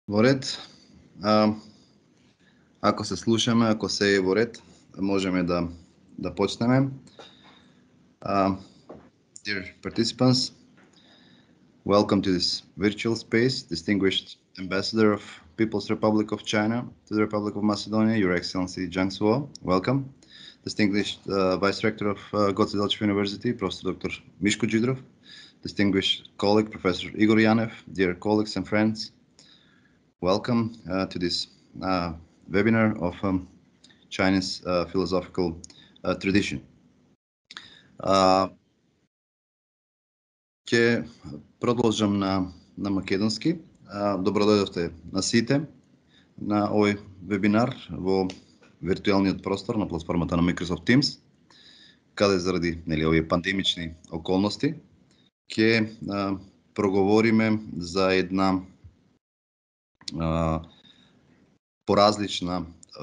Во ред. Ако се слушаме, ако се е во ред, можеме да почнеме. Dear participants, welcome to this virtual space, distinguished ambassador of People's Republic of China to the Republic of Macedonia, Your Excellency Zhang Suo. Welcome. Distinguished Vice Rector of Goce Delchev University, Professor Dr. Mishko Jidrov. Distinguished colleague, Professor Igor Yanev. Dear colleagues and friends, welcome to this webinar of Chinese philosophical tradition. Ќе продолжам на македонски. Добро дојдовте на сите на овој вебинар во виртуелниот простор на платформата на Microsoft Teams, каде заради овие пандемични околности ќе проговориме за една поразлична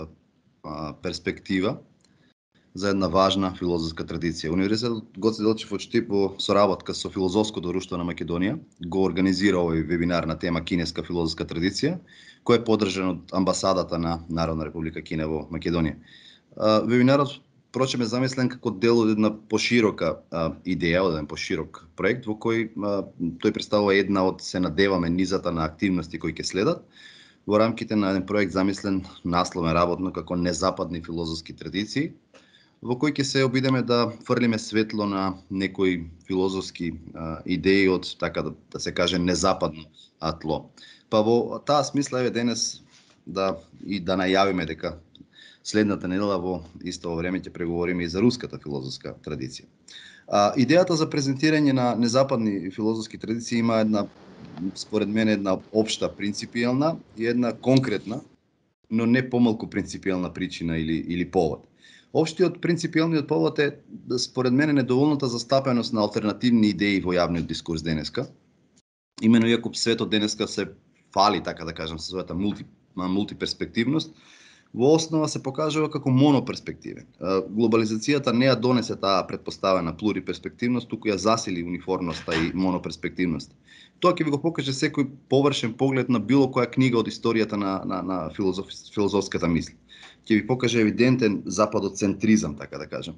перспектива за една важна филозофска традиција. Универзитетот Гоце Делчев во Штип во соработка со Филозофското друштво на Македонија го организира овој вебинар на тема кинеска филозофска традиција, кој е поддржан од амбасадата на Народна република Кина во Македонија. Вебинарот впрочем е замислен како дел од една поширока идеја, од еден поширок проект во кој тој представува една од, се надеваме, низата на активности кои ќе следат во рамките на еден проект замислен насловен работно како незападни филозофски традиции, во кој ќе се обидеме да фрлиме светло на некои филозофски идеи од, така да се каже, незападно тло. Па во таа смисла еве денес да најавиме дека следната недела во исто време ќе преговориме и за руската филозофска традиција. Идејата за презентирање на незападни филозофски традиции има една, според мене, една општа принципијална и една конкретна, но не помалку принципијална причина или повод. Општиот принципијалниот повод е, според мене, недоволната застапеност на алтернативни идеи во јавниот дискурс денеска. Имено иако светот денеска се фали, така да кажам, со својата мултиперспективност, во основа се покажува како моноперспективен. Глобализацијата не ја донесе таа претпоставена плуриперспективност, туку ја засили униформноста и моноперспективност. Тоа ќе ви го покаже секој површен поглед на било која книга од историјата на филозофската мисла. Ќе ви покаже евидентен западоцентризам, така да кажам.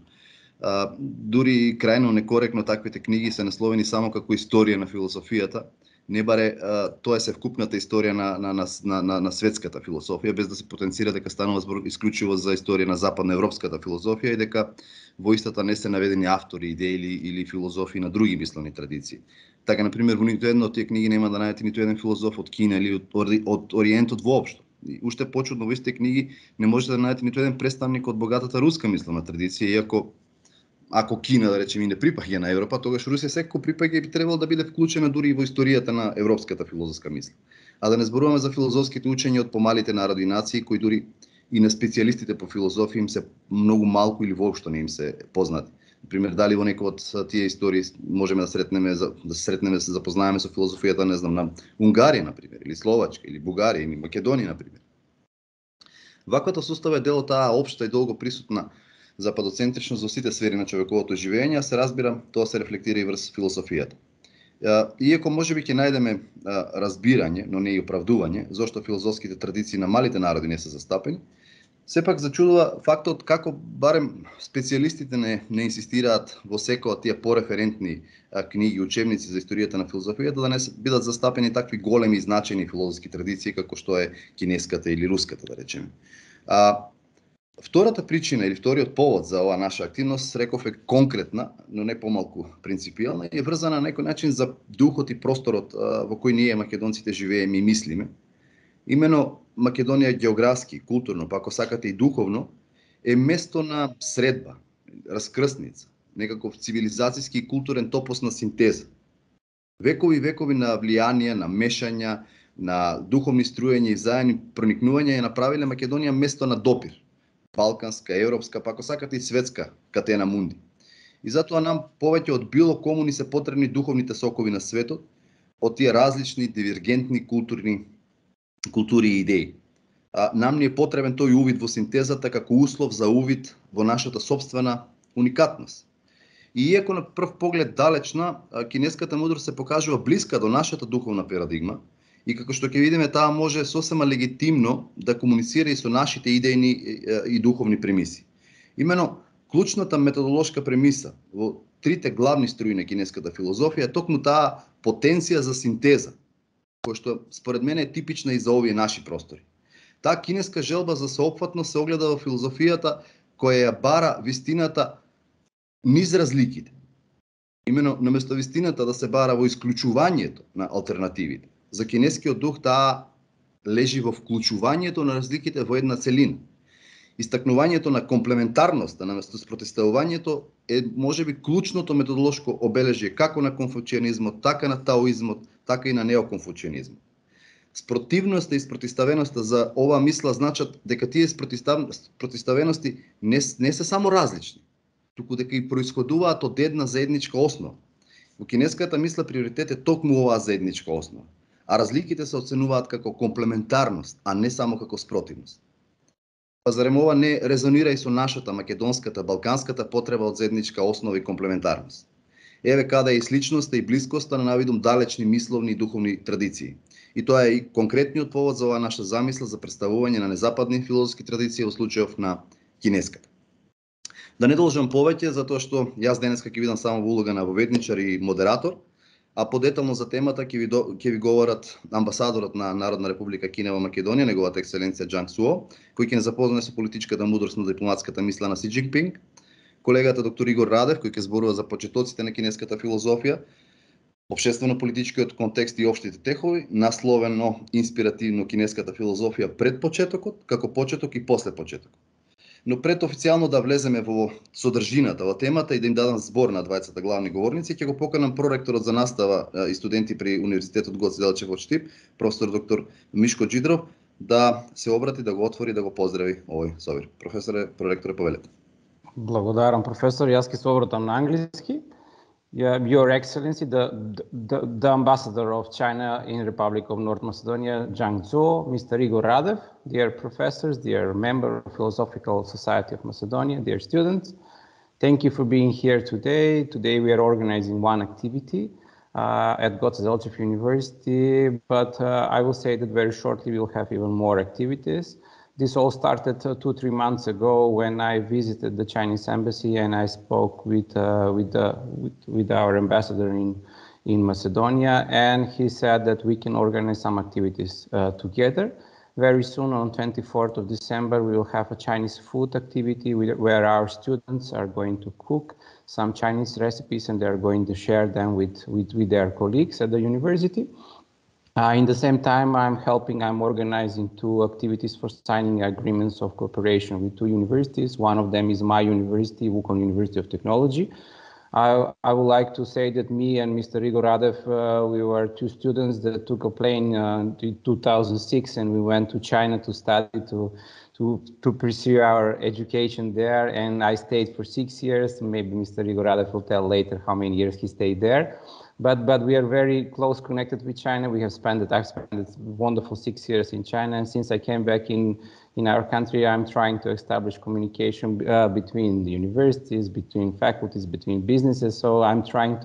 Дури крајно некоректно таквите книги се насловени само како историја на философијата, не баре тоа се вкупната историја на светската философија, без да се потенцира дека станува збор исклучиво за историја на западноевропската филозофија и дека во истата не се наведени автори, идеи или филозофии на други мислени традиции. Така, например, во ниту една од тие книги нема да најдете ниту еден филозоф од Кина или од Ориентот воопшто. И уште почудно во истите книги не можете да најдете ниту еден представник од богатата руска мислена традиција, иако ако Кина, да речеме, не припаѓа на Европа, тогаш Русија секако припаѓа и би требало да биде вклучена дури и во историјата на европската филозофска мисла. А да не зборуваме за филозофските учења од помалите народи и нации, кои дури и на специјалистите по филозофија им се многу малку или воопшто не им се познати. Например, дали во некој од тие истории можеме да се запознаеме со филозофијата, не знам, на Унгарија, например, или Словачка, или Бугарија, или Македонија, например. Ваквата состава е дел од таа општа и долго присутна западоцентричност во сите сфери на човековото живење, а се разбира, тоа се рефлектира и врз философијата. Иако можеби ќе најдеме разбирање, но не и оправдување, зошто филозофските традиции на малите народи не се застапени, сепак зачудува фактот како барем специјалистите не инсистираат во секоја од тие пореферентни книги и учебници за историјата на филозофијата да не бидат застапени такви големи и значајни филозофски традиции како што е кинеската или руската, да речеме. Втората причина или вториот повод за оваа наша активност, реков, е конкретна, но не помалку принципијална и е врзана на некој начин за духот и просторот во кој ние македонците живееме и мислиме. Имено Македонија географски, културно, па ако сакате и духовно, е место на средба, раскрсница, некаков цивилизацијски и културен топос на синтеза. Векови на влијанија, на мешања, на духовни струења и заедни проникнувања ја направиле Македонија место на допир. Балканска, европска, па ако сакате и светска катена мунди. И затоа нам повеќе од било кому ни се потребни духовните сокови на светот, од тие различни дивергентни култури и идеи. Нам ни е потребен тој увид во синтезата како услов за увид во нашата сопствена уникатност. И иако на прв поглед далечна, кинеската мудрост се покажува блиска до нашата духовна парадигма И како што ќе видиме, таа може сосема легитимно да комуницира и со нашите идејни и духовни премиси. Имено, клучната методолошка премиса во трите главни струи на кинеската филозофија е токму таа потенција за синтеза, која што според мене е типична и за овие наши простори. Таа кинеска желба за сеопфатност се огледа во филозофијата која ја бара вистината низ разликите. Имено, наместо вистината да се бара во исклучувањето на алтернативите, за кинескиот дух таа лежи во вклучувањето на разликите во една целина. Истакнувањето на комплементарноста наместо спротивставувањето е можеби клучното методолошко обележје како на конфуцијанизмот, така на таоизмот, така и на неоконфуцијанизмот. Спротивноста и спротивставеноста за ова мисла значат дека тие спротивставености не се само различни, туку дека и происходуваат од една заедничка основа. Во кинеската мисла приоритет е токму оваа заедничка основа, а разликите се оценуваат како комплементарност, а не само како спротивност. Па зарем ова не резонира и со нашата македонската, балканската потреба од заедничка основа и комплементарност? Еве каде е и сличноста и блискоста на навидум далечни мисловни и духовни традиции. И тоа е и конкретниот повод за оваа наша замисла за представување на незападни филозофски традиции во случајов на кинеската. Да не должам повеќе, затоа што јас денеска ќе видам само во улога на воведничар и модератор, а подетално за темата ќе ви говорат амбасадорот на Народна република Кина во Македонија, неговата екселенција Џанг Суо, кој ќе не запознае со политичката мудрост на дипломатската мисла на Си Џинпинг, колегата доктор Игор Радев, кој ќе зборува за почетоците на кинеската филозофија, општествено-политичкиот контекст и општите техови, насловено инспиративно кинеската филозофија пред почетокот, како почеток и после почетокот. Но пред официјално да влеземе во содржината, во темата и да им дадам збор на двајцата главни говорници, ќе го поканам проректорот за настава и студенти при Универзитетот Гоце Делчев од Штип, професор доктор Мишко Џидров, да се обрати, да го отвори, да го поздрави овој собир. Професоре, проректоре, повелете. Благодарам, професор. Јас ќе се обратам на англиски. Your Excellency, the Ambassador of China in Republic of North Macedonia, Џанг Суо, Mr. Igor Radev, dear professors, dear member of Philosophical Society of Macedonia, dear students, thank you for being here today. Today we are organizing one activity at Goce Delčev University, but I will say that very shortly we will have even more activities. This all started 2-3 months ago when I visited the Chinese embassy and I spoke with our ambassador in Macedonia, and he said that we can organize some activities together. Very soon, on 24th of December, we will have a Chinese food activity where our students are going to cook some Chinese recipes and they are going to share them with their colleagues at the university. In the same time, I'm organizing 2 activities for signing agreements of cooperation with 2 universities. One of them is my university, Wukong University of Technology. I would like to say that me and Mr. Igor Radev, we were 2 students that took a plane in 2006 and we went to China to study, to pursue our education there. And I stayed for 6 years. Maybe Mr. Igor Radev will tell later how many years he stayed there. But we are very close connected with China. I've spent wonderful 6 years in China, and since I came back in our country, I'm trying to establish communication between the universities, between faculties, between businesses. So I'm trying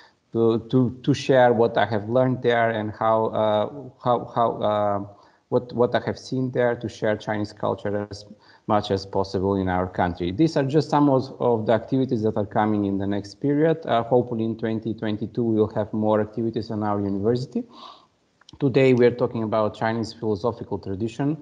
to share what I have learned there and what I have seen there, to share Chinese culture as much as possible in our country. These are just some of the activities that are coming in the next period. Hopefully in 2022 we will have more activities in our university. Today we are talking about Chinese philosophical tradition.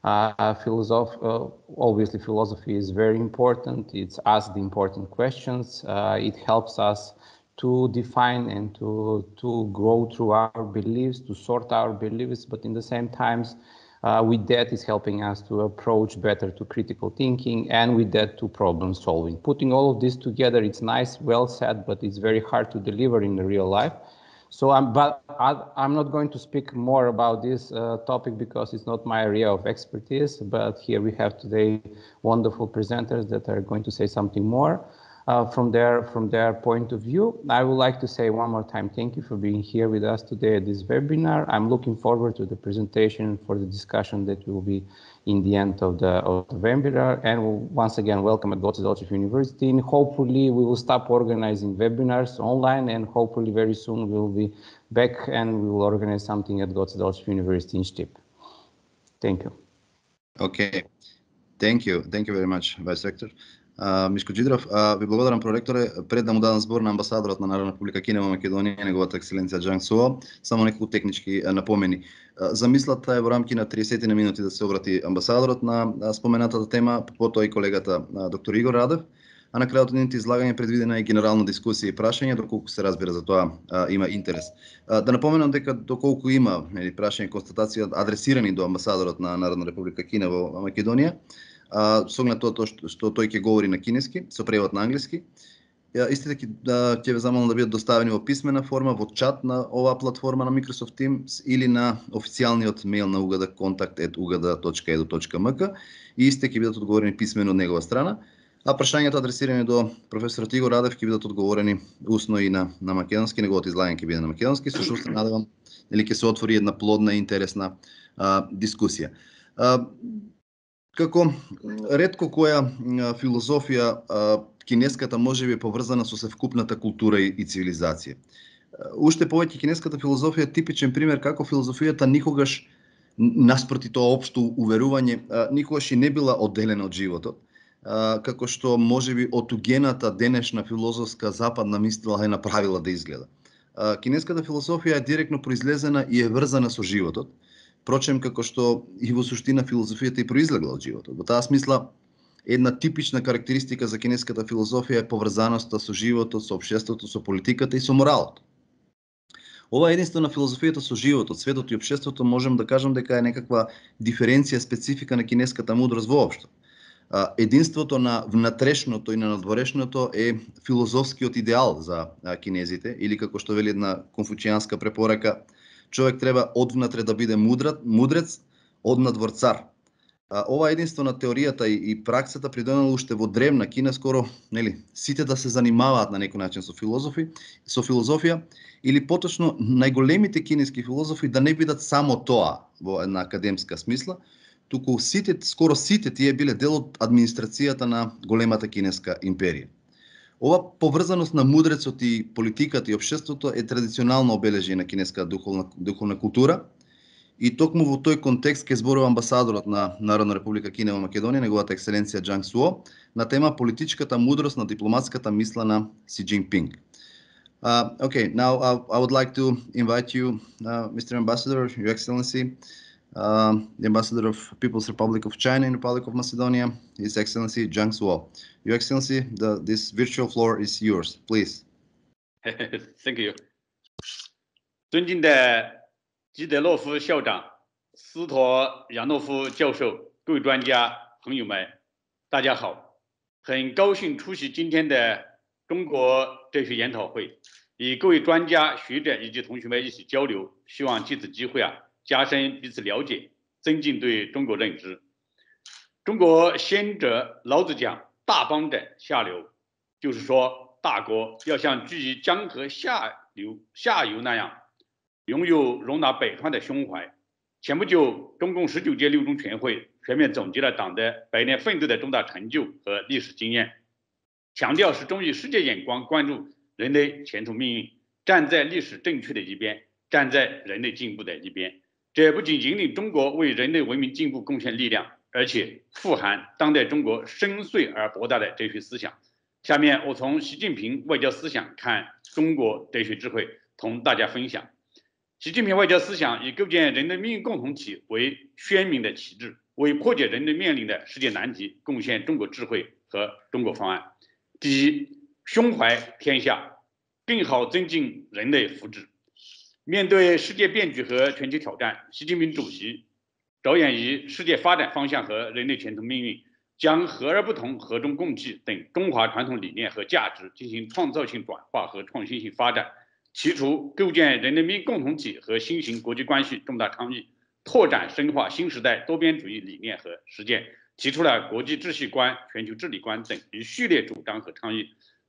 Obviously philosophy is very important. It's asked the important questions. It helps us to define and to grow through our beliefs, to sort our beliefs, but in the same times, with that is helping us to approach better to critical thinking, and with that to problem solving. Putting all of this together, it's nice, well said, but it's very hard to deliver in the real life. So I'm not going to speak more about this topic because it's not my area of expertise, but here we have today wonderful presenters that are going to say something more. from their point of view. I would like to say one more time, thank you for being here with us today at this webinar. I'm looking forward to the presentation for the discussion that will be in the end of the webinar. And once again, welcome at Goce Delchev University. And hopefully we will stop organizing webinars online, and hopefully very soon we will be back and we will organize something at Goce Delchev University in Štip. Thank you. Okay. Thank you very much, Vice Rector. Мишко Джидров, ви благодарам, проректоре. Пред да му дадам збор на амбасадорот на Народна република Кина во Македонија, неговата екселенција Џанг Суо, само неколку технички напомени. Замислата е во рамки на 30 минути да се обрати амбасадорот на споменатата тема, потоа и колегата доктор Игор Радев, а на крајот од нивните излагања предвидена е генерална дискусија и прашање, доколку се разбира за тоа има интерес. Да напоменам дека доколку има прашање и констатација адресирани до амбасадорот на Народна република Кина во Македонија, со оглед тоа што тој ќе говори на кинески, со превод на англиски, истите ќе ве замолам да бидат доставени во писмена форма, во чат на оваа платформа на Microsoft Teams или на официјалниот мејл на УГД contact@ugda.edu.mk и истите ќе бидат одговорени писмено од негова страна, а прашањата адресирани до професорот Игор Радев ќе бидат одговорени усно и на македонски, неговото излагање ќе биде на македонски, со што се надевам ќе се отвори една плодна и интересна дискусија. Како ретко која филозофија, кинеската може би е поврзана со севкупната култура и цивилизација. Уште повеќе кинеската филозофија е типичен пример како филозофијата никогаш, наспроти тоа општо уверување, никогаш и не била одделена од животот, како што може би отугената денешна филозофска западна мисла е направила да изгледа. Кинеската филозофија е директно произлезена и е врзана со животот, впрочем како што и во суштина филозофијата и произлегла од животот. Во таа смисла, една типична карактеристика за кинеската филозофија е поврзаноста со животот, со општеството, со политиката и со моралот. Ова единство на филозофијата со животот, светот и општеството можем да кажам дека е некаква диференција специфика на кинеската мудрост воопшто. Единството на внатрешното и на надворешното е филозофскиот идеал за кинезите, или како што вели една конфуцијанска препорака, човек треба одвнатре да биде мудрец, однадвор цар. Ова единство на теоријата и праксата придонело уште во древна Кина скоро, сите да се занимаваат на некој начин со филозофија, или поточно најголемите кинески филозофи да не бидат само тоа во една академска смисла, туку скоро сите тие биле дел од администрацијата на големата кинеска империја. Ова поврзаност на мудрецот и политиката и општеството е традиционално обележје на кинеска духовна култура, и токму во тој контекст ќе зборува амбасадорот на Народна република Кина во Македонија, неговата екселенција Џанг Суо, на тема политичката мудрост на дипломатската мисла на Си Џинпинг. Okay, now I would like to invite you, Mr. Ambassador, Your Excellency, the Ambassador of People's Republic of China in the Republic of Macedonia, His Excellency Џанг Суо. Your Excellency, this virtual floor is yours, please. Thank you. 尊敬的基德洛夫校长、斯托亚诺夫教授、各位专家朋友们，大家好！很高兴出席今天的中国哲学研讨会，与各位专家学者以及同学们一起交流，希望借此机会加深彼此了解，增进对中国认知。中国先哲老子讲“大邦者下流”，就是说大国要像居于江河下游那样，拥有容纳百川的胸怀。前不久，中共19届六中全会全面总结了党的100年奋斗的重大成就和历史经验，强调始终以世界眼光关注人类前途命运，站在历史正确的一边，站在人类进步的一边。这不仅引领中国为人类文明进步贡献力量，而且富含当代中国深邃而博大的哲学思想。下面我从习近平外交思想看中国哲学智慧，同大家分享。习近平外交思想以构建人类命运共同体为鲜明的旗帜，为破解人类面临的世界难题贡献中国智慧和中国方案。第一，胸怀天下，更好增进人类福祉。面对世界变局和全球挑战，习近平主席着眼于世界发展方向和人类前途命运，将和而不同、和衷共济等中华传统理念和价值进行创造性转化和创新性发展，提出构建人类命运共同体和新型国际关系重大倡议，拓展深化新时代多边主义理念和实践，提出了国际秩序观、全球治理观等一系列主张和倡议，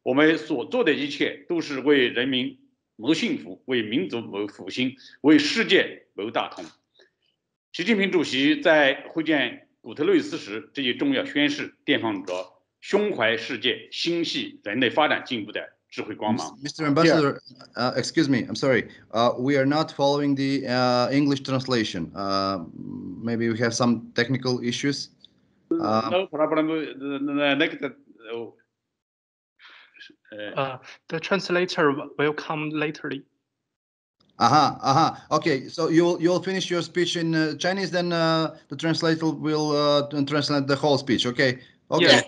我们所做的一切都是为人民谋幸福，为民族谋复兴，为世界谋大同。习近平主席在会见古特雷斯时这一重要宣誓，绽放着胸怀世界、心系人类发展进步的智慧光芒。 Mr. Ambassador, excuse me, I'm sorry. We are not following the English translation. Maybe we have some technical issues. No problem. The translator will come laterly. Okay, so you'll finish your speech in Chinese, then the translator will translate the whole speech. Okay. Okay. Yes.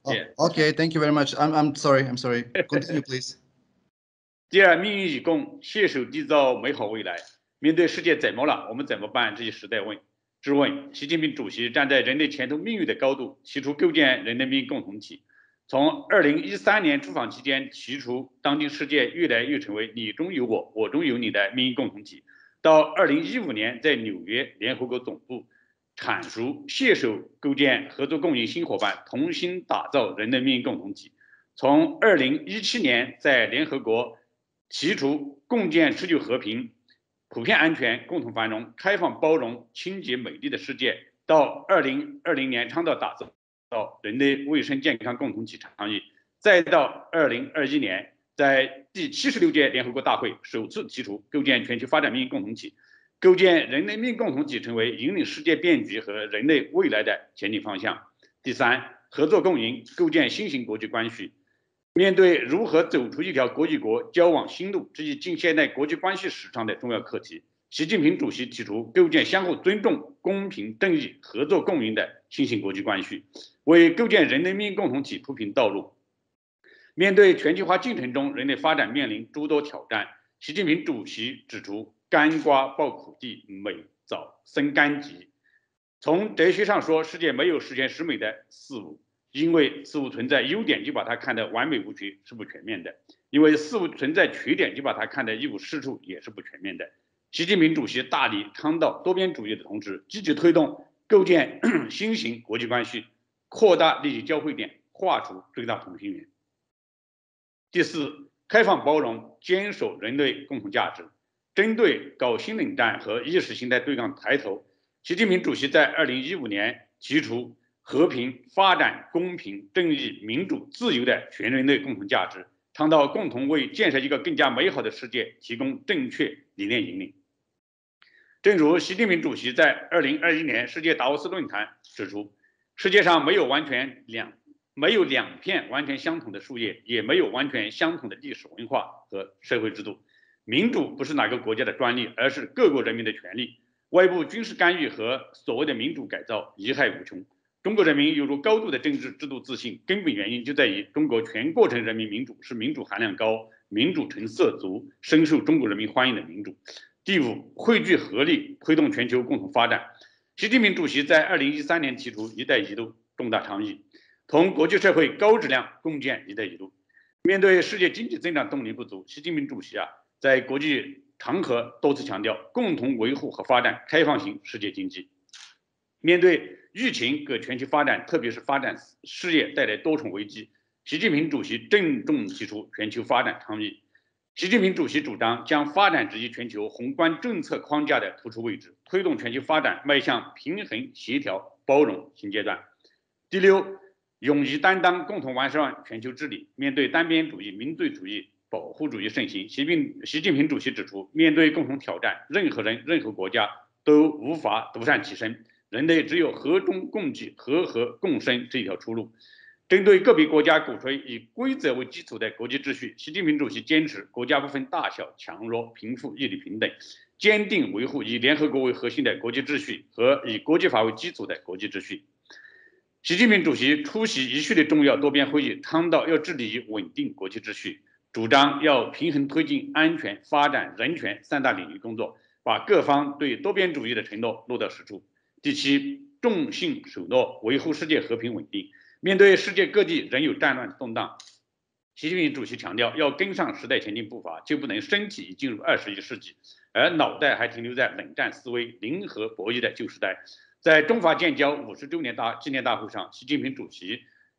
Okay. Thank you very much. I'm sorry. Continue, please. 第二，命运与共，携手缔造美好未来。面对世界怎么了，我们怎么办？这一时代质问，习近平主席站在人类前途命运的高度，提出构建人类命运共同体。从2013年出访期间提出，当今世界越来越成为你中有我，我中有你的命运共同体，到2015年在纽约联合国总部阐述携手构建合作共赢新伙伴，同心打造人类命运共同体。从2017年在联合国提出共建持久和平、普遍安全、共同繁荣、开放包容、清洁美丽的世界，到2020年倡导打造人类卫生健康共同体倡议，再到2021年在第76届联合国大会首次提出构建全球发展命运共同体，构建人类命运共同体成为引领世界变局和人类未来的前进方向。第三，合作共赢，构建新型国际关系。面对如何走出一条国际国交往新路这一近现代国际关系史上的重要课题，习近平主席提出构建相互尊重、公平正义、合作共赢的新型国际关系，为构建人类命运共同体铺平道路。面对全球化进程中人类发展面临诸多挑战，习近平主席指出，干瓜爆苦地，美早生干棘。从哲学上说，世界没有十全十美的事物，因为事物存在优点就把它看得完美无缺是不全面的，因为事物存在缺点就把它看得一无是处也是不全面的。习近平主席大力倡导多边主义的同时，积极推动构建新型国际关系，扩大利益交汇点，划出最大同心圆。第四，开放包容，坚守人类共同价值。针对搞新冷战和意识形态对抗抬头，习近平主席在2015年提出和平、发展、公平、正义、民主、自由的全人类共同价值，倡导共同为建设一个更加美好的世界提供正确理念引领。正如习近平主席在2021年世界达沃斯论坛指出，世界上没有两片完全相同的树叶，也没有完全相同的历史文化和社会制度。民主不是哪个国家的专利，而是各国人民的权利。外部军事干预和所谓的民主改造贻害无穷。中国人民有如高度的政治制度自信，根本原因就在于中国全过程人民民主是民主含量高、民主成色足、深受中国人民欢迎的民主。第五，汇聚合力，推动全球共同发展。习近平主席在2013年提出“一带一路”重大倡议，同国际社会高质量共建“一带一路”。面对世界经济增长动力不足，习近平主席在国际场合多次强调，共同维护和发展开放型世界经济。面对疫情给全球发展，特别是发展事业带来多重危机，习近平主席郑重提出全球发展倡议。习近平主席主张将发展置于全球宏观政策框架的突出位置，推动全球发展迈向平衡、协调、包容新阶段。第六，勇于担当，共同完善全球治理。面对单边主义、民族主义、保护主义盛行，习近平主席指出，面对共同挑战，任何人、任何国家都无法独善其身，人类只有和衷共济、和合共生这一条出路。针对个别国家鼓吹以规则为基础的国际秩序，习近平主席坚持国家不分大小、强弱、贫富、义理平等，坚定维护以联合国为核心的国际秩序和以国际法为基础的国际秩序。习近平主席出席一系列重要多边会议，倡导要致力于稳定国际秩序，主张要平衡推进安全、发展、人权三大领域工作，把各方对多边主义的承诺落到实处。第七，重信守诺，维护世界和平稳定。面对世界各地仍有战乱动荡，习近平主席强调，要跟上时代前进步伐，就不能身体已进入21世纪，而脑袋还停留在冷战思维、零和博弈的旧时代。在中法建交50周年纪念大会上，习近平主席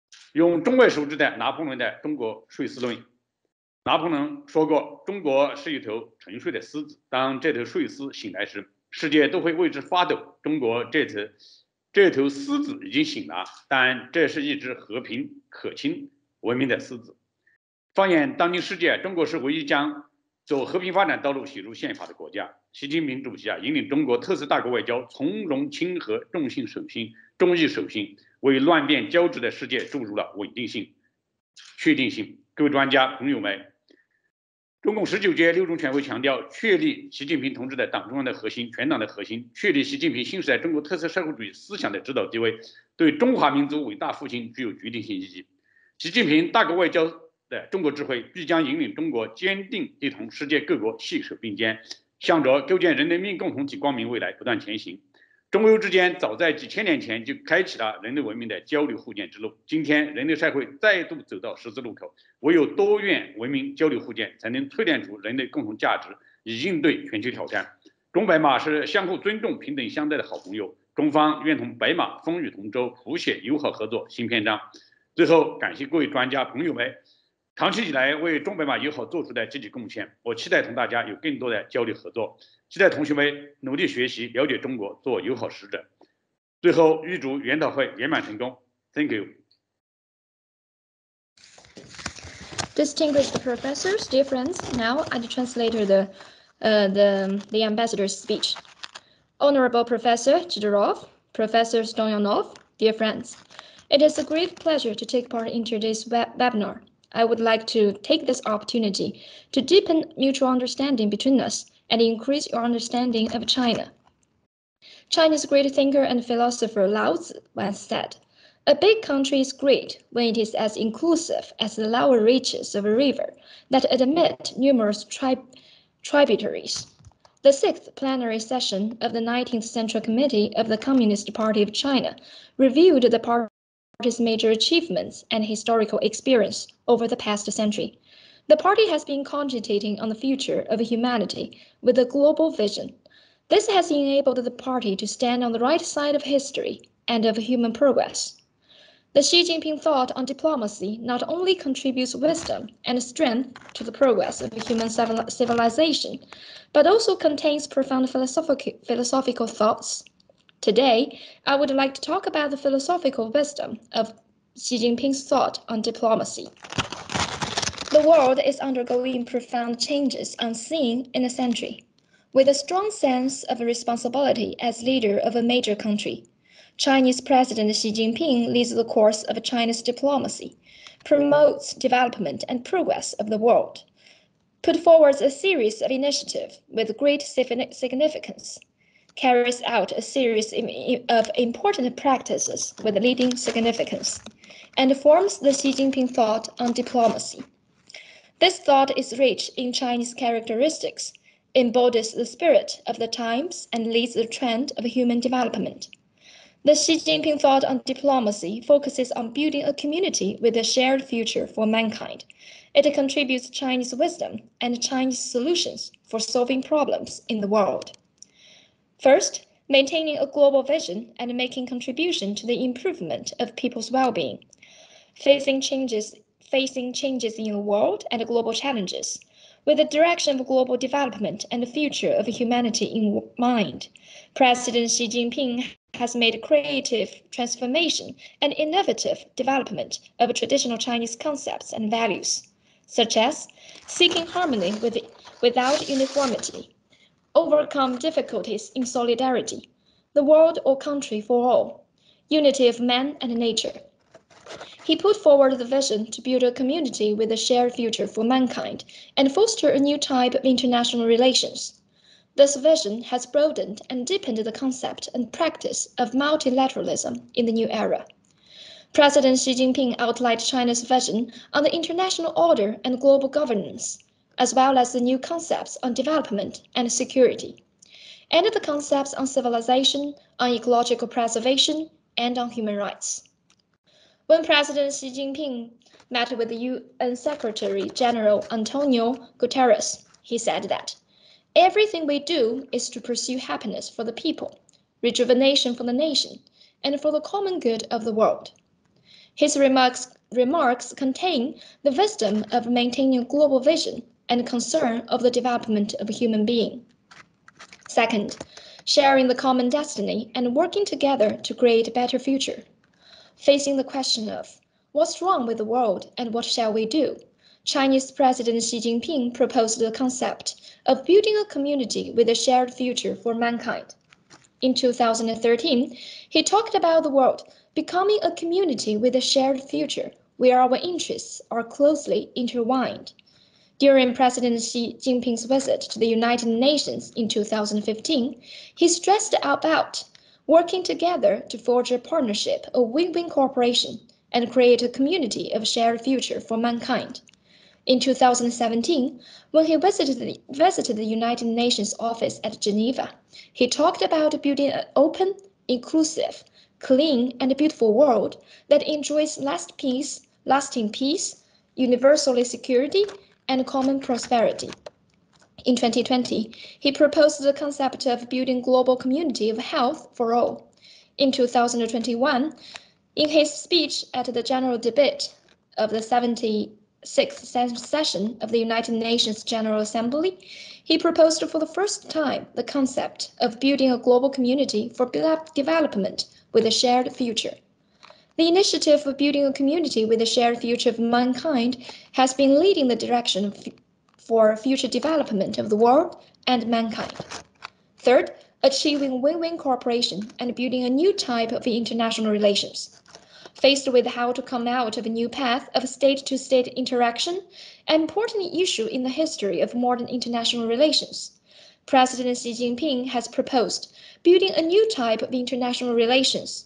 用中外熟知的拿破仑的《中国睡狮论》。拿破仑说过，中国是一头沉睡的狮子，当这头睡狮醒来时，世界都会为之发抖。中国这头狮子已经醒了，但这是一只和平、可亲、文明的狮子。放眼当今世界，中国是唯一将走和平发展道路写入宪法的国家。习近平主席引领中国特色大国外交，从容亲和、重信守信、忠义守信，为乱变交织的世界注入了稳定性、确定性。各位专家朋友们，中共19届六中全会强调，确立习近平同志的党中央的核心、全党的核心，确立习近平新时代中国特色社会主义思想的指导地位，对中华民族伟大复兴具有决定性意义。习近平大国外交的中国智慧必将引领中国坚定地同世界各国携手并肩，向着构建人类命共同体光明未来不断前行。中欧之间早在几千年前就开启了人类文明的交流互鉴之路。今天，人类社会再度走到十字路口，唯有多元文明交流互鉴，才能淬炼出人类共同价值，以应对全球挑战。中白马是相互尊重、平等相待的好朋友。中方愿同白马风雨同舟，谱写友好合作新篇章。最后，感谢各位专家朋友们长期以来为中白马友好做出的积极贡献，我期待同大家有更多的交流合作，期待同学们努力学习，了解中国，做友好使者。最后，预祝研讨会圆满成功。Thank you. Distinguished professors, dear friends, now I translate the ambassador's speech. Honorable Professor Chidorov, Professor Stoyanov, dear friends, it is a great pleasure to take part in today's webinar. I would like to take this opportunity to deepen mutual understanding between us and increase your understanding of China. China's great thinker and philosopher Lao Tzu once said, "A big country is great when it is as inclusive as the lower reaches of a river that admit numerous tributaries." The 6th plenary session of the 19th Central Committee of the Communist Party of China reviewed the party's major achievements and historical experience over the past century. The party has been cogitating on the future of humanity with a global vision. This has enabled the party to stand on the right side of history and of human progress. The Xi Jinping thought on diplomacy not only contributes wisdom and strength to the progress of human civilization, but also contains profound philosophical thoughts. Today, I would like to talk about the philosophical wisdom of Xi Jinping's thought on diplomacy. The world is undergoing profound changes unseen in a century. With a strong sense of responsibility as leader of a major country, Chinese President Xi Jinping leads the course of China's diplomacy, promotes development and progress of the world, put forward a series of initiatives with great significance, carries out a series of important practices with leading significance, and forms the Xi Jinping thought on diplomacy. This thought is rich in Chinese characteristics, embodies the spirit of the times, and leads the trend of human development. The Xi Jinping thought on diplomacy focuses on building a community with a shared future for mankind. It contributes Chinese wisdom and Chinese solutions for solving problems in the world. First, maintaining a global vision and making contribution to the improvement of people's well-being. Facing changes in the world and global challenges, with the direction of global development and the future of humanity in mind, President Xi Jinping has made creative transformation and innovative development of traditional Chinese concepts and values, such as seeking harmony without uniformity, overcome difficulties in solidarity, the world or country for all, unity of man and nature. He put forward the vision to build a community with a shared future for mankind and foster a new type of international relations. This vision has broadened and deepened the concept and practice of multilateralism in the new era. President Xi Jinping outlined China's vision on the international order and global governance, as well as the new concepts on development and security, and the concepts on civilization, on ecological preservation, and on human rights. When President Xi Jinping met with the UN Secretary General Antonio Guterres, he said that everything we do is to pursue happiness for the people, rejuvenation for the nation, and for the common good of the world. His remarks contain the wisdom of maintaining a global vision and concern of the development of a human being. Second, sharing the common destiny and working together to create a better future. Facing the question of what's wrong with the world and what shall we do, Chinese President Xi Jinping proposed the concept of building a community with a shared future for mankind. In 2013, he talked about the world becoming a community with a shared future where our interests are closely intertwined. During President Xi Jinping's visit to the United Nations in 2015, he stressed about working together to forge a partnership, a win-win cooperation, and create a community of shared future for mankind. In 2017, when he visited the United Nations office at Geneva, he talked about building an open, inclusive, clean, and beautiful world that enjoys lasting peace, universal security, and common prosperity. In 2020, he proposed the concept of building global community of health for all. In 2021, in his speech at the general debate of the 76th session of the United Nations General Assembly, he proposed for the first time the concept of building a global community for development with a shared future. The initiative of building a community with a shared future of mankind has been leading the direction for future development of the world and mankind. Third, achieving win-win cooperation and building a new type of international relations. Faced with how to come out of a new path of state-to-state interaction, an important issue in the history of modern international relations, President Xi Jinping has proposed building a new type of international relations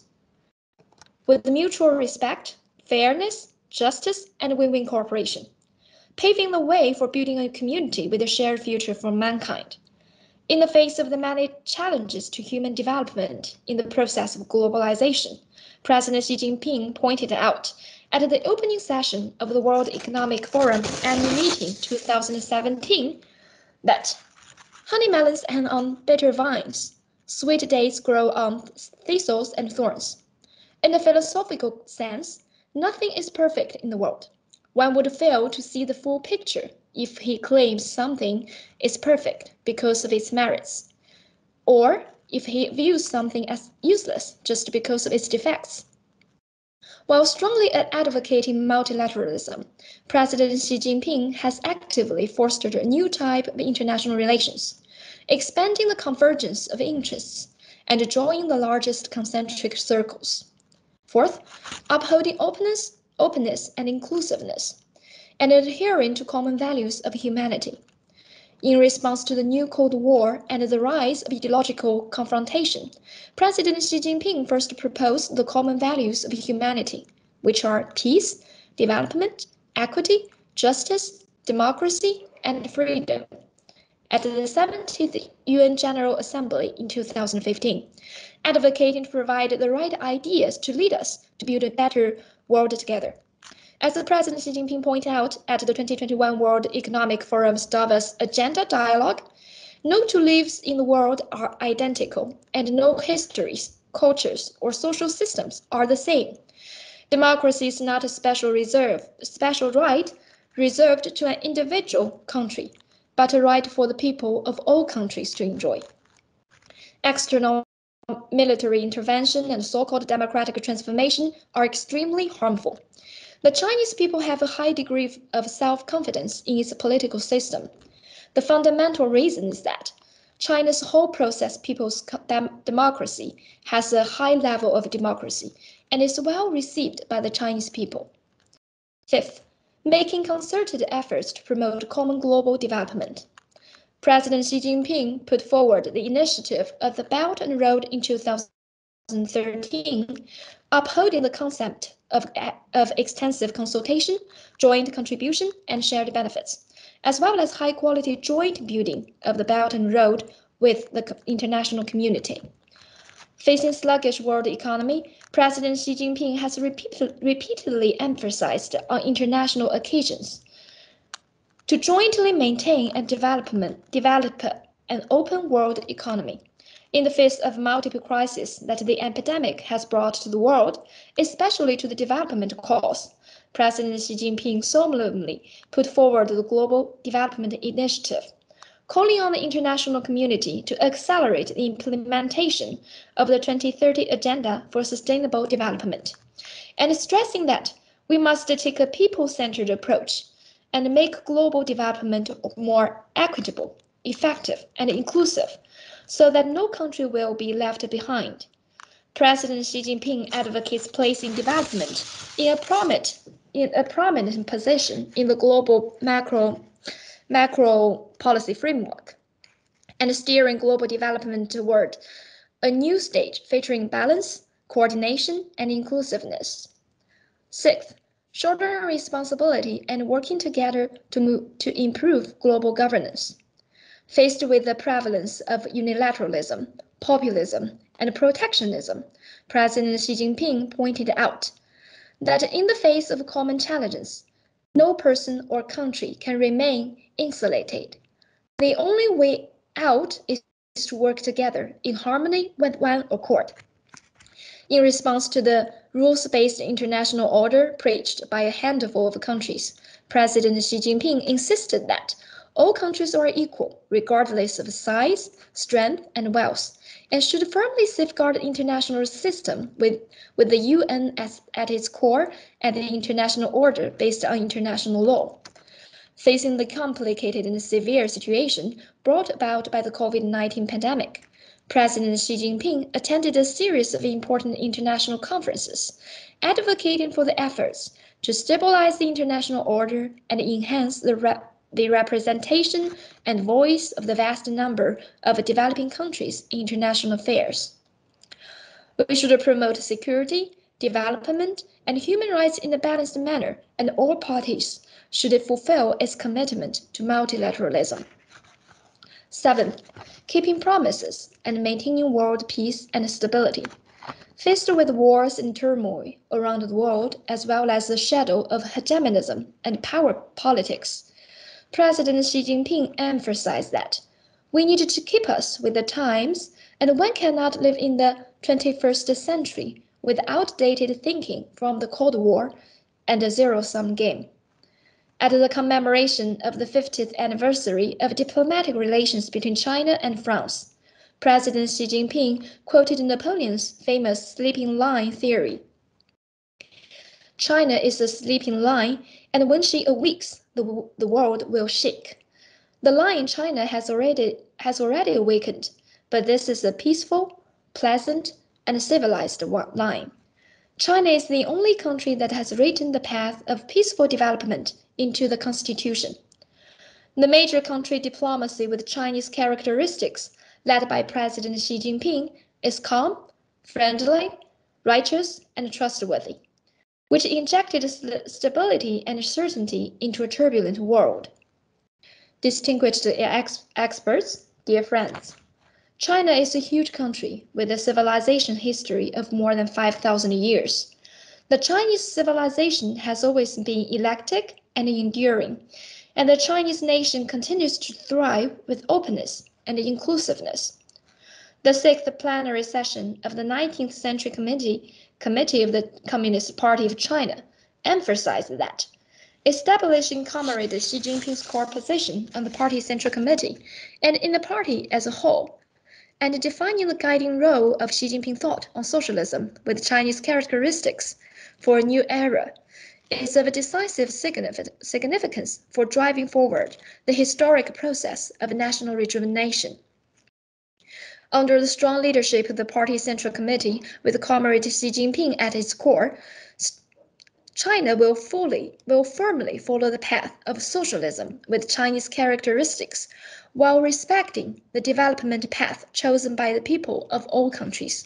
with mutual respect, fairness, justice, and win-win cooperation, paving the way for building a community with a shared future for mankind. In the face of the many challenges to human development in the process of globalization, President Xi Jinping pointed out at the opening session of the World Economic Forum Annual Meeting 2017 that honey melons hang on bitter vines, sweet dates grow on thistles and thorns. In a philosophical sense, nothing is perfect in the world. One would fail to see the full picture if he claims something is perfect because of its merits, or if he views something as useless just because of its defects. While strongly advocating multilateralism, President Xi Jinping has actively fostered a new type of international relations, expanding the convergence of interests and drawing the largest concentric circles. Fourth, upholding openness and inclusiveness, and adhering to common values of humanity. In response to the new Cold War and the rise of ideological confrontation, President Xi Jinping first proposed the common values of humanity, which are peace, development, equity, justice, democracy, and freedom, at the 70th UN General Assembly in 2015, advocating to provide the right ideas to lead us to build a better world together. As the President Xi Jinping pointed out at the 2021 World Economic Forum's Davos Agenda Dialogue, no two lives in the world are identical, and no histories, cultures, or social systems are the same. Democracy is not a special right reserved to an individual country, but a right for the people of all countries to enjoy. External military intervention and so-called democratic transformation are extremely harmful. The Chinese people have a high degree of self-confidence in its political system. The fundamental reason is that China's whole process people's democracy has a high level of democracy and is well received by the Chinese people. Fifth, making concerted efforts to promote common global development. President Xi Jinping put forward the initiative of the Belt and Road in 2013, upholding the concept of extensive consultation, joint contribution, and shared benefits, as well as high-quality joint building of the Belt and Road with the international community. Facing sluggish world economy, President Xi Jinping has repeatedly emphasized on international occasions to jointly maintain and develop an open world economy. In the face of multiple crises that the epidemic has brought to the world, especially to the development cause, President Xi Jinping solemnly put forward the Global Development Initiative, calling on the international community to accelerate the implementation of the 2030 Agenda for Sustainable Development, and stressing that we must take a people-centered approach and make global development more equitable, effective, and inclusive, so that no country will be left behind. President Xi Jinping advocates placing development in a prominent position in the global macro policy framework, and steering global development toward a new stage featuring balance, coordination, and inclusiveness. Sixth, shouldering responsibility and working together to improve global governance. Faced with the prevalence of unilateralism, populism, and protectionism, President Xi Jinping pointed out that in the face of common challenges, no person or country can remain insulated. The only way out is to work together in harmony with one accord. In response to the rules-based international order preached by a handful of countries, President Xi Jinping insisted that all countries are equal, regardless of size, strength, and wealth, and should firmly safeguard the international system with the UN at its core and the international order based on international law. Facing the complicated and severe situation brought about by the COVID-19 pandemic, President Xi Jinping attended a series of important international conferences, advocating for the efforts to stabilize the international order and enhance the representation and voice of the vast number of developing countries in international affairs. We should promote security, development, and human rights in a balanced manner, and all parties should fulfill its commitment to multilateralism. Seventh, keeping promises and maintaining world peace and stability. Faced with wars and turmoil around the world, as well as the shadow of hegemonism and power politics, President Xi Jinping emphasized that we need to keep us with the times, and one cannot live in the 21st century with outdated thinking from the Cold War and a zero-sum game. At the commemoration of the 50th anniversary of diplomatic relations between China and France, President Xi Jinping quoted Napoleon's famous sleeping lion theory. China is a sleeping lion, and when she awakes, the world will shake. The lion China has already awakened, but this is a peaceful, pleasant, and civilized lion. China is the only country that has written the path of peaceful development into the constitution. The major country diplomacy with Chinese characteristics, led by President Xi Jinping, is calm, friendly, righteous, and trustworthy, which injected stability and certainty into a turbulent world. Distinguished experts, dear friends, China is a huge country with a civilization history of more than 5,000 years. The Chinese civilization has always been eclectic and enduring, and the Chinese nation continues to thrive with openness and inclusiveness. The 6th plenary session of the 19th Century Committee of the Communist Party of China emphasized that establishing Comrade Xi Jinping's core position on the Party Central Committee and in the party as a whole, and defining the guiding role of Xi Jinping thought on socialism with Chinese characteristics for a new era is of decisive significance for driving forward the historic process of national rejuvenation. Under the strong leadership of the Party Central Committee with Comrade Xi Jinping at its core, China will firmly follow the path of socialism with Chinese characteristics, while respecting the development path chosen by the people of all countries.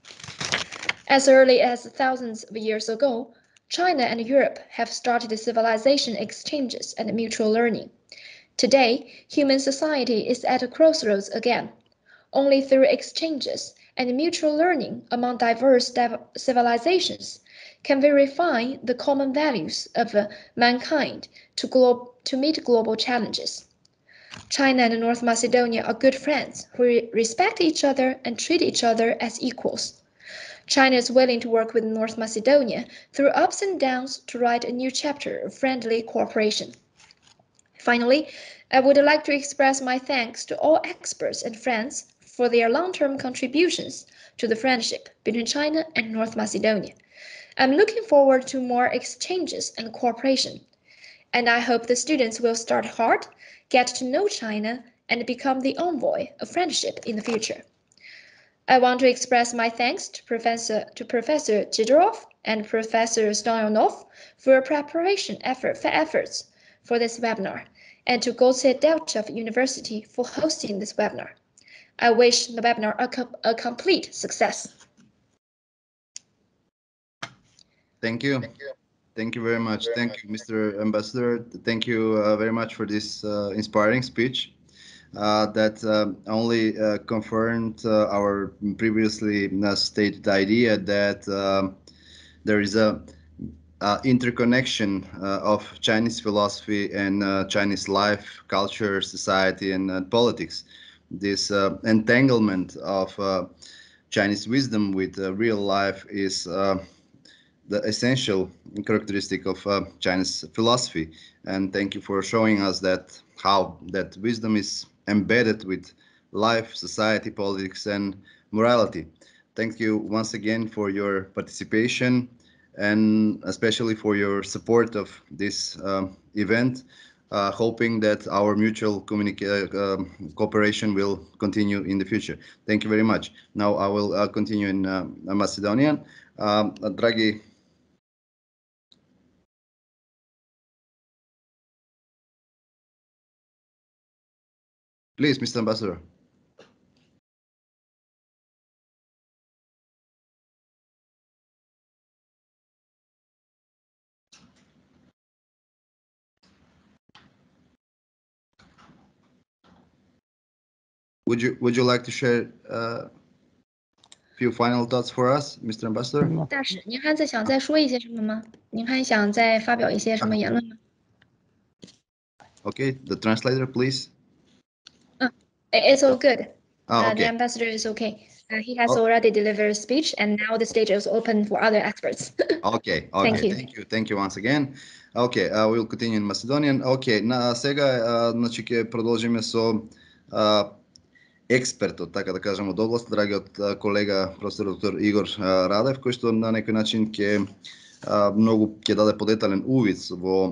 As early as thousands of years ago, China and Europe have started civilization exchanges and mutual learning. Today, human society is at a crossroads again. Only through exchanges and mutual learning among diverse civilizations can we refine the common values of mankind to meet global challenges. China and North Macedonia are good friends who respect each other and treat each other as equals. China is willing to work with North Macedonia through ups and downs to write a new chapter of friendly cooperation. Finally, I would like to express my thanks to all experts and friends for their long-term contributions to the friendship between China and North Macedonia. I'm looking forward to more exchanges and cooperation, and I hope the students will start hard, get to know China, and become the envoy of friendship in the future. I want to express my thanks to Professor Chidorov and Professor Stoyanov for preparation efforts for this webinar, and to Goethe Delchev University for hosting this webinar. I wish the webinar a complete success. Thank you. Thank you very much. Thank you, Mr. Ambassador. Thank you very much for this inspiring speech. That only confirmed our previously stated idea that there is a interconnection of Chinese philosophy and Chinese life, culture, society, and politics. This entanglement of Chinese wisdom with real life is the essential characteristic of Chinese philosophy. And thank you for showing us that how that wisdom is embedded with life, society, politics, and morality. Thank you once again for your participation and especially for your support of this event, hoping that our mutual cooperation will continue in the future. Thank you very much. Now I will continue in Macedonian. Dragi Please, Mr. Ambassador. Would you like to share a few final thoughts for us, Mr. Ambassador? 大使，您还想再说一些什么吗？您还想再发表一些什么言论吗？ Okay, the translator, please. It's all good. Okay. The ambassador is okay. He has already delivered a speech, and now the stage is open for other experts. Okay. Thank you once again. Okay, we'll continue in Macedonian. Okay, сега значи ќе продолжиме со експертот, така да кажем, од област, драгиот колега професор доктор Игор Радев, кој што на некој начин ќе многу ќе даде подетален увид во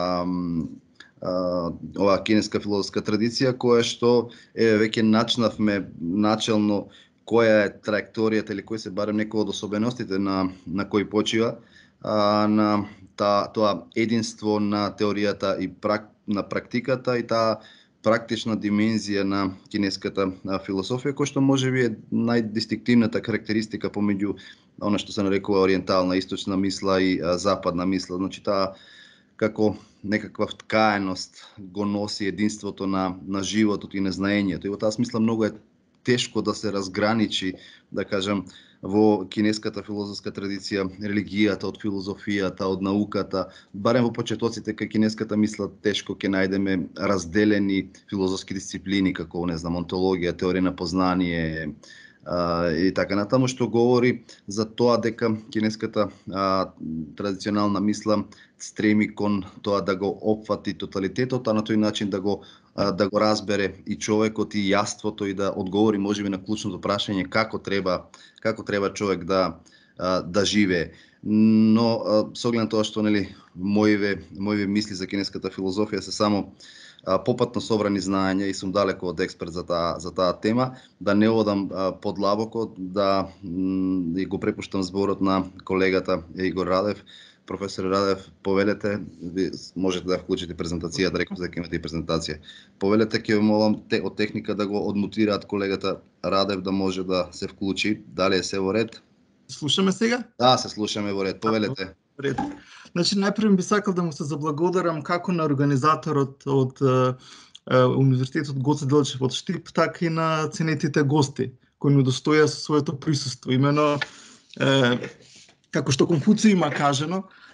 оваа кинеска филозофска традиција, која што веќе начнавме начелно која е траекторијата или кои се барем некои од особеностите на кои почива на тоа единство на теоријата и на практиката и таа практична димензија на кинеската философија, која што можеби е најдистинктивната карактеристика помеѓу она што се нарекува ориентална, источна мисла и западна мисла. Значи таа како некаква ткаеност го носи единството на животот и на знаењето. И во таа смисла многу е тешко да се разграничи, да кажам, во кинеската филозофска традиција религијата од филозофијата, од науката. Барем во почетоците кај кинеската мисла тешко ќе најдеме разделени филозофски дисциплини како, не знам, онтологија, теорија на познание и така натаму, што говори за тоа дека кинеската традиционална мисла стреми кон тоа да го опфати тоталитетот, а на тој начин да го разбере и човекот и јаството и да одговори можеби на клучното прашање како треба човек да живее. Но со оглед на тоа што нели моите мисли за кинеската филозофија се само попатно собрани знаења и сум далеко од експерт за таа тема, да не одам подлабоко, да го препуштам зборот на колегата Игор Радев. Професор Радев, повелете, ви можете да вклучите презентацијата, реков дека имате и презентација. Повелете, ќе ви молам од техника да го одмутираат колегата Радев да може да се вклучи. Дали е се во ред? Слушаме сега? Да, се слушаме во ред. Повелете. Ред. Значи, најпрво би сакал да му се заблагодарам како на организаторот од Универзитетот Гоце Делчев од Штип, така и на ценетите гости кои ми удостоја со своето присуство. Имено, како што Конфуција има кажено,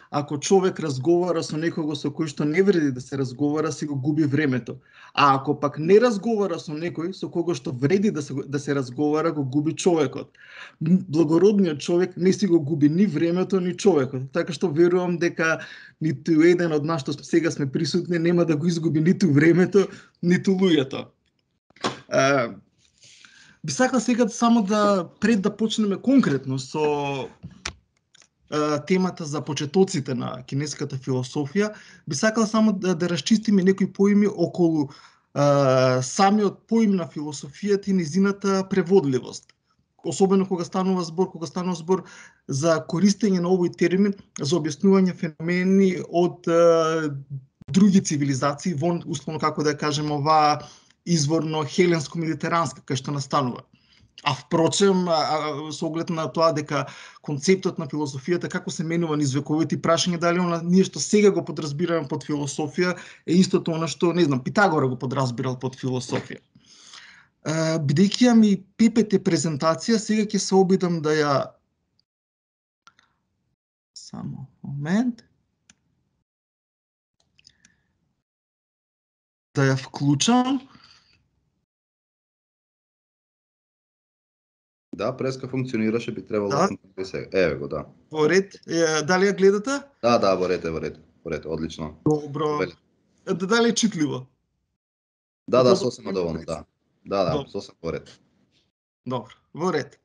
ако човек разговара со некого со кој што не вреди да се разговара, си го губи времето. А ако пак не разговара со некој со кого што вреди да се разговара, го губи човекот. Благородниот човек не си го губи ни времето, ни човекот. Така што верувам дека ниту еден од нас што сега сме присутни нема да го изгуби ниту времето, ниту луѓето. Би сакал сега само да пред да почнеме конкретно со темата за почетоците на кинеската философија, би сакал само да расчистиме некои поими околу самиот поим на философијата и низината преводливост. Особено кога станува збор за користење на овој термин за објаснување феномени од други цивилизации, вон условно како да кажем оваа изворно хеленско-медитеранска кај што настанува. А впрочем, со оглед на тоа дека концептот на философијата како се менува низ вековите, прашање дали ние што сега го подразбираме под философија е истото она што, не знам, Питагора го подразбирал под философија. Бидејќи ја ми ППТ презентација, сега ќе се обидам да ја само момент. Да ја вклучам. Да, преска функционираше, би требало да сега. Еве го, да. Во ред, дали ја гледате? Да, во ред, одлично. Добро. Дали е читливо? Да, сосема доволно, да. Да, сосема во ред. Добро, во ред.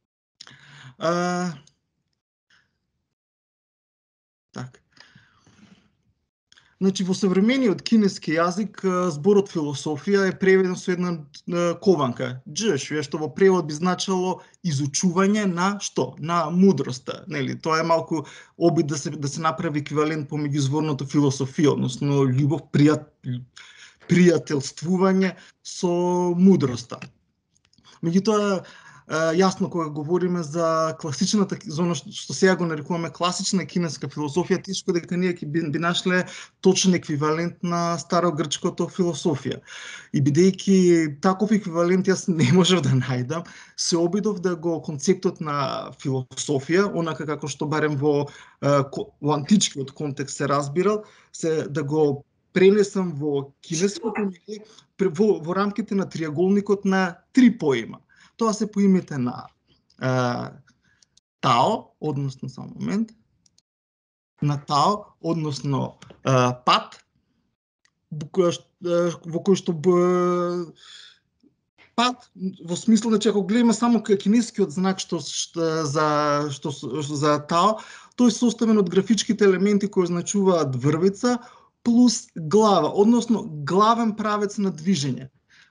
Така. Значи, во современиот кинески јазик зборот философија е преведен со една кованка, джшве, што во превод би значило изучување на што? На мудроста, нели? Тоа е малку обид да се направи еквивалент помеѓу изворното философија, односно љубов, пријателствување со мудроста. Меѓутоа, јасно кога говориме за класичната, за оно што сега го нарекуваме класична кинеска философија, тешко дека ние би нашле точен еквивалент на старогрчкото философија. И бидејќи таков еквивалент јас не можев да најдам, се обидов да го концептот на философија, онака како што барем во античкиот контекст се разбирал, да го пренесам во кинеското во рамките на триаголникот на три поима. Тоа се поимите на Тао, односно само момент, на Тао, односно пат, во кој што пат, во смисло, значи, ако гледаме само кинескиот знак за Тао, тој е составен од графичките елементи кои означуваат врвица плюс глава, односно главен правец на движење.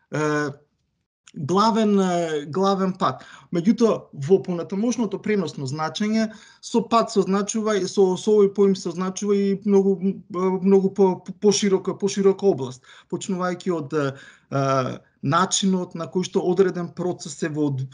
Главен пат. Меѓутоа, во понатамошното преносно значење, со пат се означува и со овој поим се означува и многу поширока област, почнувајќи од начинот на кој што одреден процес се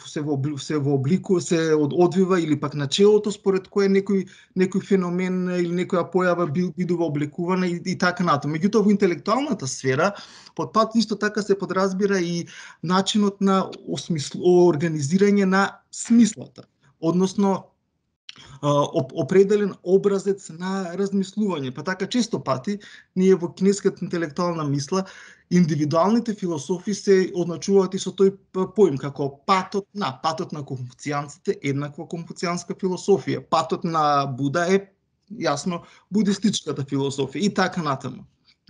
одвива или пак начелото според кое некој феномен или некоја појава бидува обликувана и така натаму. Меѓутоа во интелектуалната сфера под пат исто така се подразбира и начинот на организирање на смислата, односно определен образец на размислување. Па така често пати ние во кинеската интелектуална мисла индивидуалните философии се означуваат и со тој поим како патот на конфуцијанците еднаква конфуцијанска философија, патот на Буда е јасно будистичката философија и така натаму.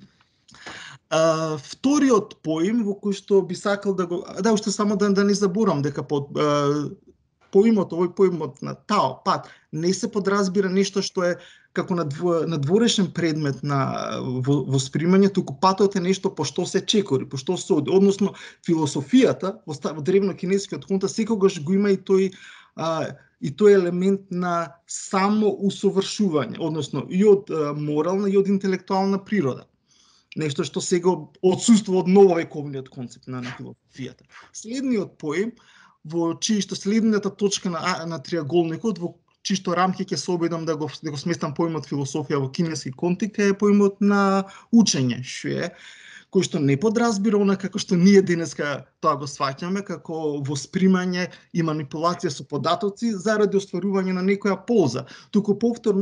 Вториот поим во кој што би сакал уште само да не заборам дека под овој поимот на Тао, пат, не се подразбира нешто што е како надворешен предмет на воспримање, туку патот е нешто по што се чекори, по што се оди. Односно, философијата во древнокинескиот контекст секогаш го има и тој елемент на само усовршување, односно и од морална и од интелектуална природа. Нешто што сега отсуствува од нововековниот концепт на философијата. Следниот поим во чијшто следната точка на триаголникот, во чијшто рамки ќе се обидам да го сместам поимот философија во кинески контекст, е поимот на учење, кој што не подразбира онака како што ние денеска тоа го сваќаме како воспримање и манипулација со податоци заради остварување на некоја полза, туку повторно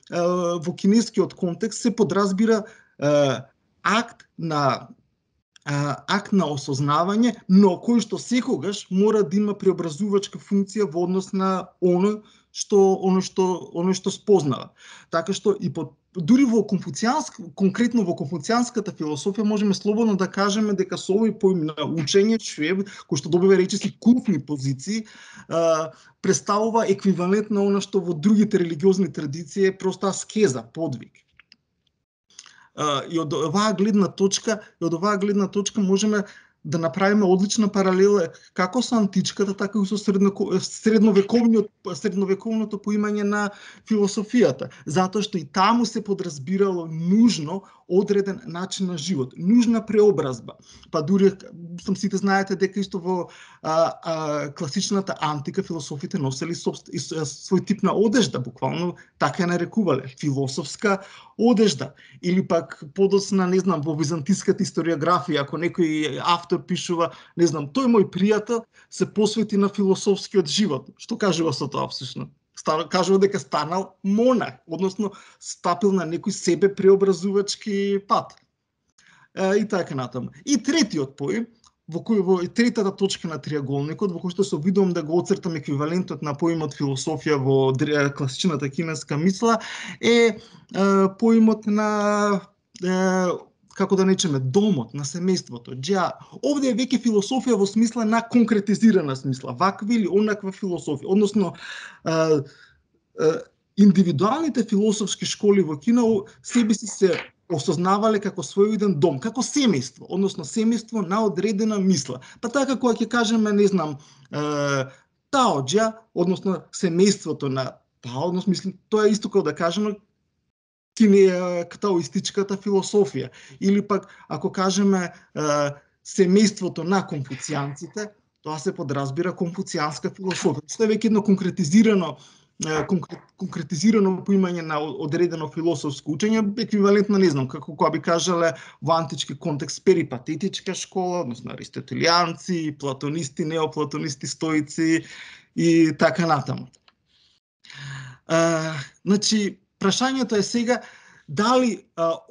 во кинескиот контекст се подразбира акт на осознавање, но кој што секогаш мора да има преобразувачка функција во однос на оно што спознава. Така што и дури конкретно во конфуцијанската философија можеме слободно да кажеме дека со овој поим на учење швеб, кој што добива речиси култни позиции, представува еквивалент на оно што во другите религиозни традиции е просто аскеза, подвиг. И од оваа гледна точка можеме да направиме одлична паралела како со античката, така и со средновековното поимање на философијата, затоа што и таму се подразбирало нужно одреден начин на живот, нужна преобразба. Па дури сите знаете дека исто во класичната антика философите носели свој тип на одежда, буквално така ја нарекувале, философска одежда. Или пак подоцна, не знам, во византиската историографија, ако некој автор пишува, не знам, тој мој пријател се посвети на философскиот живот. Што кажува со тоа всушност? Кажува дека станал монах, односно стапил на некој себе преобразувачки пат. И така натаму. И третиот поим, во третата точка на триаголникот, во кој што се обидувам да го оцртам еквивалентот на поимот философија во класичната кинеска мисла, е поимот на како да речеме, домот, на семејството, џа. Овде е веќе философија во смисла на конкретизирана смисла, ваква или онаква философија, односно индивидуалните философски школи во Кина себе си се осознавале како својиден дом, како семејство, односно семејство на одредена мисла. Па така кога ќе кажеме, не знам, Таоџа, односно семејството на Тао, односно мислам, тоа е исто како да кажеме таоистичката философија. Или пак, ако кажеме семејството на конфуцијанците, тоа се подразбира конфуцијанска философија. Тоа е веќе едно конкретизирано поимање на одредено философско учење, еквивалентно, не знам, како кога би кажале во антички контекст перипатетичка школа, односно аристотелијанци, платонисти, неоплатонисти, стоици и така натаму. Значи, прашањето е сега дали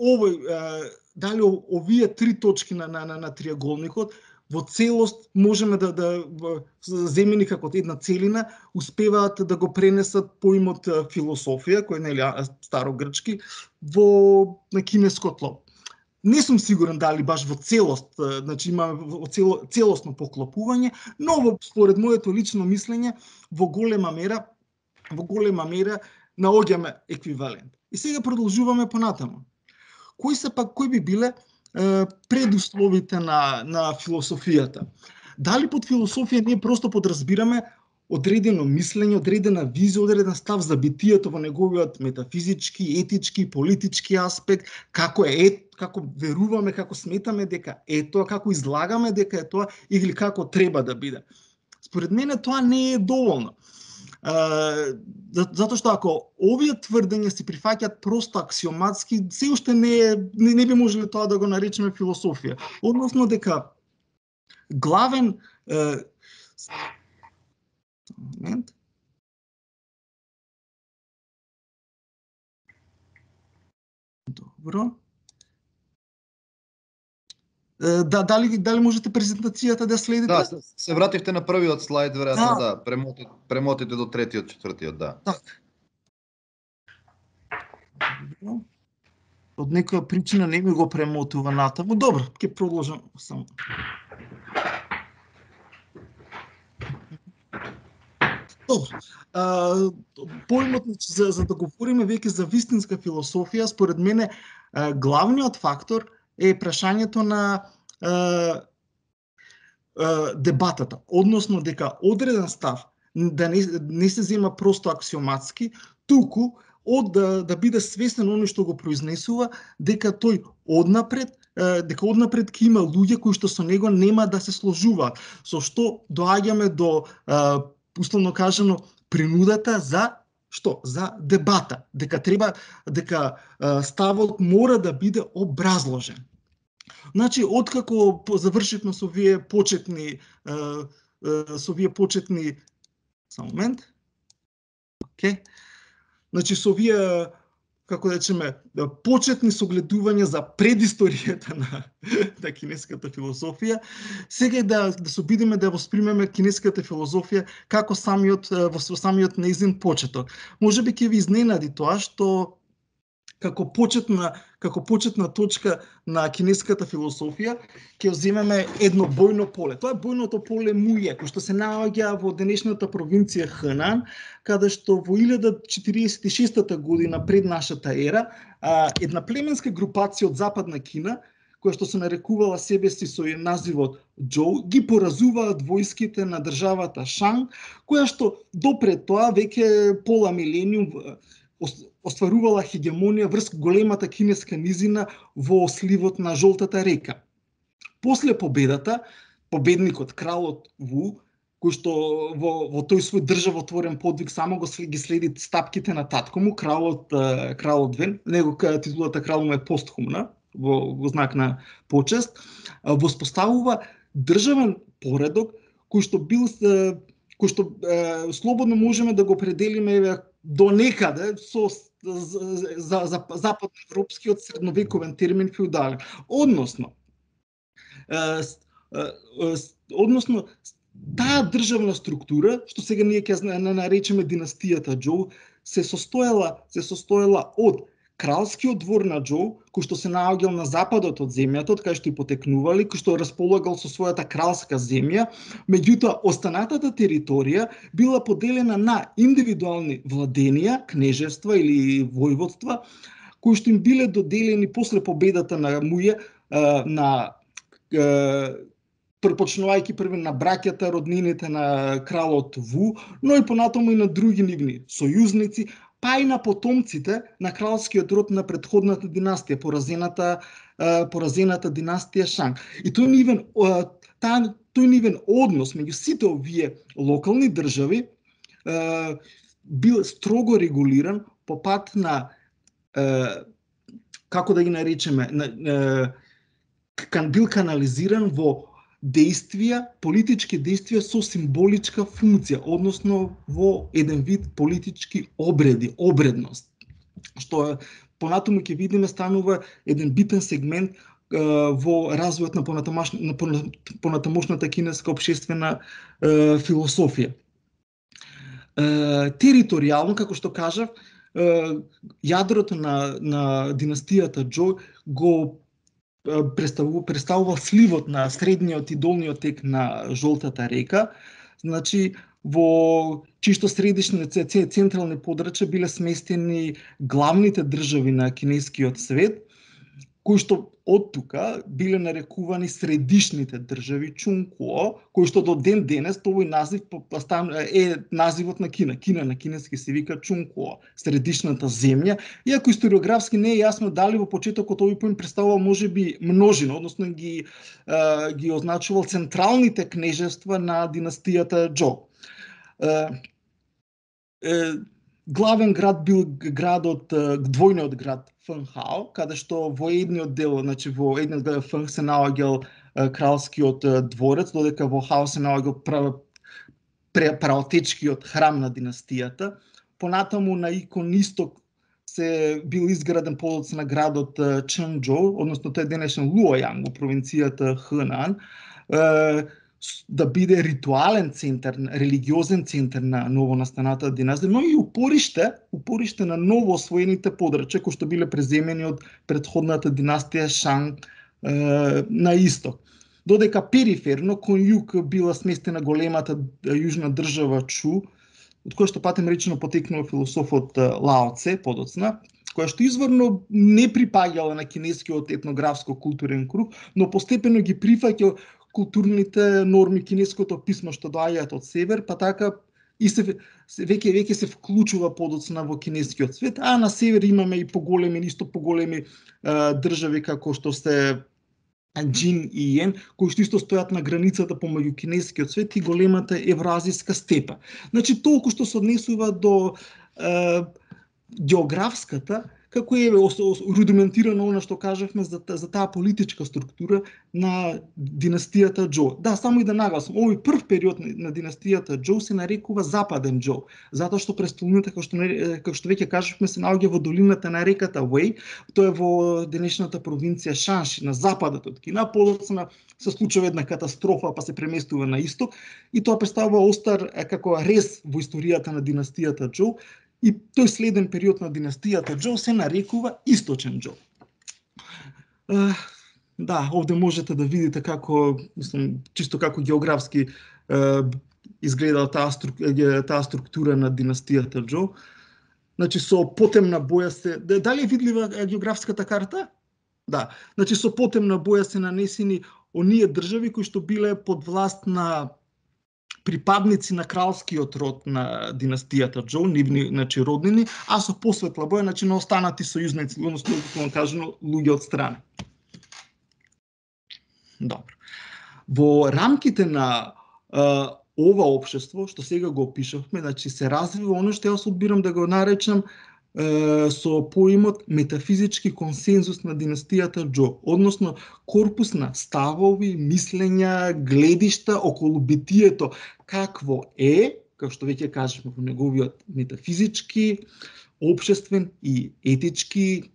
овие три точки на триаголникот во целост можеме да земени како една целина успеваат да го пренесат поимот философија, кој е старогрчки, на кинеско тло. Не сум сигурен дали баш во целост, значи имаме целосно поклопување, но според моето лично мислење во голема мера наоѓаме еквивалент. И сега продолжуваме понатаму. Кои би биле предусловите на философијата? Дали под философија ние просто подразбираме одредено мислење, одредена визија, одреден став за битието во неговиот метафизички, етички, политички аспект, како веруваме, како сметаме дека е тоа, како излагаме дека е тоа или како треба да биде? Според мене тоа не е доволно. Затоа што ако овие тврдења се прифаќаат просто аксиоматски, се уште не би можеле тоа да го наречеме философија. Односно дека главен момент. Добро. Дали можете презентацијата да следите? Да, се вративте на првиот слайд, веројатно, да. Премотите до третиот, четвртиот, да. Така. Од некоја причина не ми го премотува натаму. Добро, ќе продолжам само. Добро. Поимот, за да говориме веќе за вистинска философија, според мене главниот фактор е прашањето на дебатата, односно дека одреден став да не се зема просто аксиоматски, туку да биде свесен оној што го произнесува, дека тој однапред ќе има луѓе кои што со него нема да се сложуваат, со што доаѓаме до условно кажано принудата за што? За дебата, дека ставот мора да биде образложен. Значи, откако завршивме со овие почетни само момент. Океј. Значи, со овие како да речеме, почетни согледувања за предисторијата на кинеската философија. Сега да се обидиме да воспримеме кинеската философија како во самиот нејзин почеток. Можеби ќе ви изненади тоа што како почетна точка на кинеската философија ќе земеме едно бојно поле. Тоа е бојното поле Мује, кој што се наоѓа во денешната провинција Хенан, каде што во 1046 година пред нашата ера една племенска групација од западна Кина, која што се нарекувала себе си со називот Џоу, ги поразуваат војските на државата Шанг, која што допред тоа веќе пола милениум остварувала хегемонија врз големата кинеска низина во сливот на Жолтата река. После победата, победникот кралот Ву, кој што во тој свој државотворен подвиг само ги следи стапките на татко му, кралот Вен, него титулата крал му е постхумна, во знак на почест, воспоставува државен поредок кој што слободно можеме да го определиме до некаде со за западноевропскиот средновековен термин феудален. Односно таа државна структура, што сега ние ќе наречеме династијата Џоу, се состоела од кралскиот двор на Џоу, кој што се наоѓал на западот од земјата, од кај што и потекнували, кој што располагал со својата кралска земја, меѓутоа останатата територија била поделена на индивидуални владенија, кнежевства или војводства, кои што им биле доделени после победата на Мује почнувајќи први на браќата, роднините на кралот Ву, но и понатаму и на други нивни сојузници, па и на потомците на кралскиот род на предходната династија, поразената династија Шанг. И тој нивен однос меѓу сите овие локални држави бил строго регулиран по пат на, како да ги наречеме, бил канализиран во политички действија со символичка функција, односно во еден вид политички обредност, што понатаму ќе видиме станува еден битен сегмент во развојот на понатамошната кинеска општествена философија. Територијално, како што кажав, јадрото на династијата Џоу го представува сливот на средниот и долниот тек на Жолтата река, значи во чисто средишни централни подрачја биле сместени главните држави на кинескиот свет, кои што од тука биле нарекувани средишните држави Чункуо, кои што до ден денес овој назив е називот на Кина. Кина на кинески се вика Чункуо, средишната земја, иако историографски не е јасно дали во почетокот овој поим представувал можеби множина, односно ги означувал централните кнежевства на династијата Џоу. Главен град бил двојниот град Фенхао, каде што во едниот дел, значи во едниот дел Фенх се наоѓал кралскиот дворец, додека во Хао се наоѓал праотечкиот храм на династијата. Понатаму на икон исток се бил изграден подоцна на градот Ченџоу, односно тој денешен Луојанг во провинцијата Хенан, да биде ритуален центар, религиозен центар на новонастаната династија, но и упориште на ново освоените подрачја кои што биле преземени од претходната династија Шанг на исток. Додека периферно кон југ била сместена големата јужна држава Чу, од која што патем речено потекнува философот Лао Це подоцна, која што изворно не припаѓала на кинескиот етнографско-културен круг, но постепено ги прифаќа културните норми кинеското писмо што доаѓаат од север, па така и веќе се вклучува подоцна во кинескиот свет, а на север имаме и исто поголеми држави како што се Џин и Јен, кои што исто стојат на границата помеѓу кинескиот свет и големата евразиска степа. Значи толку што се однесува до географската како е рудиментирано она што кажавме за таа политичка структура на династијата Џоу. Да, само и да нагласам, овој прв период на династијата Џоу се нарекува Западен Џоу, затоа што престолнината, како што веќе кажавме, се наоѓа во долината на реката Уеј, тоа е во денешната провинција Шанши, на западот од Кина. Подоцна се случува една катастрофа, па се преместува на исток, и тоа представува остар како рез во историјата на династијата Џоу. И тој следен период на династијата Џоу се нарекува Источен Џоу. Да, овде можете да видите како, мислам, чисто како географски изгледа таа структура на династијата Џоу. Значи со потемна боја се, дали е видлива географската карта? Да, значи со потемна боја се нанесени оние држави кои што биле под власт на припадници на кралскиот род на династијата Џоу, нивни, значи, роднини, а со посветла боја, значи, на останати сојузници, односно, како кажано, луѓе од страна. Добро. Во рамките на ова општество, што сега го опишавме, значи, се развива оно што јас одбирам да го наречам со поимот метафизички консензус на династијата Џоу, односно корпус на ставови, мислења, гледишта околу битието какво е, како што веќе кажавме во неговиот метафизички, општествен и етички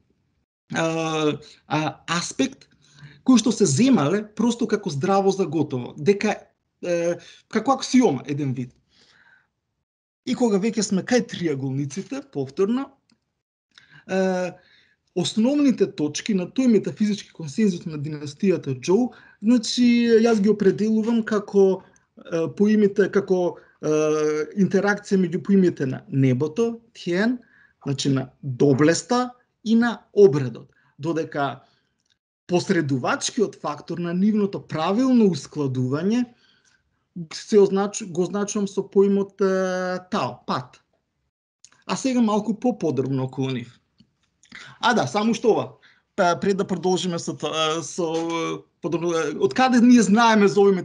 аспект, кои што се земале просто како здраво за готово, дека како аксиома еден вид. И кога веќе сме кај триаголниците, повторно, основните точки на тој метафизички консензус на династијата Џоу, значи јас ги определувам како поимите, како интеракција меѓу поимите на небото, Тиен, значи на доблеста и на обредот, додека посредувачкиот фактор на нивното правилно ускладување го означувам со поимот Тао, пат. А сега малку по-подробно околу нив. Да, само што ова, пред да продолжиме со од каде ние знаеме за овој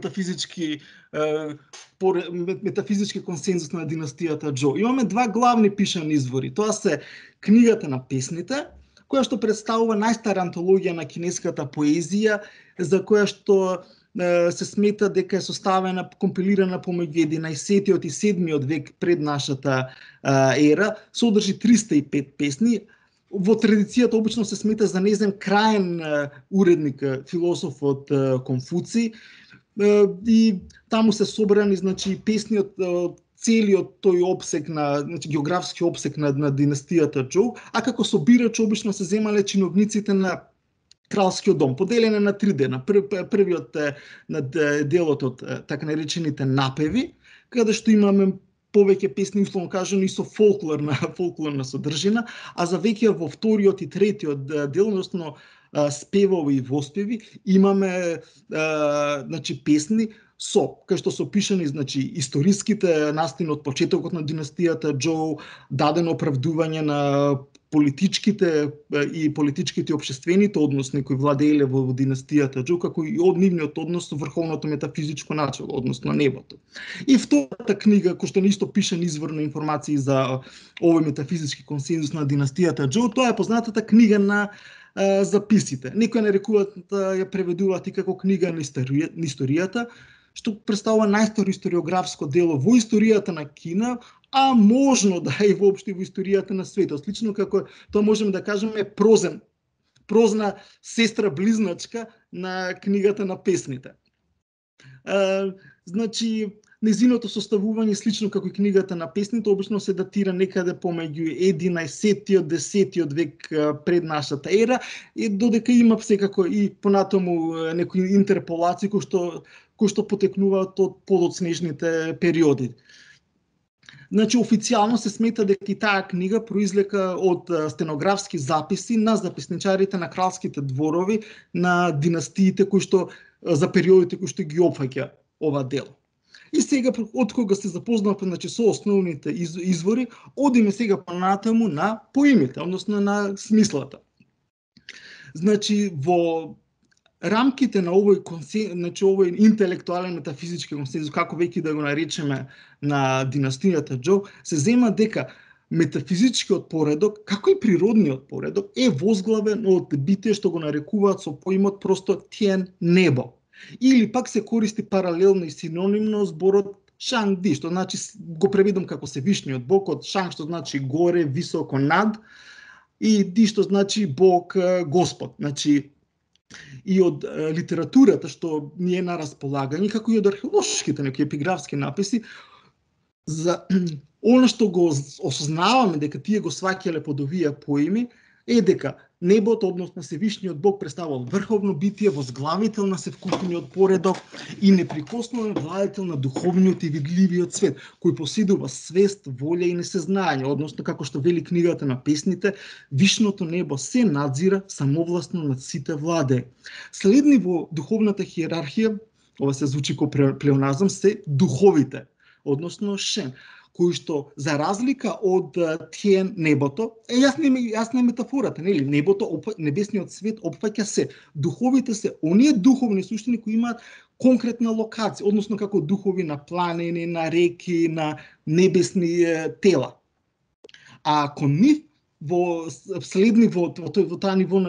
метафизички консензус на династијата Џоу. Имаме два главни пишани извори. Тоа се книгата на песните, која што представува најстара антологија на кинеската поезија, за која што се смета дека е составена, компилирана помеѓу 11-тиот и 7-тиот век пред нашата ера, содржи 305 песни. Во традицијата обично се смета за нејзин краен уредник, философот Конфуци, и таму се собрани, значи, песни од целиот тој опсек на, значи, географски опсек на династијата Џоу, а како собирач обично се земале чиновниците на кралскиот дом, поделени на 3 дена. Првиот делот од така наречените напеви, каде што имаме повеќе песни, условно кажано, и со фолклорна содржина, а за веќе во вториот и третиот дел, односно спевови и воспеви, имаме значи песни кај што се опишани, значи, историските настани од почетокот на династијата Џоу, дадено оправдување на политичките и општествените односи кои владееле во династијата Џоу, како и од нивниот однос со врховното метафизичко начало, односно небото. И втората книга, која што исто пишан извор на информации за овој метафизички консензус на династијата Џоу, тоа е познатата книга на записите. Некои нарекуваат, ја преведуваат и како книга на историјата, што представува најстаро историографско дело во историјата на Кина, а можно да и воопшто во историјата на светот. Слично како тоа можеме да кажеме прозна сестра близначка на книгата на песните. Значи, незиното составување, слично како и книгата на песните, обично се датира некаде помеѓу 11-тиот, 10-тиот век пред нашата ера, и додека има секако и понатаму некои интерполации кои што потекнуваат од подоцнежните периоди. Значи, официјално се смета дека и таа книга произлека од стенографски записи на записничарите на кралските дворови на династиите кои што за периодите кои што ги опфаќа ова дело. И сега, од кога се запознавме, значи, со основните извори, одиме сега понатаму на поимите, односно на смислата. Значи, во рамките на овој интелектуален метафизички консензус, како веќе да го наречеме, на династијата Џоу, се зема дека метафизичкиот поредок, како и природниот поредок, е возглавен од битие што го нарекуваат со поимот просто тиен небо. Или пак се користи паралелно и синонимно зборот Шанг Ди, што значи, го преведам како Севишниот Бог, од Шанг што значи горе, високо, над, и Ди што значи Бог, Господ. Значи, и од литературата што ни е на располагање, како и од археолошките неки епиграфски написи, за она што го осознаваме дека тие го сваќале под овие поими, е дека небото, односно Севишниот Бог, представувал врховно битие, возглавител на севкупниот поредок и неприкосновен владетел на духовниот и видливиот свет, кој поседува свест, волја и несезнање, односно како што вели книгата на песните, вишното небо се надзира самовласно над сите владе. Следни во духовната хиерархија, ова се звучи како плеоназам, се духовите, односно шен, кои што за разлика од тиен небото, јасна е метафората, нели? Небото, небесниот свет опфаќа се. Духовите се оние духовни суштини кои имаат конкретна локација, односно како духови на планини, на реки, на небесни тела. А кон нив следни во таа ниво,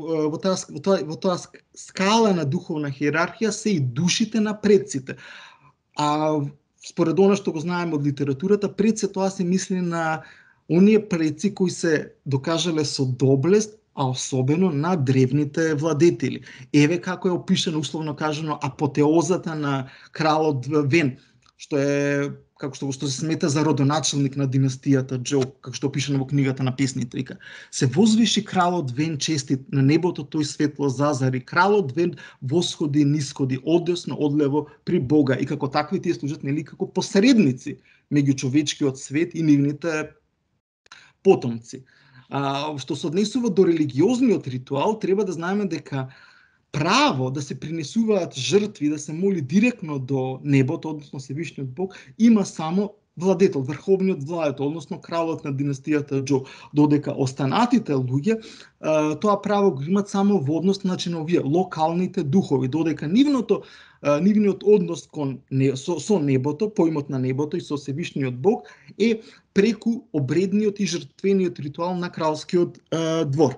во таа скала на духовна хиерархија се и душите на предците. А според она што го знаеме од литературата, пред се тоа се мисли на оние предци кои се докажале со доблест, а особено на древните владетели. Еве како е опишано, условно кажано, апотеозата на кралот Вен, што е како што се смета за родоначалник на династијата Џоу, како што опишано во книгата на песните, вика: се возвиши кралот Вен честит, на небото тој светло зазари, кралот Вен восходи и нисходи, одесно, одлево при Бога, и како такви тие служат, нели, како посредници меѓу човечкиот свет и нивните потомци. Што се однесува до религиозниот ритуал, треба да знаеме дека право да се принесуваат жртви, да се моли директно до небото, односно Севишниот Бог, има само владетел, врховниот владетел, односно кралот на династијата Џоу, додека останатите луѓе тоа право го имат само во однос на овие локалните духови, додека нивниот однос со небото, поимот на небото и со Севишниот Бог е преку обредниот и жртвениот ритуал на кралскиот двор.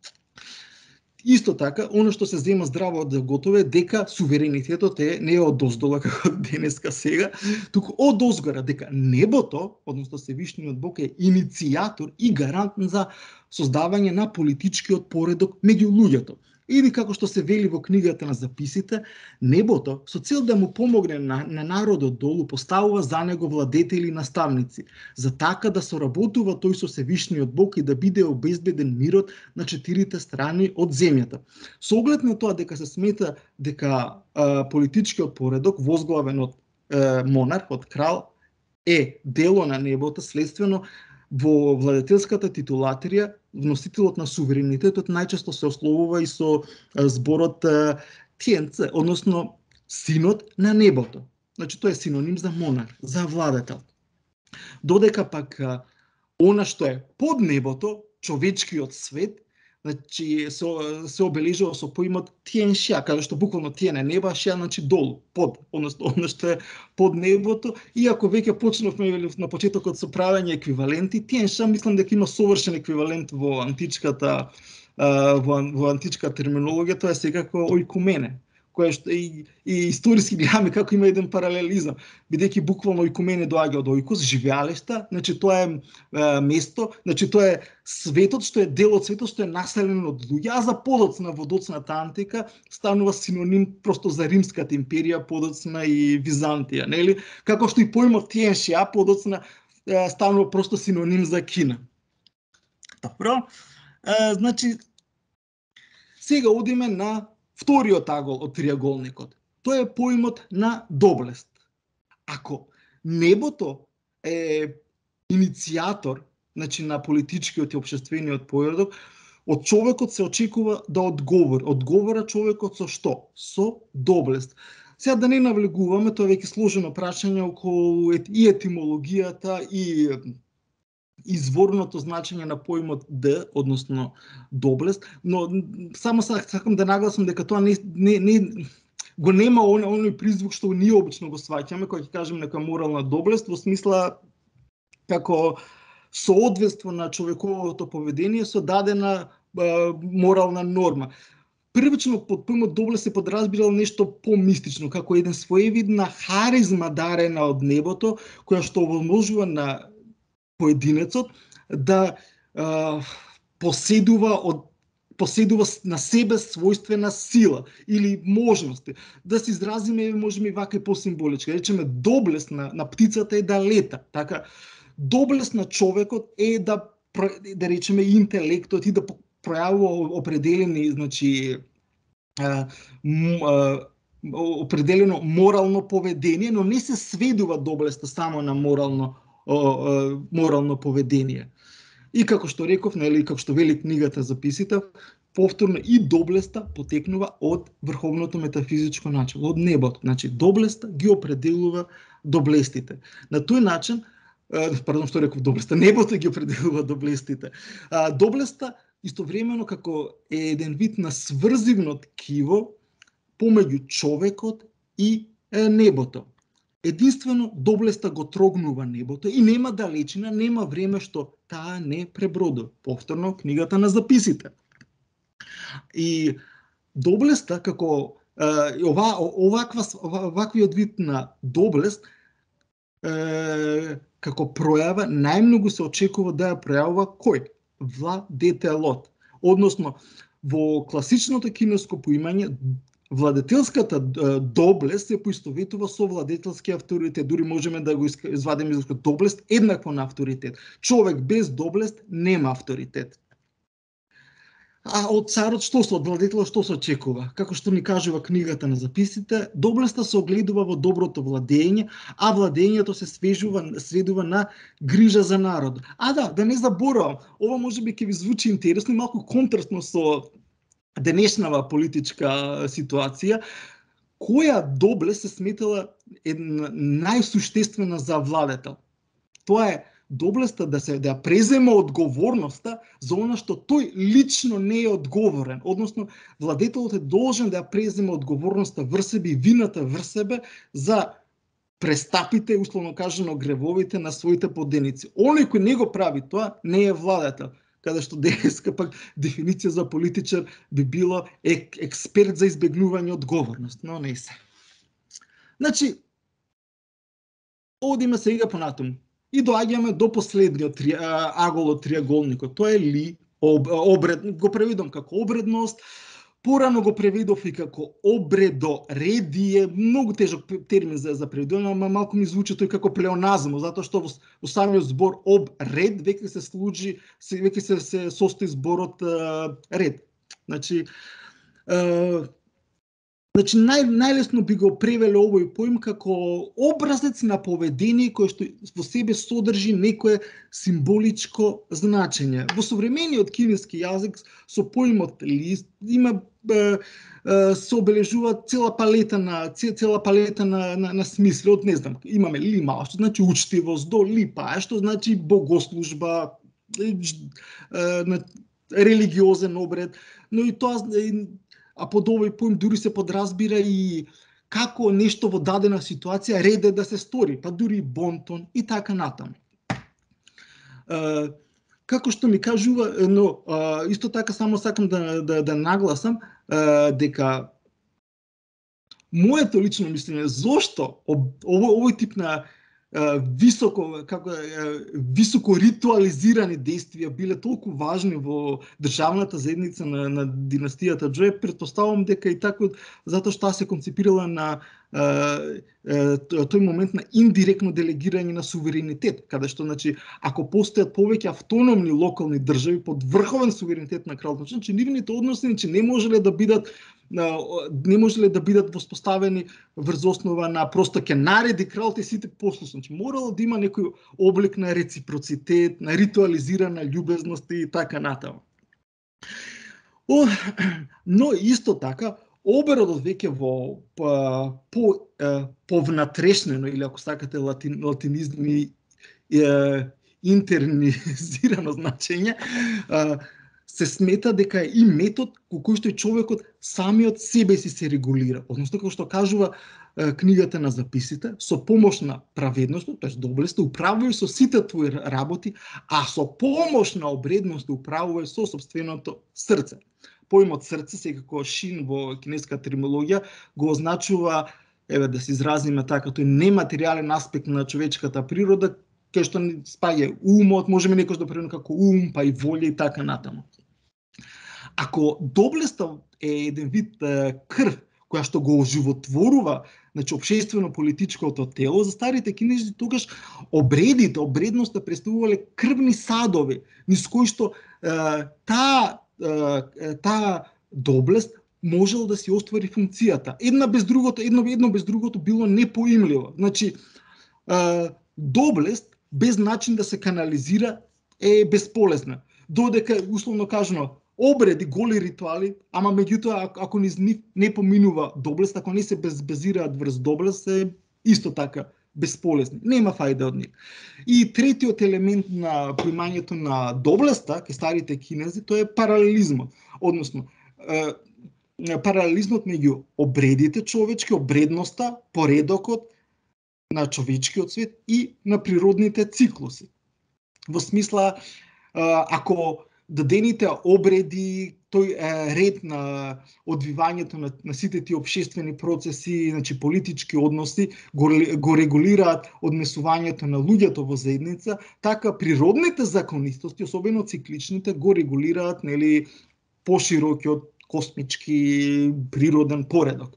Исто така, оно што се зема здраво од готово е дека суверенитетот не е од оздола како денеска сега, туку од озгора, дека небото, односно Севишниот Бог, е иницијатор и гарант за создавање на политичкиот поредок меѓу луѓето. Или како што се вели во книгата на записите, небото, со цел да му помогне на народот долу, поставува за него владетели и наставници, за така да соработува тој со Севишниот Бог и да биде обезбеден мирот на четирите страни од земјата. Со оглед на тоа дека се смета дека политичкиот поредок, возглавен од монарх, од крал, е дело на небото, следствено во владетелската титулаторија вносителот на суверенитетот најчесто се ословува и со зборот Тиенце, односно синот на небото. Значи тоа е синоним за монарх, за владетел. Додека пак она што е под небото, човечкиот свет, значи се обележува со поимот Тиеншија, каде што буквално Тиен е неба, Шија значи долу, под, односно она што е под небото. Иако веќе почнавме на почетокот со правење еквиваленти, Тиеншија мислам дека има совршен еквивалент во античката терминологија, тоа е секако оикумене, кое што и историски гледаме како има еден паралелизам, бидејќи буквално оикумене доаѓа од оикус, живеалешта, значи тоа е место, значи тоа е светот што е дел од светот што е населен од луѓе, а за подоцна во доцната антика станува синоним просто за Римската империја, подоцна и Византија, нели? Како што и поимот Тиеншија подоцна станува просто синоним за Кина. Добро, значи сега одиме на вториот агол од триаголникот. Тоа е поимот на доблест. Ако небото е иницијатор, значи на политичкиот и општествениот поредок, од човекот се очекува да одговора човекот со што? Со доблест. Сега да не навлегуваме, тоа е веќе сложено прашање околу и етимологијата и изворното значење на поимот Д, односно доблест, но само сакам да нагласам дека тоа не го нема оној призвук што ние обично го сваќаме кога ќе кажеме нека морална доблест, во смисла како соодветство на човековото поведение со дадена морална норма. Првично под поимот доблест се подразбирал нешто помистично, како еден своевидна харизма дарена од небото, која што овозможува на поединецот да поседува на себе својствена сила или можности. Да се изразиме, можеме и вака и посимволички. Речеме, доблест на птицата е да лета. Така, доблест на човекот е да речеме интелектот и да пројавува определени, значи, определено морално поведение, но не се сведува доблеста само на морално поведение. И како што реков, нели, како што вели книгата Записите, повторно и доблеста потекнува од врховното метафизичко начало, од небото. Значи, доблеста ги определува доблестите. На тој начин, што реков доблеста, небото ги определува доблестите. Доблеста истовремено како е еден вид на сврзивно ткиво помеѓу човекот и небото. Единствено доблеста го трогнува небото и нема далечина, нема време што таа не пребродува. Повторно книгата на Записите. И доблеста како оваквиот вид на доблест како пројава најмногу се очекува да ја пројавува кој? Владетелот. Односно, во класичното кинеско поимање, владетелската доблест се поистоветува со владетелски авторитет. Дури можеме да го извадиме изразот доблест еднакво на авторитет. Човек без доблест нема авторитет. А од царот што се, од владетелот што се очекува? Како што ни кажува книгата на Записите, доблеста се огледува во доброто владење, а владењето се сведува на грижа за народот. Да не заборавам, ова можеби ќе ви звучи интересно и малку контрастно со денешнава политичка ситуација. Која доблест се сметала најсуштествена за владетел? Тоа е доблеста да ја презема одговорноста за она што тој лично не е одговорен. Односно, владетелот е должен да ја презема одговорноста врз себе и вината врз себе за престапите, условно кажано, гревовите на своите поденици. Оној кој не го прави тоа, не е владетел. Каде што денеска пак дефиниција за политичар би било експерт за избегнување одговорност, но не се. Значи, одиме сега понатаму и доаѓаме до последниот агол од триаголникот. Тоа е ли обред, го преведам како обредност, порано го преведов и како обредоредие, многу тежок термин за преведување, ама малку ми звучи тој како плеоназм, затоа што во самиот збор обред веќе се служи, веќе се состои зборот ред. Значи најлесно би го превеле овој поим како образец на поведение кој што во себе содржи некое символичко значење. Во современиот кинески јазик со поимот лист има се обележува цела палета на смисли, од не знам, имаме лима, што значи учтивост, до липа, што значи богослужба, религиозен обред, но и тоа, а под овој поим дури се подразбира и како нешто во дадена ситуација ред е да се стори, па дури бонтон и така натаму. Како што ми кажува, но исто така само сакам да нагласам дека моето лично мислење зошто овој тип на високо ритуализирани действија биле толку важни во државната заедница на династијата Џо, претпоставувам дека и така затоа што се концепирала на тој момент на индиректно делегирање на суверенитет, каде што, значи, ако постојат повеќе автономни локални држави под врховен суверенитет на кралот, значи нивните односи не можеле да бидат воспоставени врз основа на просто ќе нареди кралот и сите послушни. Значи морало да има некој облик на реципроцитет, на ритуализирана љубезност и така натаму. Но исто така обредот веќе во повнатрешнено, или ако сакате латинизми, интернизирано значење, се смета дека е и метод кој што човекот самиот себе си се регулира. Односно, како што кажува книгата на записите, со помош на праведноста, тоест доблеста, управувај со сите твои работи, а со помош на обредност управувај со собственото срце. Поимот срце, секако шин во кинеската терминологија, го означува, да се изразиме така, тој нематеријален аспект на човечката природа, кај што спаѓа умот, можеме некош да преведеме како ум, па и волја и така натаму. Ако доблеста е еден вид крв, која што го оживотворува, значи општествено-политичкото тело, за старите кинези тогаш обредите, обредноста представувале крвни садови, низ кои што таа доблест можел да си оствари функцијата. Едно без другото било непоимливо. Значи, доблест без начин да се канализира е безполезна. Додека, условно кажано, обреди, голи ритуали, ама меѓутоа, ако низ нив не поминува доблест, ако не се базираат врз доблест, се исто така безполезни. Нема фајда од нив. И третиот елемент на поимањето на доблеста, ке старите кинези, тоа е паралелизмот. Односно, паралелизмот меѓу обредите човечки, обредноста, поредокот на човечкиот свет и на природните циклуси. Во смисла, ако дадените обреди, тој ред на одвивањето на сите тие општествени процеси, значи политички односи, го регулираат однесувањето на луѓето во заедница, така природните законитости, особено цикличните, го регулираат, нели, поширокиот космички природен поредок.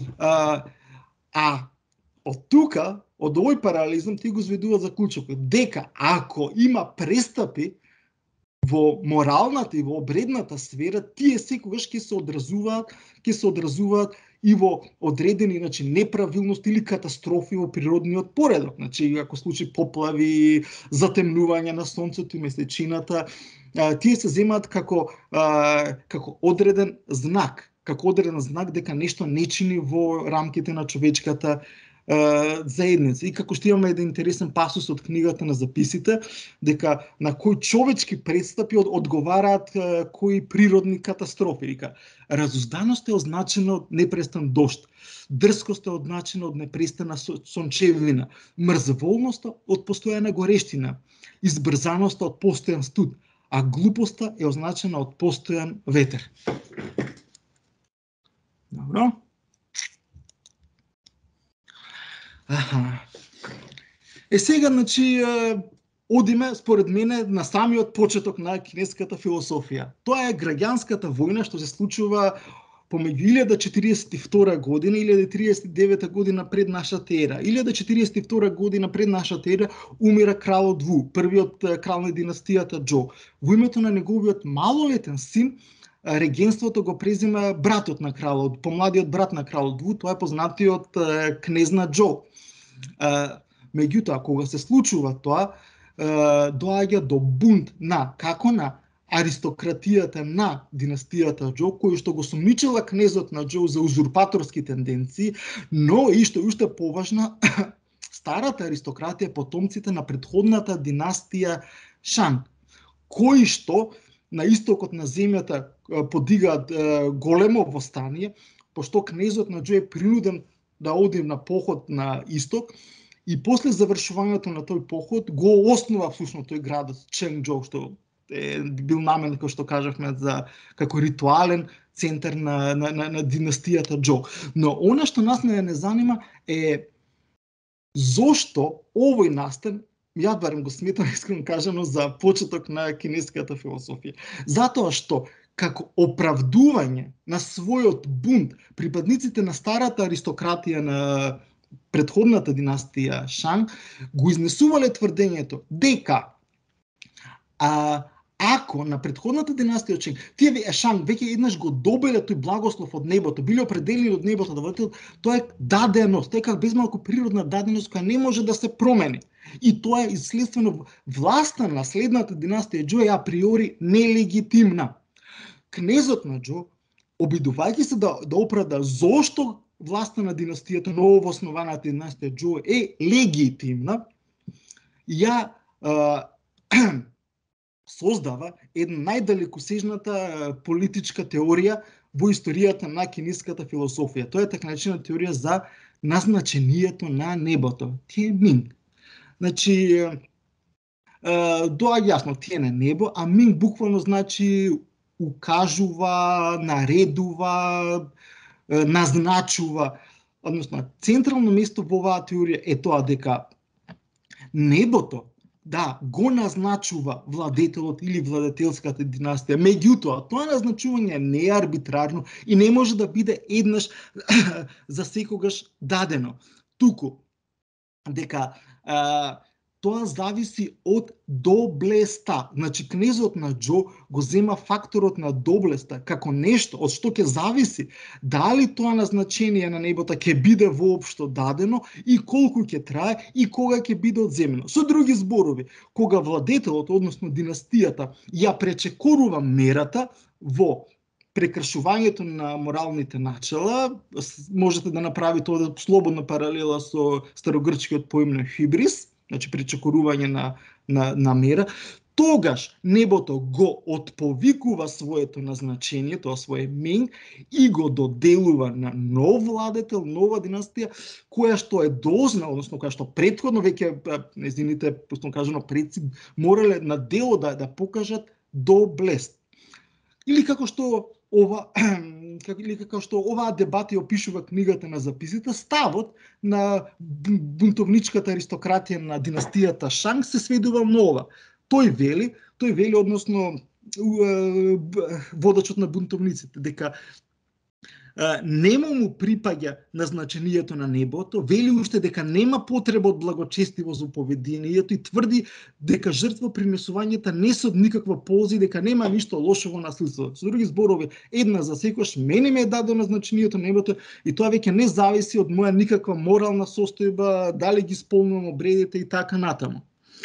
Од тука, од овој паралелизм, ти го изведува заклучокот дека ако има престапи во моралната и во обредната сфера, тие секогаш ќе се одразуваат и во одредени, значи, неправилности или катастрофи во природниот поредок. Значи, ако случи поплави, затемнување на сонцето и месечината, тие се земаат како одреден знак, дека нешто не чини во рамките на човечката заедница. И како што имаме еден интересен пасус од книгата на записите, дека на кои човечки престапи одговараат кои природни катастрофи. Вика, разузданост е означена од непрестан дожд, дрскост е означена од непрестана сончевина, мрзволноста од постојана горештина, избрзаноста од постојан студ, а глупоста е означена од постојан ветер. Добро. Сега, значи, одиме, според мене, на самиот почеток на кинеската философија. Тоа е граѓанската војна што се случува помеѓу 1042 година и 1039 година пред нашата ера. 1042 година пред нашата ера умира кралот Ву, првиот крал на династијата Џо. Во името на неговиот малолетен син, регенството го презима братот на кралот, помладиот брат на кралот Ву, тоа е познатиот кнезна Џо. Меѓутоа, кога се случува тоа, доаѓа до бунт како на аристократијата на династијата Џо, кој што го сомничила кнезот на Џо за узурпаторски тенденции, но и што уште поважна, старата аристократија, потомците на предходната династија Шан, кои што на истокот на земјата подигаат големо восстание, пошто кнезот на Џо е принуден да оди на поход на исток и после завршувањето на тој поход го основа всушност тој градот Ченџоу, што бил намен, како што кажавме, како ритуален центар на династијата Џо. Но она што нас не занима е зошто овој настан, ја барем го сметам искрено кажано за почеток на кинеската философија. Затоа што како оправдување на својот бунт, припадниците на старата аристократија на предходната династија Шан го изнесувале тврдењето дека ако на предходната династија Шан, тие Шан веќе еднаш го добиле тој благослов од небото, биле определени од небото да водат, тоа е даденост, тоа е како безмалку природна даденост која не може да се промени. И тоа е следствено власта на следната династија Џо е априори нелегитимна. Кнезот на Џо, обидувајќи се да оправда зошто власта на династијата, новооснованата династија Џо е легитимна, ја создава една најдалекосежната политичка теорија во историјата на кинеската философија. Тоа е така наречена теорија за назначението на небото. Тие Минг. Значи, доаѓа јасно, тие на небо, а Минг буквално значи укажува, наредува, назначува. Односно, централно место во оваа теорија е тоа дека небото, да, го назначува владетелот или владетелската династија. Меѓутоа, тоа назначување не е арбитрарно и не може да биде еднаш за секогаш дадено. Туку, дека тоа зависи од доблеста. Значи, кнезот на Џо го зема факторот на доблеста како нешто од што ќе зависи дали тоа назначение на небото ќе биде воопшто дадено и колку ќе трае и кога ќе биде одземено. Со други зборови, кога владетелот, односно династијата, ја пречекорува мерата во прекршувањето на моралните начала, можете да направите тоа слободна паралела со старогрчкиот поим хибрис, значи пречекорување на мера, тогаш небото го отповикува своето назначение, тоа свое Минг, и го доделува на нов владетел, нова династија, која што е должна, односно која што претходно веќе нејзините, пусно кажано, предци морале на дело да покажат доблест. Или како што оваа дебата ја опишува книгата на записите, ставот на бунтовничката аристократија на династијата Шанг се сведува на ова. Тој вели, односно водачот на бунтовниците, дека нема му припаѓа назначението на небото, вели уште дека нема потреба од благочестивост во поведението и тврди дека жртвопринесувањата не се од никаква полза и дека нема ништо лошо во насилството. Со други зборови, една за секогаш мене ми е дадено назначението на небото и тоа веќе не зависи од моја никаква морална состојба, дали ги исполнувам обредите и така натаму.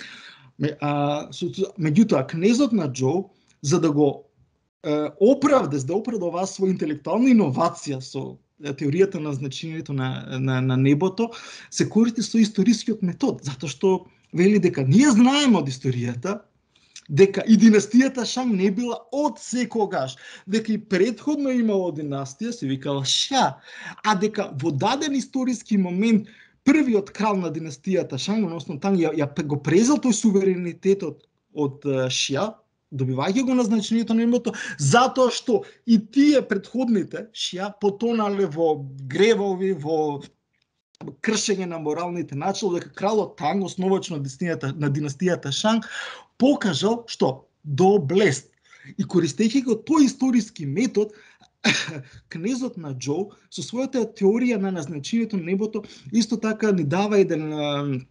Меѓутоа, кнезот на Џо, за да го оправда оваа своја интелектуална иновација со теоријата на значењето на небото, се користи со историскиот метод, затоа што вели дека ние знаеме од историјата дека и династијата Шанг не била од секогаш, дека и претходно имало династија, се викала Ша, а дека во даден историски момент првиот крал на династијата Шанг, односно таму ја го презел тој суверенитетот од Ша, добивајќи го назначението на небото, затоа што и тие претходните Шија потонале во гревови, во кршење на моралните начала, дека кралот Танг, основач на династијата Шанг, покажал што? Доблест. И користејќи го тој историски метод, кнезот на Џо со својата теорија на назначението на небото исто така ни дава еден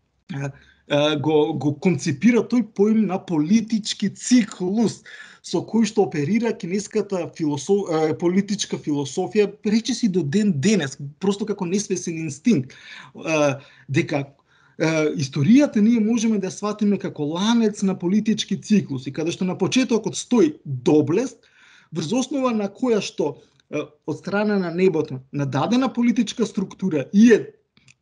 го концепира тој поим на политички циклус со кој што оперира кинеската политичка философија речиси до ден денес, просто како несвесен инстинкт, дека историјата ние можеме да сватиме како ланец на политички циклуси, каде што на почетокот стои доблест, врз основа на која што од страна на небото на дадена политичка структура и е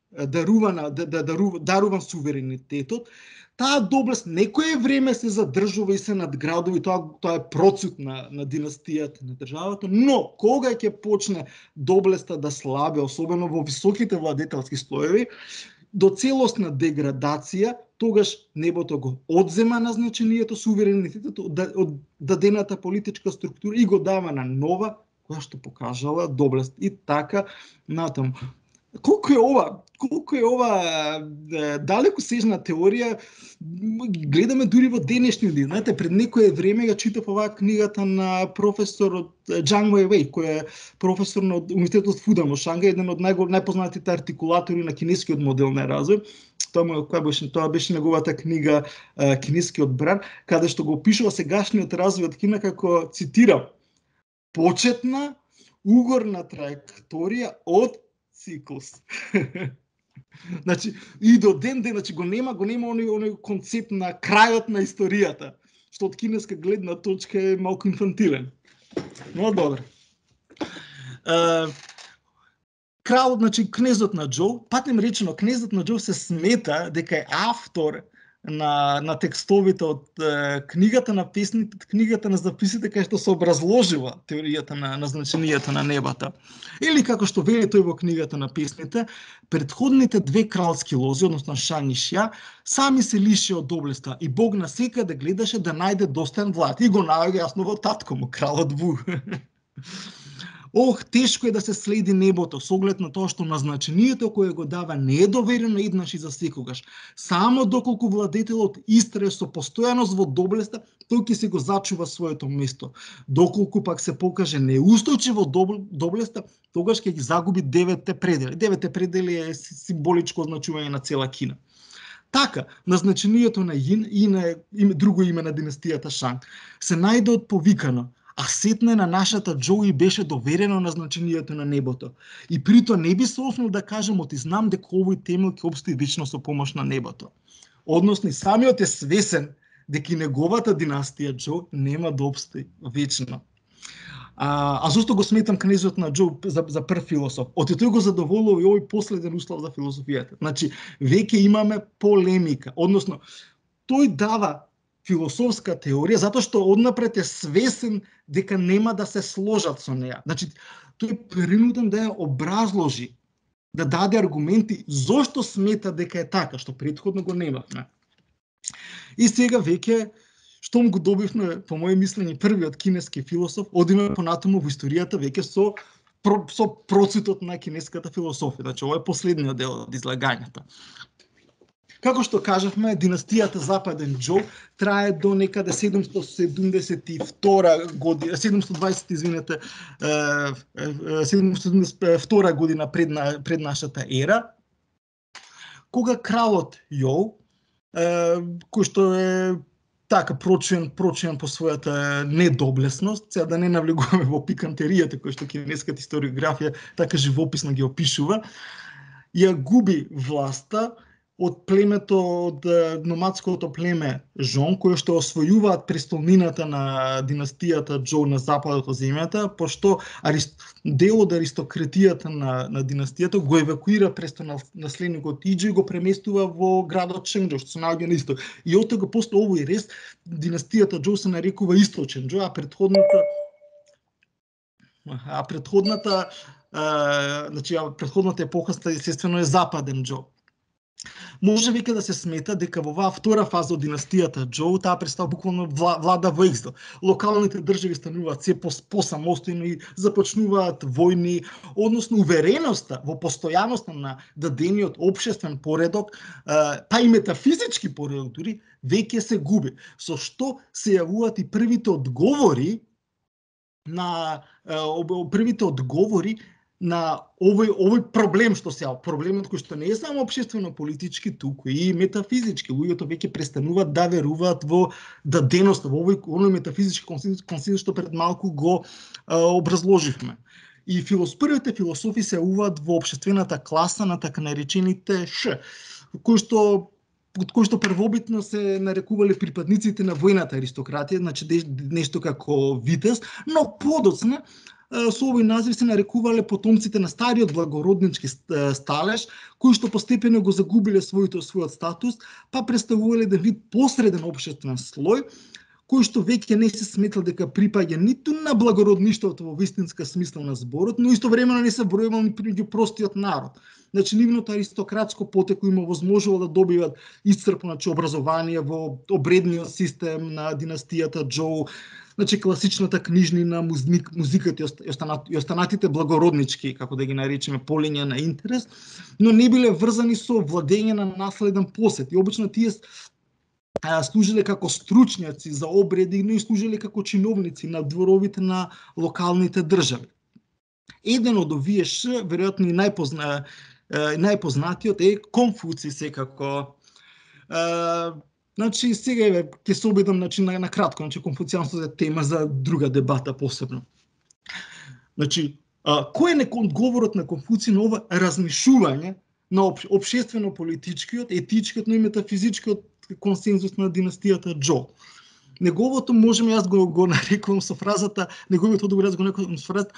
даруван суверенитетот, таа доблест некое време се задржува и се надградува и тоа е процут на династијата, на државата, но кога ќе почне доблеста да слабе, особено во високите владетелски слоеви, до целосна деградација, тогаш небото го одзема назначението, суверенитетот од дадената политичка структура и го дава на нова, која што покажала доблест. И така натаму. Колку е ова далеко сежна теорија, гледаме дури во денешниот ден. Знаете, пред некое време ја читав оваа книгата на професорот Џанг Вејвеј, кој е професор на Университетот Фудан во Шангај, еден од најпознатите артикулатори на кинескиот модел на развој. Тоа беше неговата книга Кинескиот бран, каде што го опишува сегашниот развој од Кина како, цитирам, почетна угорна траекторија од циклус. Значи, и до ден, значи го нема оној концепт на крајот на историјата, што од кинеска гледна точка е малку инфантилен. Но добро. Кралот, значи кнезот на Џо, патем речено, кнезот на Џо се смета дека е автор на текстовите од книгата на песните, книгата на записите кај што се образложува теоријата на значењето на небата. Или како што вели тој во книгата на песните, предходните две кралски лози, односно Шан и Шја, сами се лиши од доблеста и Бог насекаде гледаше да најде достоен влад. И го наоѓа јасно во татко му, кралот Ву. Ох, тешко е да се следи небото, со оглед на тоа што назначението кое го дава не е доверено еднаш и за секогаш. Само доколку владетелот истрае со постојаност во доблеста, тој ќе се го зачува своето место. Доколку пак се покаже неустојчив во доблеста, тогаш ќе ги загуби деветте предели. Деветте предели е символичко означување на цела Кина. Така, назначението на Јин и на друго име на династијата Шан се најде од повикано, а сетне на нашата Џоуи беше доверено назначението на небото. И прито не би се осмел да кажем оти знам дека овој темел ќе обстои вечно со помош на небото. Односно и самиот е свесен дека и неговата династија Џоу нема да обстои вечно. А зошто го сметам кнезот на Џоу за прв философ? Оти тој го задоволува и овој последен услов за философијата. Значи, веќе имаме полемика, односно тој дава философска теорија затоа што однапред е свесен дека нема да се сложат со неа. Значи, тој е принуден да ја образложи, да даде аргументи зошто смета дека е така, што претходно го немавме. И сега веќе, штом го добивме, по моје мислење, првиот кинески философ, одиме понатаму во историјата веќе со процитот на кинеската философија. Значи, ова е последниот дел од излагањето. Како што кажавме, династијата Западен Џоу трае до некаде 772 година пред нашата ера, кога кралот Јоу, кој што е така прочуен по својата недоблесност, сега да не навлегуваме во пикантеријата кој што кинеската историографија така живописно ги опишува, ја губи власта од племето, од номадското племе Жон, кој што освојуваат престолнината на династијата Џоу на западот од земјата, пошто дел од аристократијата на династијата го евакуира престолнаследникот Иџи и го преместува во градот Ченџоу, што се наоѓа на исток. И од тога после овој рез династијата Џоу се нарекува Источен Џоу, а предходната епоха естествено е Западен Џоу. Може веќе да се смета дека во оваа втора фаза од династијата Џоу таа представа буквално влада во екзил. Локалните држави стануваат се посамостојни и започнуваат војни, односно увереноста во постојаноста на дадениот општествен поредок, па и метафизички поредок дури, веќе се губи. Со што се јавуваат и првите одговори на овој проблем што се јавува, проблемот кој што не е само општествено-политички, туку и метафизички. Луѓето веќе престануваат да веруваат во даденоста, во овој метафизички консензус што пред малку го образложивме. И првите философи се јавуваат во општествената класа на така наречените Ш, кои што првобитно се нарекувале припадниците на војната аристократија, значи нешто како витез, но подоцна со овој назив се нарекувале потомците на стариот благороднички сталеж, кои што постепено го загубиле својот статус, па представувале еден вид посреден општествен слој, кој што веќе не се сметал дека припаѓа ниту на благородништвото во вистинска смисла на зборот, но истовремено не се бројувал ни меѓу простиот народ. Значи, нивното аристократско потекло има возможува да добиват исцрпно образование во обредниот систем на династијата Џоу, значи класичната книжнина, музиката и останатите благороднички, како да ги наречеме, полиња на интерес, но не биле врзани со владење на наследен посет. И обично тие служиле како стручњаци за обреди, но и служиле како чиновници на дворовите на локалните држави. Еден од овие Ш, веројатно и најпознатиот е Конфуци секако. Значи, сега ќе се обидам на кратко, значи конфуцијанството е тема за друга дебата посебно. Значи, кој е одговорот на Конфуци на ова размишување на општествено-политичкиот, етичкиот, но и метафизичкиот консензус на династијата Џоу? Неговото можеме јас го нарекувам со фразата, неговиот одговор јас го нарекувам со фразата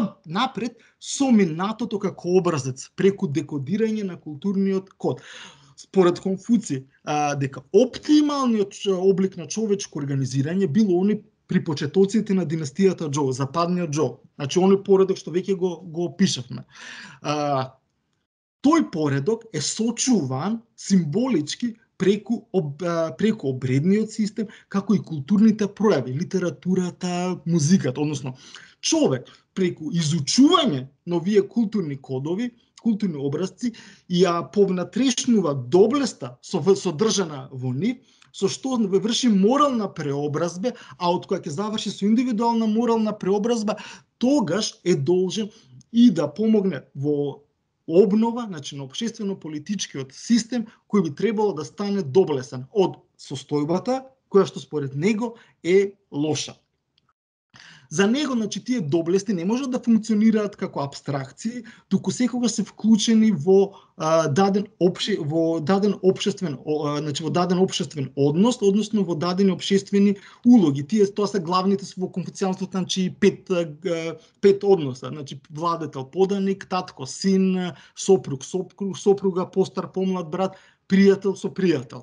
напред со минатото како образец преку декодирање на културниот код. според Конфуци, дека оптималниот облик на човечко организирање било оној при почетоците на династијата Џоу, западниот Џоу. Значи, оној поредок што веќе го опишавме. Тој поредок е сочуван символички преку обредниот систем, како и културните пројави, литературата, музиката, односно човек преку изучување на овие културни кодови, културни образци, ја повнатрешнува доблеста содржана во нив, со што врши морална преобразба, а од која ќе заврши со индивидуална морална преобразба, тогаш е должен и да помогне во обнова, значи на општествено-политичкиот систем, кој би требало да стане доблесен од состојбата, која што според него е лоша. За него, значи, тие доблести не можат да функционираат како абстракции, туку секогаш се вклучени во даден општествен однос, односно во дадени општествени улоги. Тоа се главните во конфуцијанството, значи пет односа, значи владетел, поданик, татко, син, сопруг, сопруга, постар, помлад брат, пријател со пријател.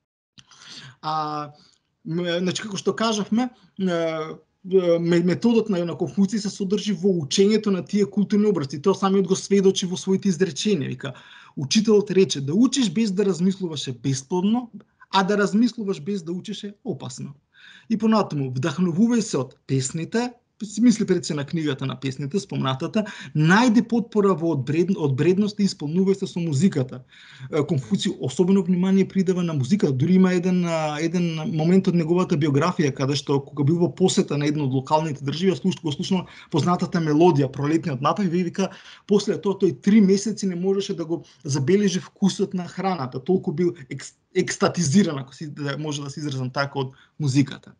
Значи, како што кажавме, методот на Конфуци се содржи во учењето на тие културни образци. Тоа самиот го сведочи во своите изреченија. Вика, учителот рече да учиш без да размислуваш е бесплодно, а да размислуваш без да учиш е опасно. И понатаму, вдахнувувај се од песните, мисли пред се на книгата на песните, спомнатата, најде потпора во од бредност и исполнувај се со музиката. Конфуци особено внимание придава на музиката. Дури има еден момент од неговата биографија, каде што кога бил во посета на една од локалните држави, го слушнал познатата мелодија, Пролетниот напев, и вика, после тоа тој 3 месеци не можеше да го забележи вкусот на храната. Толку бил екстатизиран, ако може да се изразам така, од музиката.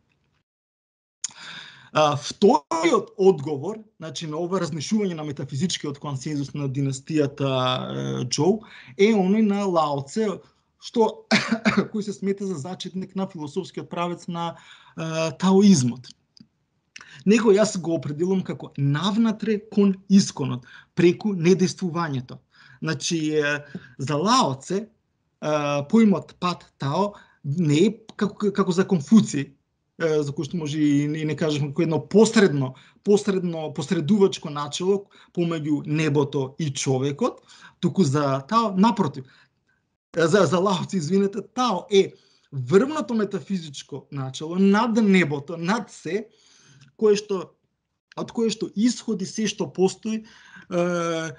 Вториот одговор, значи на ова разнешување на метафизичкиот консензус на династијата Џоу е оној на Лао Це, кој се смета за зачетник на философскиот правец на таоизмот. Него јас го определувам како навнатре кон исконот, преку недействувањето. Значи, за Лао Це, поимот пат Тао не е како за Конфуци, за кој што може и не кажеме како едно посредувачко начело помеѓу небото и човекот, туку за Тао, напротив, за Лао Це, извинете, Тао е врвното метафизичко начело над небото, над се, од кое што исходи се што постои, а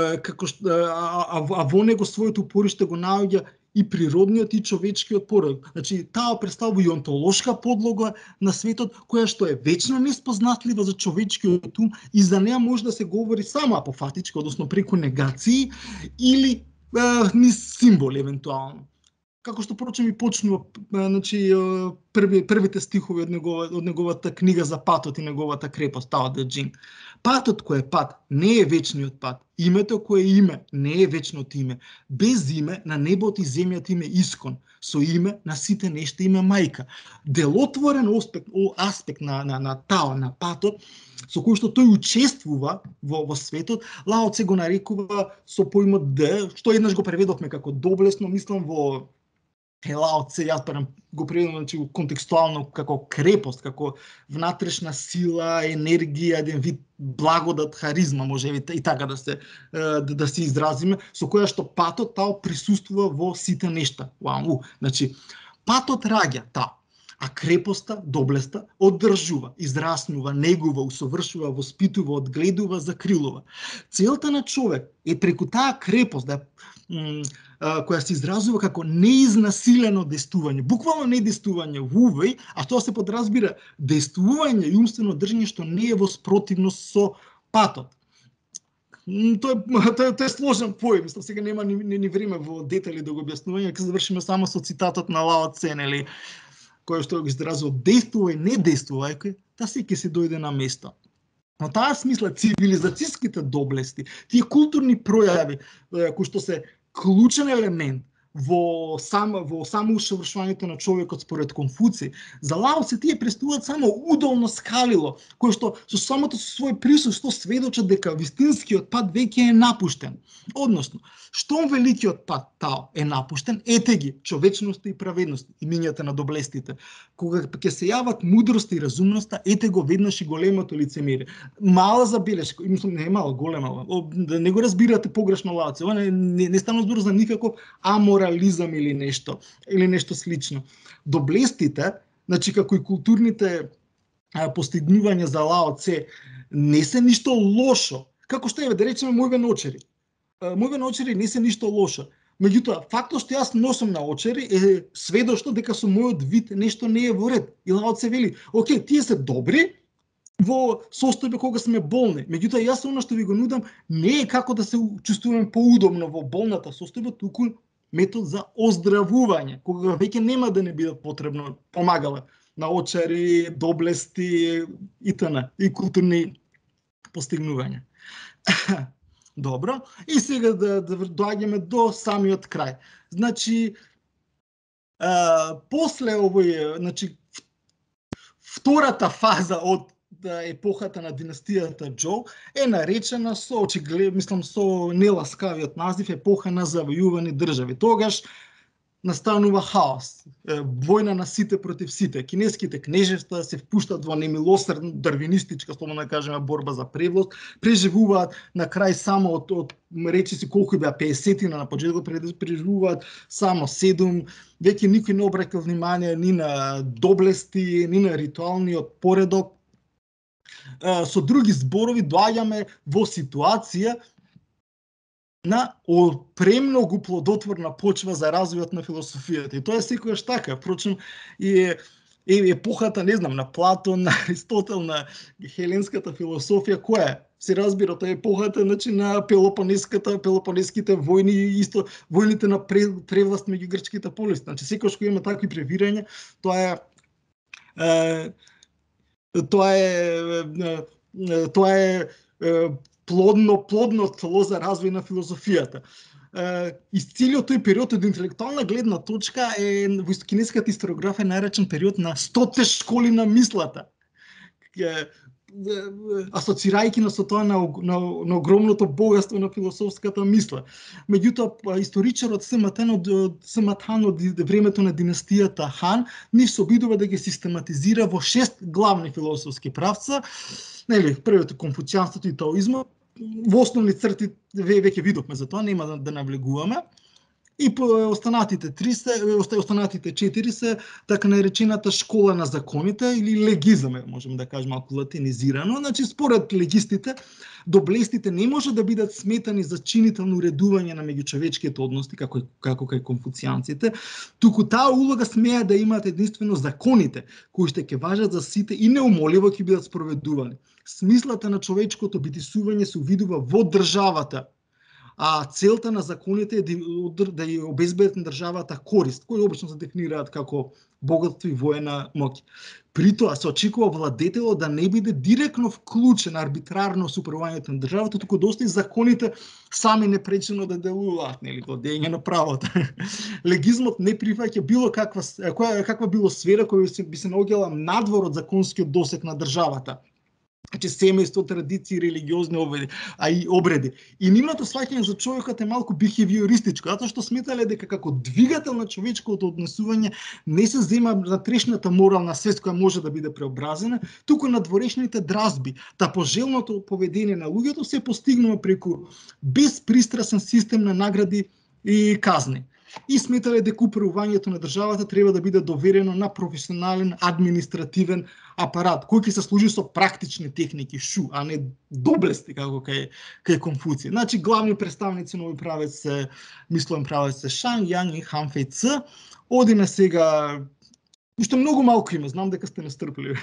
во него своето упориште го наоѓа и природниот и човечкиот пород. Значи, Тао представува и онтолошка подлога на светот, која што е вечно неспознатлива за човечкиот ум и за неа може да се говори само апофатички, односно преку негации или низ символи евентуално. Како што прочем и почнува, значи, првите стихови од неговата книга за патот и неговата крепост, Тао Де Џинг. Патот кој е пат не е вечниот пат. Името кое е име не е вечното име. Без име на небото и земјата име искон. Со име на сите нешта име мајка. Делотворен аспект на Тао, на патот, со кој што тој учествува во светот, Лао Це го нарекува со поимот Д, што еднаш го преведовме како доблесно, мислам во Лао Це, јас го преведувам, значи, контекстуално како крепост, како внатрешна сила, енергија, еден вид благодат, харизма, може и така да се изразиме, со која што патот Тао присуствува во сите нешта. Значи, патот раѓа Тао, а крепоста, доблеста, оддржува, израснува, негува, усовршува, воспитува, одгледува, закрилува. Целта на човек е преку таа крепост која се изразува како неизнасилено действување, буквално не действување вувај, а тоа се подразбира действување и умствено држање што не е во спротивност со патот. Тоа е сложен поим, сега нема ни време во детали да го објаснување, ќе завршиме само со цитатот на Лао Це, нели, кој што го изразува действувај, не действувај, та се ќе се дојде на место. Но таа смисла цивилизацијските доблести, тие културни пројави кои што се клучен елемент во самоусовршувањето на човекот според Конфуци, за Лаоци тие представуваат само удолно скалило, кое што со самото свој присуство сведочат дека вистинскиот пат веќе е напуштен. Односно, штом великиот пат Тао е напуштен, ете ги човечноста и праведноста, имињата на доблестите. Кога ќе се јават мудроста и разумноста, ете го веднаш и големото лицемерие. Мала забелешка, мислам не е мала, голема, да не го разбирате погрешно Лаоци. Ова не стана збор за никаков аморализам или нешто слично. Доблестите, значи како и културните постигнувања за Лаоци не се ништо лошо. Како што е, да речеме, мојве научери. Мојве научери не се ништо лошо. Меѓутоа, фактот што јас носам научери е сведоштво дека со мојот вид нешто не е во ред. И Лаоци вели, окей, тие се добри во состојба кога сме болни. Меѓутоа, јас она што ви го нудам не е како да се чувствуваме поудобно во болната состојба, туку метод за оздравување, кога веќе нема да не бидат потребно помагала научари, доблести и т.н. и културни постигнувања. Добро, и сега да доаѓаме до самиот крај. Значи, после овој, значи, втората фаза од епохата на династијата Џоу е наречена со, мислам, со неласкавиот назив епоха на завојувани држави. Тогаш настанува хаос, војна на сите против сите. Кинеските кнежевства се впуштат во немилосрдна дарвинистичка, слободно да кажеме, борба за превласт, преживуваат на крај само од речиси колку беа 50-тина на почетокот, преживуваат само 7, веќе никој не обраќа внимание ни на доблести, ни на ритуалниот поредок. Со други зборови доаѓаме во ситуација на премногу плодотворна почва за развојот на философијата. И тоа е секогаш така. Впрочем, и епохата, не знам, на Платон, на Аристотел, на хеленската философија, која е? Се разбира, тоа е епохата, значи, на пелопонеските војни, исто војните на превласт меѓу грчките полиси. Значи, секогаш кога има такви превирања, тоа е плодно тло за развој на философијата. И целиот тој период од интелектуална гледна точка е во кинеската историографија наречен период на 100-те школи на мислата. Асоцирајќи со тоа на огромното богатство на философската мисла. Меѓутоа, историчарот Симатан од времето на династијата Хан ни се обидува да ги систематизира во 6 главни философски правца, нели, првото конфуцијанството и таоизмот. Во основни црти веќе видовме за тоа, нема да навлегуваме. И по останатите 4 се така наречената школа на законите или легизам, можеме да кажеме малку латинизирано. Значи, според легистите, доблестите не може да бидат сметани за чинително уредување на меѓучовечките односи, како кај конфуцијанците, туку таа улога смеа да имаат единствено законите, кои што ќе важат за сите и неумоливо ќе бидат спроведувани. Смислата на човечкото битисување се увидува во државата, а целта на законите е да ја обезбедат на државата корист, кои обично се дефинираат како богатство и воена моќ. При тоа се очекува владетелот да не биде директно вклучен арбитрарно со управувањето на државата, туку да остави законите сами непречено да делуваат, нели, во дејање на правото. Легизмот не прифаќа било каква било сфера која би се наоѓала надвор од законскиот досег на државата. Значи, семејство, традиции, религиозни обреди. И нивното сваќање за човекот е малку бихевиористичко, затоа што сметале дека како двигател на човечкото однесување не се зема натрешната морална свест која може да биде преобразена, туку надворешните дразби, та пожелното поведение на луѓето се постигнува преку безпристрасен систем на награди и казни. И сметале дека управувањето на државата треба да биде доверено на професионален административен апарат, кој ќе се служи со практични техники, шу, а не доблести, како кај Конфуција. Значи, главни представници на овој правец се, мисловен правец се Шан, Јан и Хан Феј Ц. Одиме сега, уште многу малку има, знам дека сте настрпливи.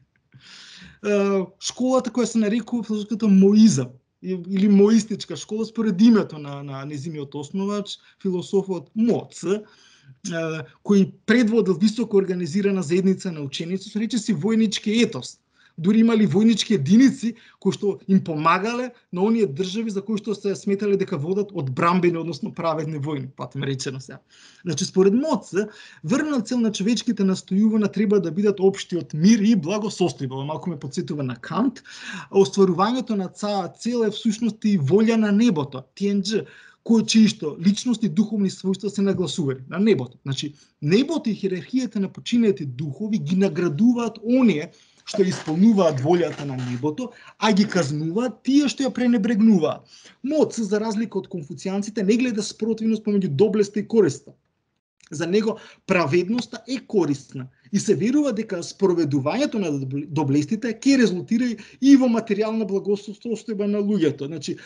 Школата која се нарекува философската моизам, или моистичка школа според името на незиниот основач, философот Мо Ц, кој предводел високо организирана заедница на ученици, со речиси војнички етос. дури имали војнички единици кои што им помагале на оние држави за кои што се сметале дека водат одбрамбени, односно праведни војни, патем речено сега. Значи, според МОЦ, врвна цел на човечките настојувања треба да бидат општиот мир и благосостојба. Малку ме потсетува на Кант. Остварувањето на цел е всушност и волја на небото, TNG, чиишто личности и духовни својства се нагласувани на небото. Значи, небото и хиерархијата на починетите духови ги наградуваат оние што исполнуваат волјата на небото, а ги казнуваат тие што ја пренебрегнуваат. МОЦ, за разлика од конфуцијанците, не гледа спротивност помеѓу доблеста и користа. За него праведноста е корисна и се верува дека спроведувањето на доблестите ќе резултира и во материјална благосостојба на луѓето. Значи,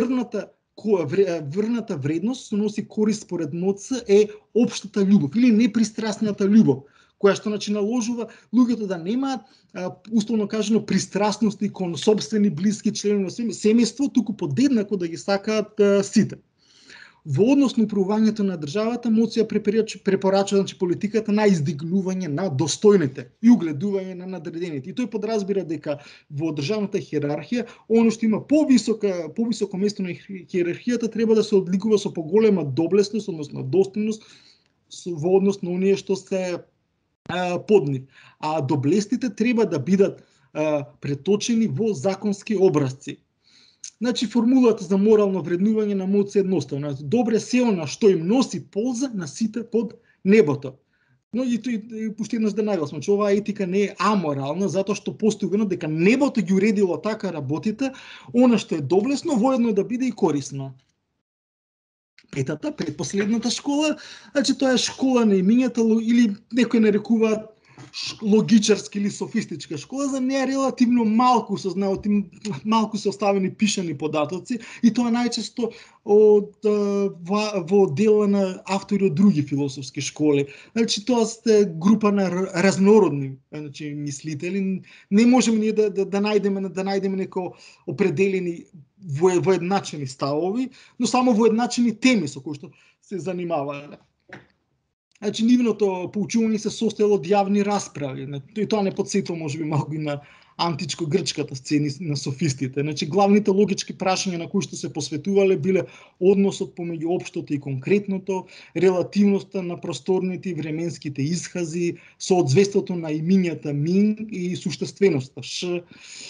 врната вредност што носи корист според МОЦ е општата љубов или непристрасната љубов, која што наложува луѓето да немаат условно кажано пристрасности кон сопствени блиски членови на семејство, туку подеднако да ги сакаат сите. Во однос на управувањето на државата, МОЦ ја препорачува политиката на издигнување на достојните и угледување на надредените. И тој подразбира дека во државната хиерархија, оно што има повисоко место на хиерархијата треба да се одликува со поголема доблесност, односно достојност во однос на оние што се под нив. А доблестите треба да бидат преточени во законски образци. Значи, формулата за морално вреднување на МОЦ е едноставна. Добре се она што им носи полза на сите под небото. Но и пушти еднаш да нагласам, че оваа етика не е аморална, затоа што постојано дека небото ги уредило така работите, она што е доблесно, воедно да биде и корисно. Предпоследната школа, значи тоа е школа на имињата или некои нарекуваат логичарска или софистичка школа. За неа релативно малку се знаат, малку се оставени пишани податоци и тоа најчесто во дела на автори од други философски школи. Значи тоа сте група на разнородни, значи мислители. Не можеме ние да најдеме неко определени воедначени ставови, но само воедначени теми со кои што се занимавале. Значи, нивното поучување се состоело од јавни расправи. И тоа не подсетува можеби малку и на античко-грчката сцена на софистите. Значи, главните логички прашања на кои што се посветувале биле односот помеѓу општото и конкретното, релативноста на просторните и временските изкази, соодзвеството на имињата мин и суштественоста ш.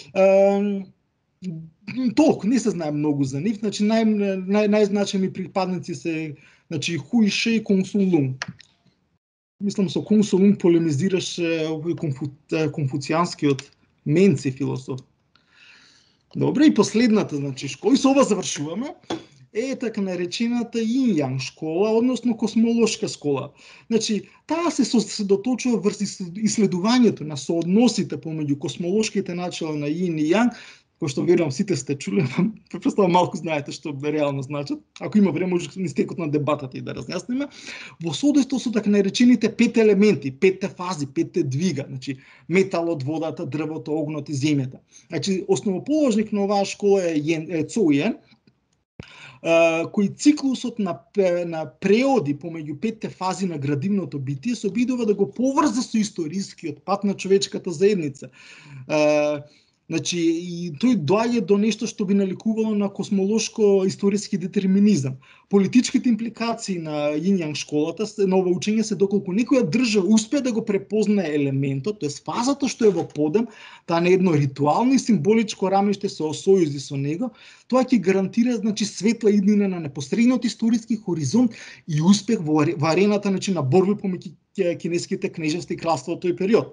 Толку не се знае многу за нив. Значи, најзначајни припадници се, значи, Хуише и Консулун. Мислам, со Консулун полемизираше конфуцијанскиот Менци философ. Добре, и последната, значи, школа, и со ова завршуваме, е така наречената Јин-Јанг школа, односно космолошка школа. Значи, таа се сосредоточува врз исследувањето на соодносите помеѓу космолошките начала на Јин и Јанг, кој што верувам сите сте чули, претпоставувам малку знаете што реално значат. Ако има време, може низ текот на дебатата и да разјасниме. Во соодейство со така наречените 5 елементи, 5 фази, 5 двига, значи металот, водата, дрвото, огнот и земјата. Значи, основоположник на оваа школа е Цоу Јен, кој циклусот на преоди помеѓу 5 фази на градивното битие се обидува да го поврзе со историскиот пат на човечката заедница. Значи, и тој доаѓа до нешто што би наликувало на космолошко-историски детерминизам. Политичките импликации на Јин-Јанг школата на ова учење се доколку некоја држава успее да го препознае елементот, тоест фазата што е во подем, таа на едно ритуално и символичко рамниште се осојузи со него, тоа ќе гарантира, значи, светла иднина на непосредниот историски хоризонт и успех во арената, значи, на борби помеѓу кинеските кнежевства и кралства во тој период.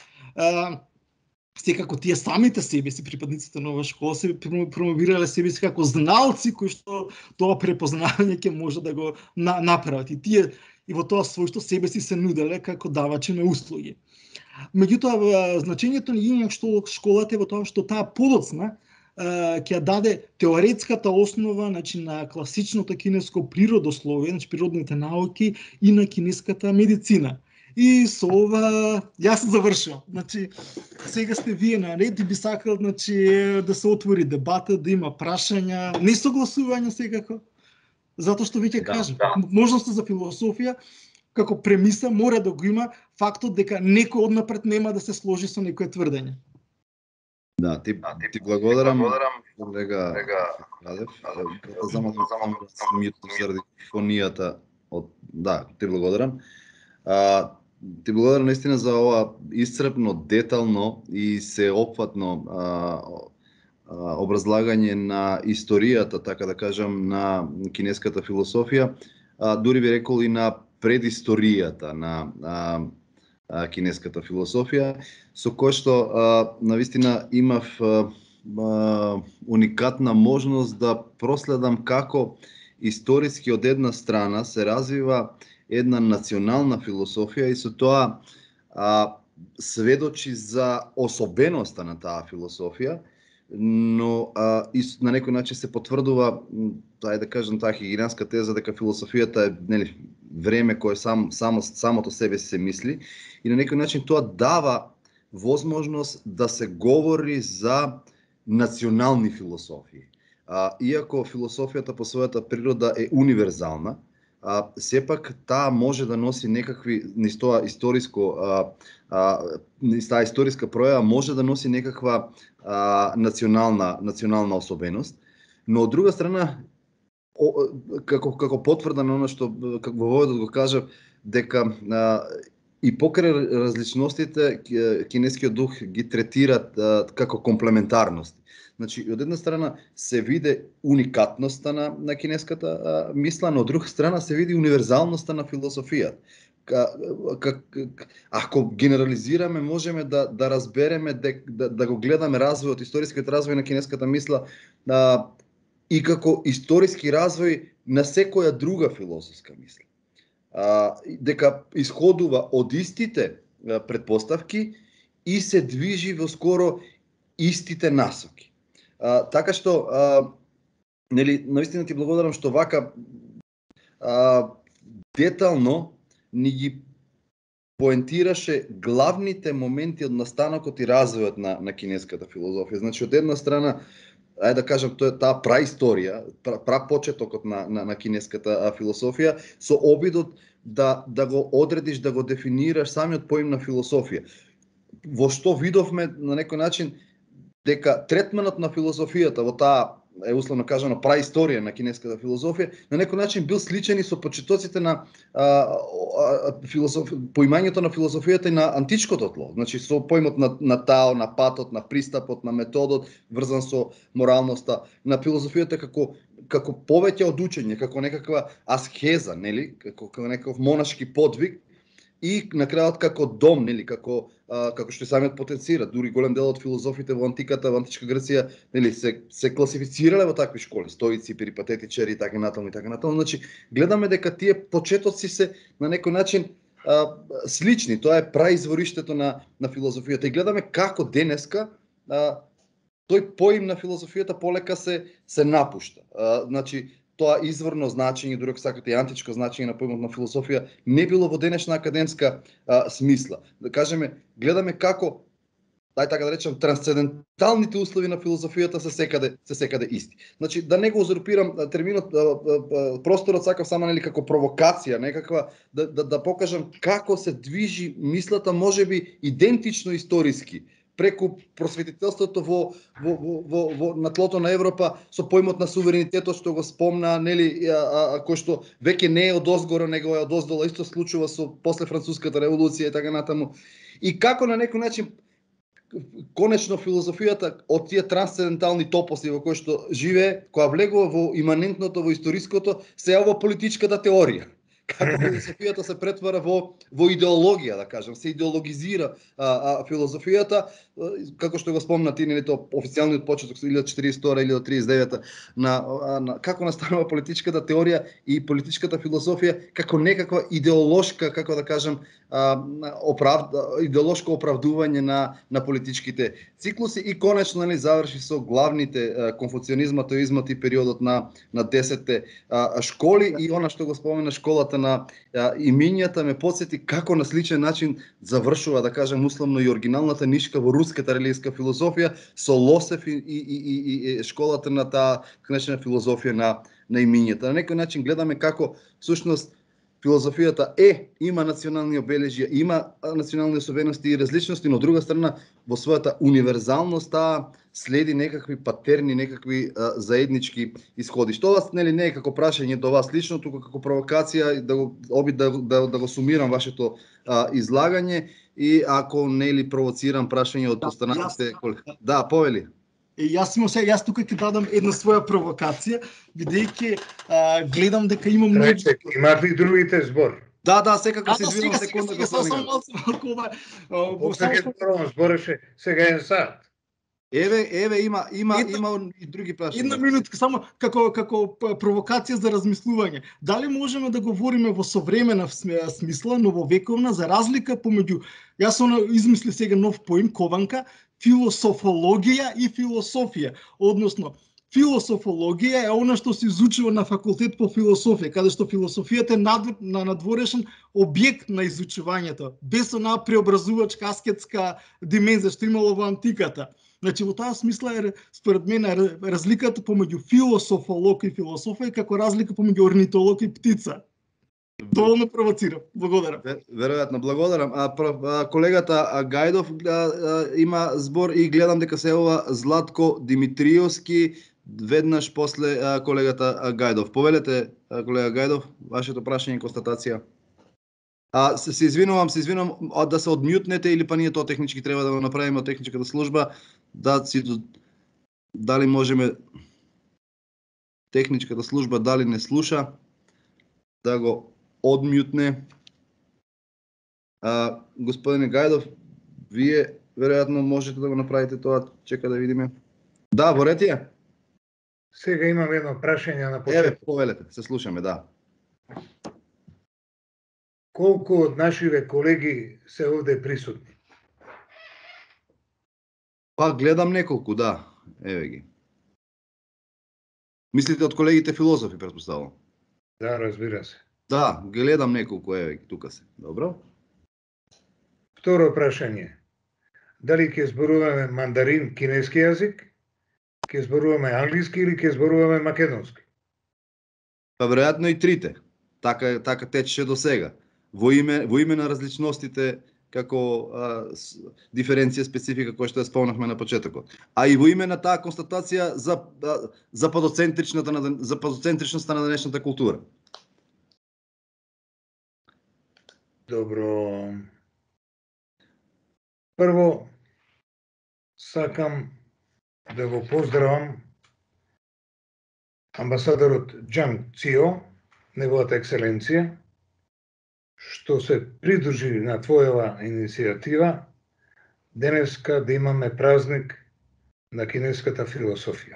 Секако тие самите себе си, припадниците на оваа школа, се промовирале себе си како зналци кои што тоа препознавање ќе може да го направат. И тие и во тоа својство себе си се нуделе како давачи на услуги. Меѓутоа, значењето на Јин-Јанг школата е во тоа што таа подоцна ќе даде теоретската основа, значи, на класичното кинеско природословие, значи природните науки и на кинеската медицина. И со ова јас завршувам. Значи, сега сте вие на ред и би сакал, значи, да се отвори дебата, да има прашања, не согласување секако, затоа што веќе кажам, можноста за философија како премиса мора да го има фактот дека некој однапред нема да се сложи со некое тврдење. Да, ти благодарам, колега Радев. Да замотам заради фонијата ти благодарам. Ти благодарам наистина за ова исцрпно, детално и сеопфатно образлагање на историјата, така да кажам, на кинеската философија, дури би рекол и на предисторијата на кинеската философија, со кој што навистина имав уникатна можност да проследам како историски од една страна се развива една национална философија и со тоа сведочи за особеноста на таа философија, но и на некој начин се потврдува, да кажам, таа хегелијанска теза дека философијата е време кое самото себе се мисли, и на некој начин тоа дава возможност да се говори за национални философии. Иако философијата по својата природа е универзална, сепак таа може да носи некакви, низ таа историска пројава може да носи некаква национална особеност, но од друга страна, како потврда на оно што како во воводот го кажав, дека и покрај различностите кинескиот дух ги третират како комплементарности. Значи, од една страна се види уникатноста на кинеската мисла, но од друга страна се види универзалноста на философијата. Ако генерализираме, можеме да разбереме, да го гледаме развојот, историскиот развој на кинеската мисла и како историски развој на секоја друга философска мисла. Дека исходува од истите предпоставки и се движи во скоро истите насоки. Така што, навистина ти благодарам што вака детално ни ги поентираше главните моменти од настанокот и развојот на кинеската филозофија. Значи, од една страна, да кажам, тоа е таа праисторија, прапочетокот на кинеската философија, со обидот да го одредиш, да го дефинираш самиот поим на философија. Во што видовме на некој начин дека третманот на философијата во таа, условно кажано, праисторија на кинеската философија, на некој начин бил сличен и со почетоците на поимањето на философијата и на античкото тло. Значи, со поимот на тао, на патот, на пристапот, на методот, врзан со моралноста, на философијата како повеќе од учење, како некаква аскеза, нели, како некаков монашки подвиг, и на крајот како дом, нели, како што самиот потенцира, дури голем дел од филозофите во античка Грција, нели, се класифицирале во такви школи, стоици, перипатетичари и така натаму. Значи, гледаме дека тие почетоци се на некој начин слични, тоа е праизвориштето на филозофијата, и гледаме како денеска тој поим на филозофијата полека се напушта. Значи, тоа изворно значење, дури ако сакате и античко значење на поимот на философија, не било во денешна академска смисла. Да кажеме, гледаме како, така да речем, трансценденталните услови на филозофијата се секаде исти. Значи, да не го узурпирам терминот, просторот сакав само, нели, како провокација, некаква, да покажам како се движи мислата, можеби идентично историски, преку просветителството на тлото на Европа, со поимот на суверенитетот што го спомна, нели, кој што веќе не е од озгора, него е од оздола, исто случува со после француската револуција и така натаму. И како на некој начин конечно филозофијата од тие трансцендентални топоси во кои што живее, која влегува во иманентното, во историското, се јава политичката теорија. Како философијата се претвара во идеологија, да кажам, се идеологизира филозофијата, како што го спомна ти, нели, тоа официјалниот почеток со 1442 или 1939 како настанува политичката теорија и политичката философија како некаква идеолошка, како да кажам, идеолошко оправдување на политичките циклуси, и конечно, нели, заврши со главните конфуционизмот, теоизмот и периодот на 10-те школи, и она што го спомена школата на имињата ме подсети како на сличен начин завршува, да кажем, условно и оригиналната нишка во руската религијска филозофија со Лосев и школата на таа наречена филозофија на имињата. На некој начин гледаме како всушност филозофијата има национални обележја, има национални особености и различности, но од друга страна во својата универзалност таа следи некакви патерни, некакви заеднички исходишта. Тоа нели не е како прашање до вас лично, туку како провокација да го обид да го сумирам вашето излагање и ако нели провоцирам прашање од останатите колеги. Да, повели. Јас тука ќе дадам една своја провокација, бидејќи гледам дека имам Речек, имат ли другите збор? Да, секако се извинувам секунда го збореше сега е сад. Еве има и други прашања. Една минутка само како провокација за размислување. Дали можеме да говориме во современа смисла, нововековна, за разлика помеѓу, јас измислив сега нов поим, кованка, философологија и философија, односно философологија е она што се изучува на факултет по философија, каде што философијата е надворешен објект на изучувањето, без онаа преобразувачка аскетска димензија што имало во антиката. Значи во таа смисла е според мене разликата помеѓу философолог и философија како разлика помеѓу орнитолог и птица. Доволно провоцирам. Благодарам. Веројатно, благодарам. Колегата Гајдов има збор и гледам дека се ова Златко Димитриевски, веднаш после колегата Гајдов. Повелете, колега Гајдов, вашето прашање и констатација. Се извинувам да се одмјутнете или па ние тоа технички треба да го направиме од техничката служба, дали можеме техничката служба дали не слуша да го одмјутне. Господине Гајдов, вие веројатно можете да го направите тоа, чека да видиме. Да, во ред е. Сега имам едно прашање на почеток. Еве, повелете, се слушаме, да. Колку од нашиве колеги се овде присутни? Па гледам неколку, да. Еве ги. Мислите од колегите филозофи, претпоставувам? Да, разбира се. Да, гледам неколку, еве ги, тука се. Добро. Второ прашање. Дали ќе зборуваме мандарин, кинески јазик, ќе зборуваме англиски или ќе зборуваме македонски? Па веројатно и трите. Така течеше до сега. Во име на различностите како диференција специфика која што ја спомнавме на почетокот. А и во име на таа констатација за западоцентричноста на денешната култура. Добро. Прво, сакам да го поздравам амбасадорот Џанг Цио, неговата екселенција, што се придружи на твојава иницијатива, денеска да имаме празник на кинеската философија.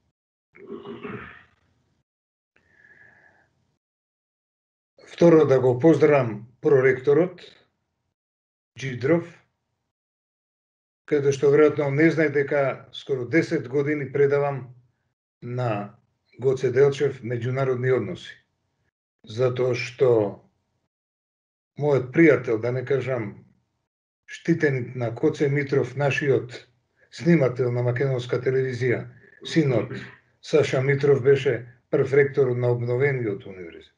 Второ, да го поздравам проректорот Джидров, каде што веројатно не знае дека скоро 10 години предавам на Гоце Делчев меѓународни односи. Затоа што мојот пријател, да не кажам штитеник на Коце Митров, нашиот снимател на македонска телевизија, синот Саша Митров беше прв ректор на обновениот универзитет.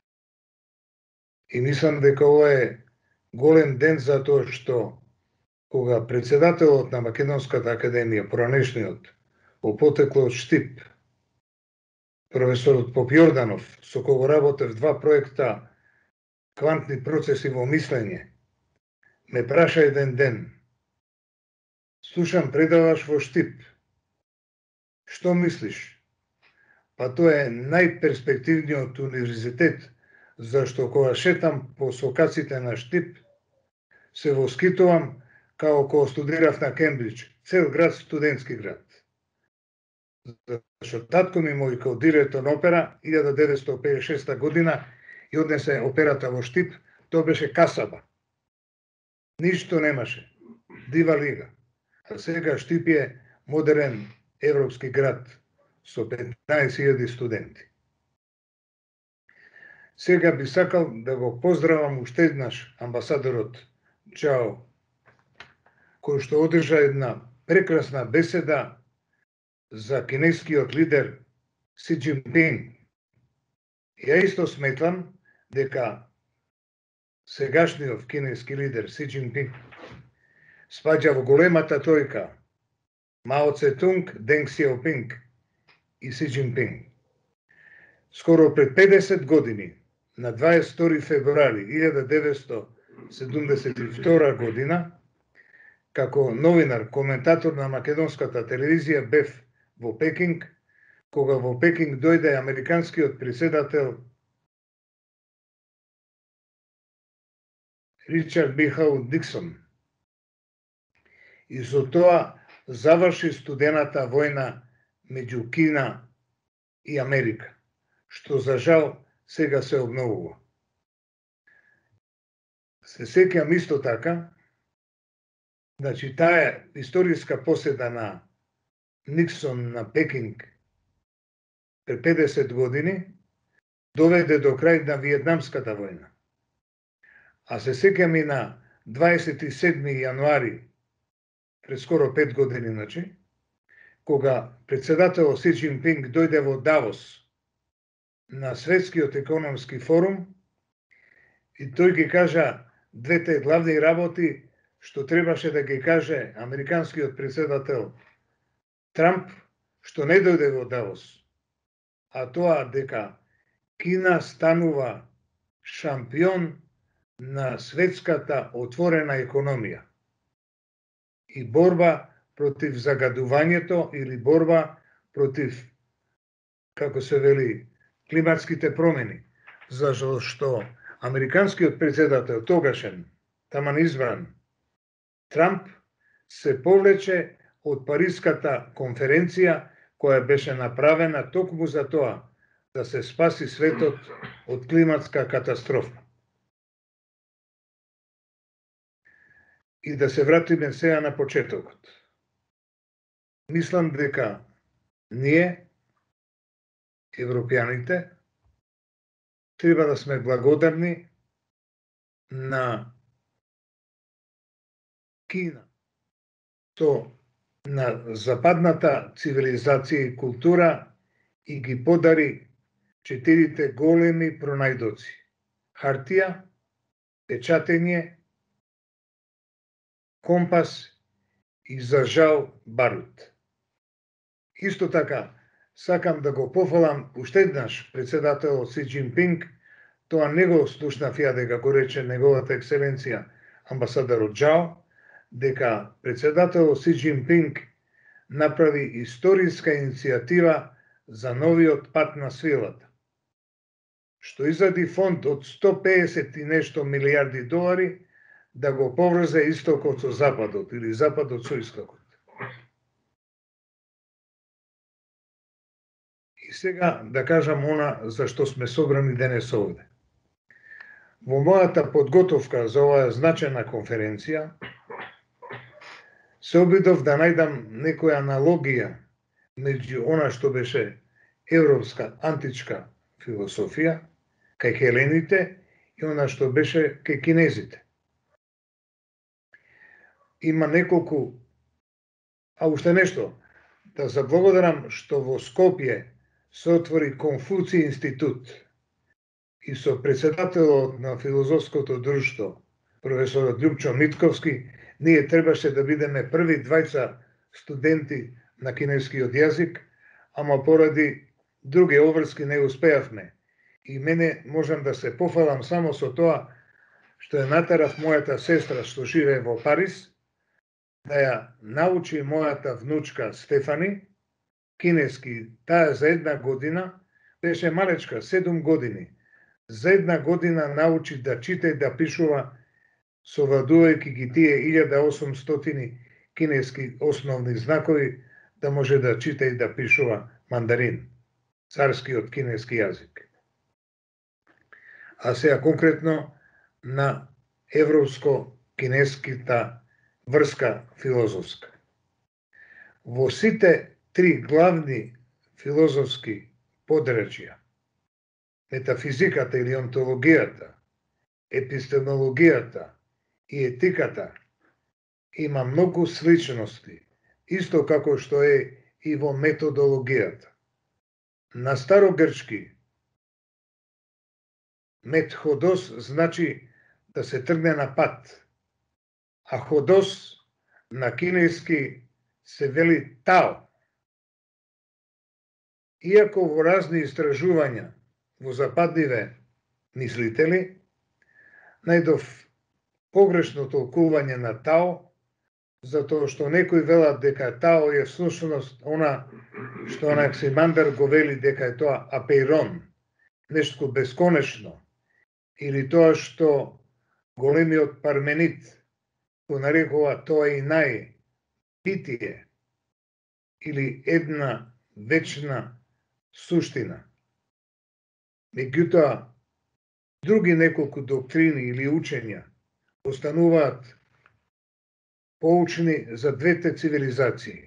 И мислам дека ова е голем ден затоа што кога председателот на Македонската академија, поранешниот, во потеклот Штип, професорот Поп Јорданов, со кого работев два проекта квантни процеси во мислење, ме праша еден ден: слушам, предаваш во Штип, што мислиш? Па тоа е најперспективниот универзитет, зашто кога шетам по сокаците на Штип, се воскитувам како кога студирав на Кембридж, цел град студентски град. Зашто татко ми мој као директор на опера 1956 година и однесе операта во Штип, тоа беше касаба. Ништо немаше. Дива лига. А сега Штип е модерен европски град со 15.000 студенти. Сега би сакал да го поздравам уште еднаш амбасадорот Чао, кој што одржа една прекрасна беседа за кинескиот лидер Си Џинпинг. Ја исто сметам дека сегашниот кинески лидер Си Џинпинг спаѓа во големата тројка Мао Цетунг, Денг Сиаопинг и Си Џинпинг. Скоро пред 50 години, на 22 февруари 1972 година, како новинар, коментатор на македонската телевизија бев во Пекинг, кога во Пекинг дојде американскиот председател Ричард Михаил Никсон. И со тоа заврши студената војна меѓу Кина и Америка, што за жал сега се обновува. Се сеќам исто така, значи таа историска посета на Никсон на Пекинг пред 50 години доведе до крај на Виетнамската војна. А се сеќам и на 27. јануари пред скоро 5 години, значи, кога председател Си Џинпинг дојде во Давос на Светскиот економски форум и тој ги кажа двете главни работи што требаше да ги каже американскиот председател Трамп, што не дојде во Давос, а тоа дека Кина станува шампион на светската отворена економија и борба против загадувањето или борба против, како се вели, климатските промени, зашто американскиот председател тогашен, таман избран, Трамп, се повлече од Париската конференција која беше направена токму за тоа да се спаси светот од климатска катастрофа. И да се вратиме сега на почетокот. Мислам дека ние, европјаните, треба да сме благодарни на Кина, што на западната цивилизација и култура и ги подари 4 големи пронајдоци: хартија, печатење, компас и за жал барут. Исто така, сакам да го пофалам уште еднаш председателот Си Џинпинг, тоа не го слушнав ја дека го рече неговата екселенција амбасадорот Џао, дека председателот Си Џинпинг направи историска иницијатива за новиот пат на свилата, што изади фонд од 150 и нешто милиарди долари да го поврзе истокот со западот или западот со истокот. И сега да кажам она за што сме собрани денес овде. Во мојата подготовка за оваа значајна конференција се обидов да најдам некоја аналогија меѓу она што беше европска античка философија кај хелените и она што беше кај кинезите. Има неколку, а уште нешто, да заблагодарам што во Скопје се отвори Конфуци институт и со председателот на филозофското друштво, професорот Љупчо Митковски, ние требаше да бидеме први 2 студенти на кинескиот јазик, ама поради други обврски не успеавме. И мене можам да се пофалам само со тоа што ја натарав мојата сестра што живее во Париз, да ја научи мојата внучка Стефани кинески. Таа за 1 година, беше малечка, 7 години, за 1 година научи да чита и да пишува, совладувајќи ги тие 1800 кинески основни знакови, да може да чита и да пишува мандарин, царскиот кинески јазик. А сега конкретно на европско-кинеската врска филозофска. Во сите 3 главни филозофски подрачја, метафизиката или онтологијата, епистемологијата и етиката, има многу сличности, исто како што е и во методологијата. На старогрчки метходос значи да се тргне на пат. А ходос на кинески се вели тао. Иако во разни истражувања во западниве мислители најдов погрешно толкување на тао, затоа што некои велат дека тао е всушност она што Анаксимандар го вели дека е тоа апейрон, нешто бесконечно, или тоа што големиот Парменид го нарекува тоа и битие, или една вечна суштина. Меѓутоа, други неколку доктрини или учења остануваат поучни за двете цивилизации.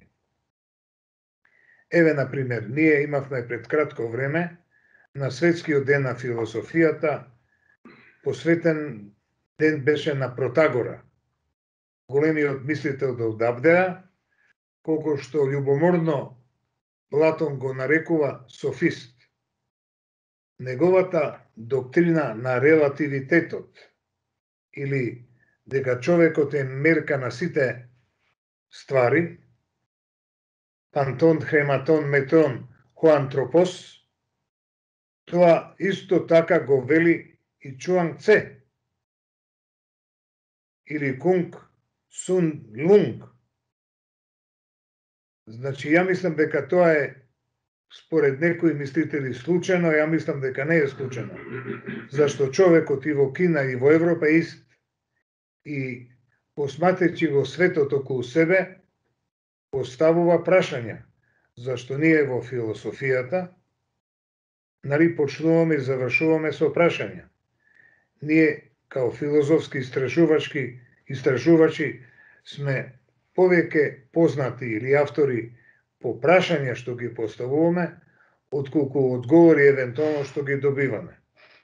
Еве, например, ние имавме пред кратко време на Светскиот ден на философијата, посветен ден беше на Протагора, големиот мислител до одавдеа, колко што љубоморно Платон го нарекува софист. Неговата доктрина на релативитетот, или дека човекот е мерка на сите ствари, пантон, хематон, метон, хоантропос, тоа исто така го вели и Чуанг Це, или Кунг Сун Лунг. Значи, ја мислам дека тоа е според некои мислители случајно, ја мислам дека не е случајно. Зашто човекот и во Кина и во Европа е ист. И посматрајќи го светот околу себе, поставува прашања. Зашто ние во философијата, почнуваме и завршуваме со прашања. Ние, као филозофски истражувачи, сме повеќе познати или автори по прашања што ги поставуваме, отколку одговори евентуално што ги добиваме.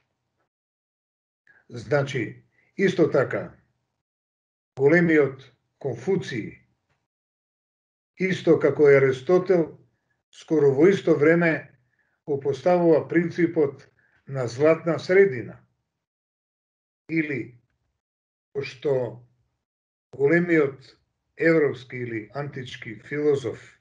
Значи, исто така, големиот Конфуција, исто како и Аристотел, скоро во исто време го поставува принципот на златна средина. Или, што големиот европски или антички филозоф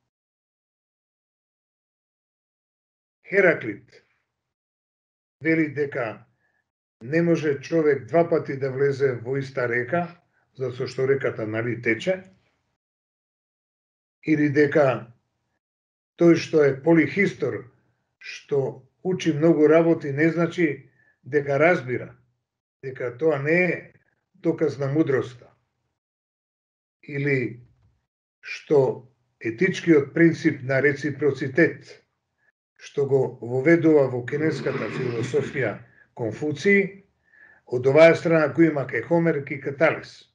Хераклит вели дека не може човек два пати да влезе во иста река, затоа што реката тече, или дека тој што е полихистор, што учи многу работи, не значи дека разбира, дека тоа не е доказ на мудроста. Или што етичкиот принцип на реципроцитет, што го воведува во кинеската философија Конфуција, од оваа страна го има кај Хомер и кај Талес.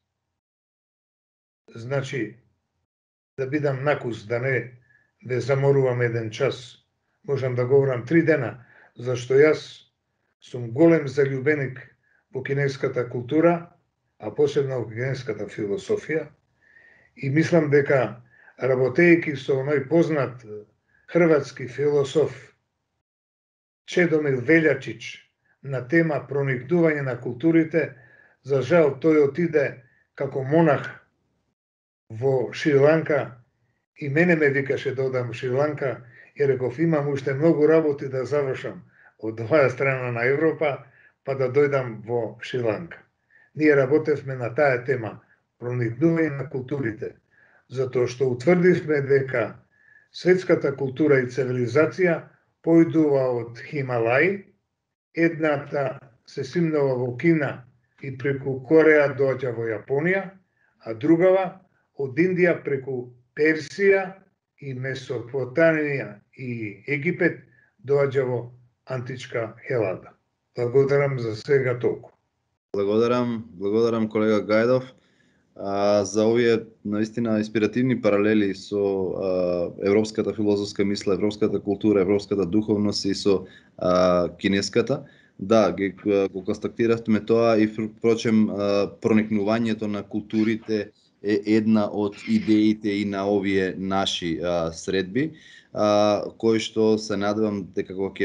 Значи, да бидам накус, да не ве заморувам еден час, можам да говорам 3 дена, зашто јас сум голем заљубеник во кинеската култура, а посебно во кинеската философија, и мислам дека работејќи со оној познат хрватски философ Чедомир Велјачич на тема проникнување на културите, за жал тој отиде како монах во Шри-Ланка и мене ме викаше да одам во Шри-Ланка и реков имам уште многу работи да завршам од оваа страна на Европа, па да дојдам во Шри-Ланка. Ние работевме на таа тема, проникнување на културите, затоа што утврдивме дека светската култура и цивилизација појдува од Хималај, едната се симнува во Кина и преку Кореја доаѓа во Јапонија, а другава од Индија преку Персија и Месопотамија и Египет доаѓа во античка Хелада. Благодарам за сега толку. Благодарам колега Гајдов за овие наистина инспиративни паралели со европската филозофска мисла, европската култура, европската духовност и со кинеската. Да, го констатиравме тоа и впрочем проникнувањето на културите е една од идеите и на овие наши средби, кои што се надевам дека кога ќе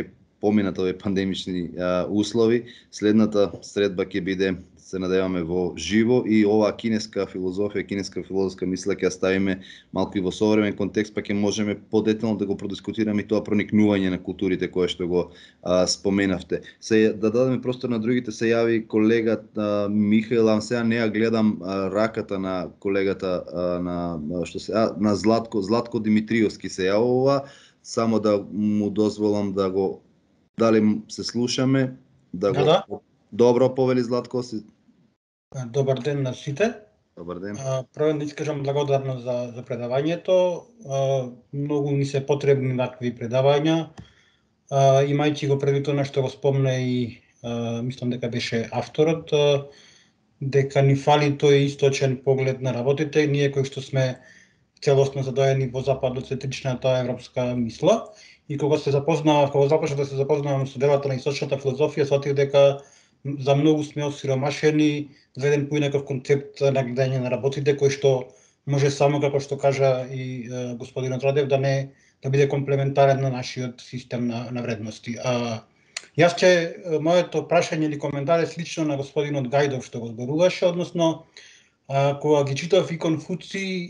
поминат овие пандемични услови. Следната средба ќе биде, се надеваме, во живо и оваа кинеска филозофија, кинеска филозофска мисла ќе ја ставиме малку и во современ контекст, па ќе можеме подетално да го продискутираме и тоа проникнување на културите кое што го споменавте. Се да дадеме простор на другите, се јави колегата Михаил, ам сега не ја гледам раката на колегата на Златко Димитриевски се јавува, само да му дозволам да го, дали се слушаме, Да. Добро, повели Златко си. Добар ден на сите. Добар ден. Прво да искажам благодарност за предавањето. Многу ни се потребни такви предавања. Имајќи го предвид она што го спомна и мислам дека беше авторот, дека ни фали тој источен поглед на работите, ние кои што сме целосно задоени во западноцентричната европска мисла. И кога започнав да се запознавам со делата на источната филозофија, сфатив дека за многу сме осиромашени за еден поинаков концепт на гледање на работите, кој што може само, како што кажа и господинот Радев, да биде комплементарен на нашиот систем на вредности. Јас моето прашање или коментар е слично на господинот Гајдов што го зборуваше, односно кога ги читав и Конфуци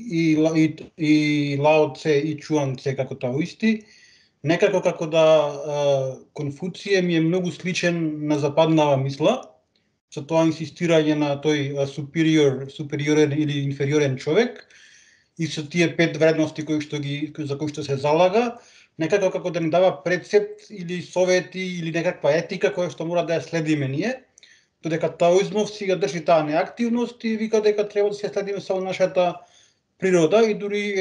и Лао Це и Чуан Це како таоисти, некако како да Конфуција ми е многу сличен на западнава мисла, со тоа инсистирање на тој супериорен или инфериорен човек и со тие 5 вредности за кои што се залага, некако како да ни дава прецепт или совети или некаква етика која што мора да ја следиме ние, додека таоизмов си ја држи таа неактивност и вика дека треба да се следиме само нашата природа и дури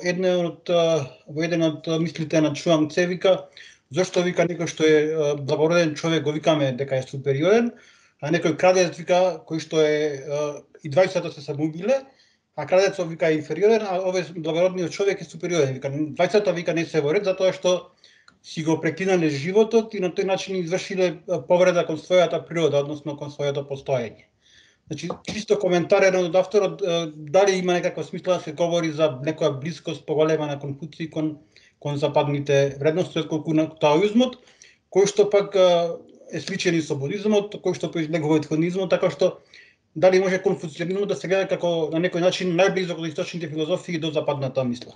во еден од мислите на Чуан Це вика зошто вика некој што е благороден човек го викаме дека е супериорен, а некој крадец вика кој што е и двајцата се самоубиле, а крадецот вика е инфериорен, а овој благородниот човек е супериорен. Вика двајцата вика не се во ред затоа што си го прекинале животот и на тој начин извршиле повреда кон својата природа, односно кон своето постоење. Значи, чисто коментарен од авторот, дали има некаква смисла да се говори за некоја блискост поголема на Конфуци кон западните вредности, отколку на таоизмот, кој што пак е сличен и со будизмот, кој што произлегува од хонизмот, така што дали може конфуцијанизмот да се гледа како на некој начин најблизо до источните филозофии до западната мисла.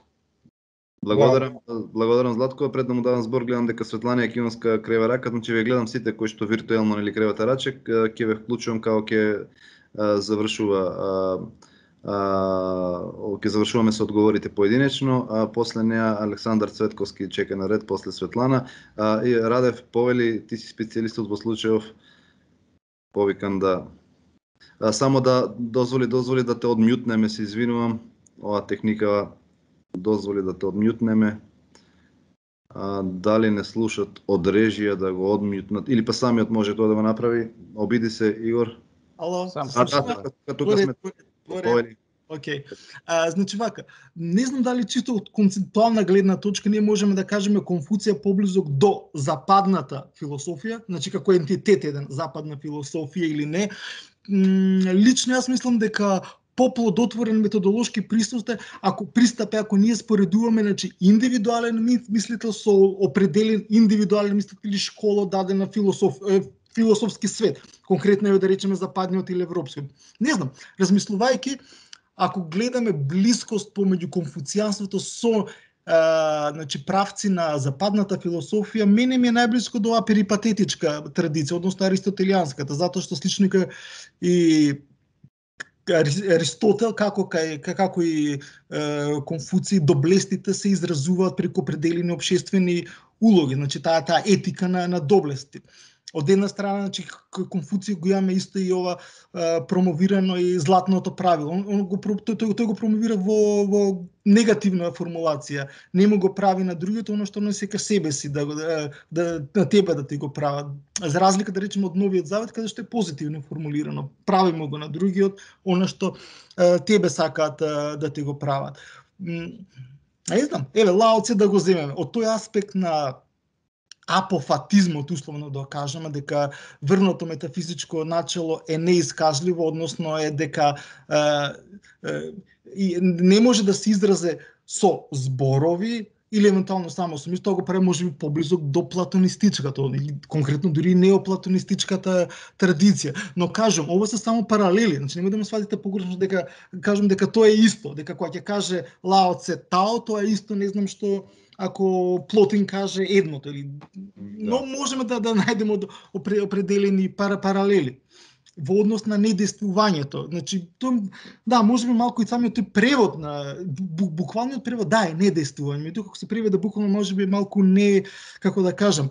Благодарам Златко, пред да му давам збор, гледам дека Светлана Јакимовска крева раката, значи ве гледам сите кои што виртуелно или кревате рачек, ќе ве вклучувам како ќе завршуваме со одговорите поединечно, а после неа Александар Цветковски чека на ред, после Светлана. И Радев, повели, ти си специјалистот во случајов, повикан да само да дозволи да те одмјутнеме, се извинувам, ова техника дозволи да те одмјутнеме. Дали не слушат од режија да го одмјутнат, или па самиот може тоа да го направи. Обиди се, Игор. Ало, тука сме. Океј. Значи вака, не знам дали чисто од концептуална гледна точка ние можеме да кажеме Конфуција поблизок до западната философија, значи како ентитет еден западна философија или не. Лично јас мислам дека поплодотворен методолошки пристап ако ние споредуваме, значи индивидуален мислител со определен индивидуален мислител или школа дадена философски свет, конкретно да речеме западниот или европскиот. Не знам, размислувајќи, ако гледаме блискост помеѓу конфуцијанството со значи правци на западната философија, мене ми е најблиско до оваа перипатетичка традиција, односно аристотелијанската, затоа што слично и Аристотел, како и Конфуци, доблестите се изразуваат преку определени општествени улоги, значи таа етика на доблести. Од една страна, значи Конфуција го имаме исто и ова промовирано и златното правило. Тој го промовира во негативна формулација. Нема го прави на другите оно што носи ка себе си на тебе да ти го прават. За разлика да речеме од Новиот Завет каде што е позитивно формулирано. Правимо го на другиот оно што тебе сакаат да ти го прават. Не знам, Лао Це да го земеме. Од тој аспект на апофатизмот, условно да кажеме, дека врното метафизичко начело е неискажливо, односно е дека не може да се изразе со зборови, или евентуално само со мислење, тоа го прави можеби поблизок до платонистичката или конкретно дури неоплатонистичката традиција. Но кажам, ова се само паралели, значи нема да ме сватите погрешно дека кажам дека тоа е исто, дека кога ќе каже Лао Це Тао, тоа е исто, не знам што ако Плотин каже едното или но можеме да најдеме определени паралели во однос на недействувањето. Значи, да, можеби малку и самиот тој превод на буквалниот превод, да, е недействување, меѓутоа како се преведе буквално можеби малку не, како да кажам,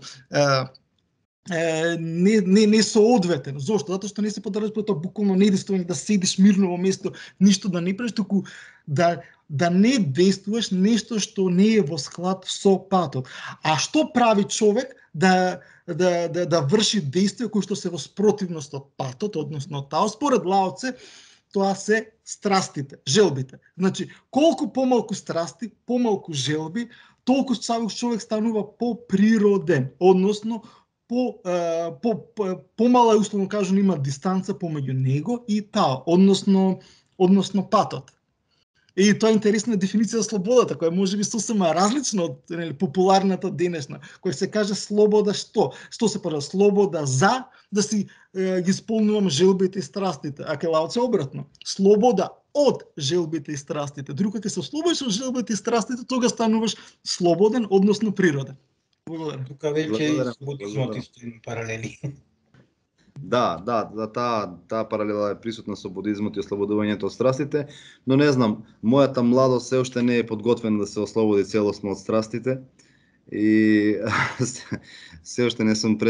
не соодветен. Зошто? Затоа што не се подразбира тоа буквално недействување, да седиш мирно во место, ништо да не правиш, туку да не действуваш нешто што не е во склад со патот. А што прави човек да врши действија кои што се во спротивност од патот, односно тао? Според Лао Це, тоа се страстите, желбите. Значи, колку помалку страсти, помалку желби, толку човек станува поприроден, односно помала, условно кажано, има дистанца помеѓу него и тао, односно патот. И тоа е интересна дефиниција за слободата, која може би сосема различна од популарната денешна, која се каже слобода што? Што се прави? Слобода за да си ги исполнувам желбите и страстите, а кај Лао Це обратно. Слобода од желбите и страстите. Друга ќе се ослободиш од желбите и страстите, тога стануваш слободен, односно природен. Благодарам. Тука веќе с будизмот исто има паралели. Да, таа паралела е присутна со будизмот и ослободувањето од страстите, но не знам, мојата младост се уште не е подготвена да се ослободи целосно од страстите и се уште не сум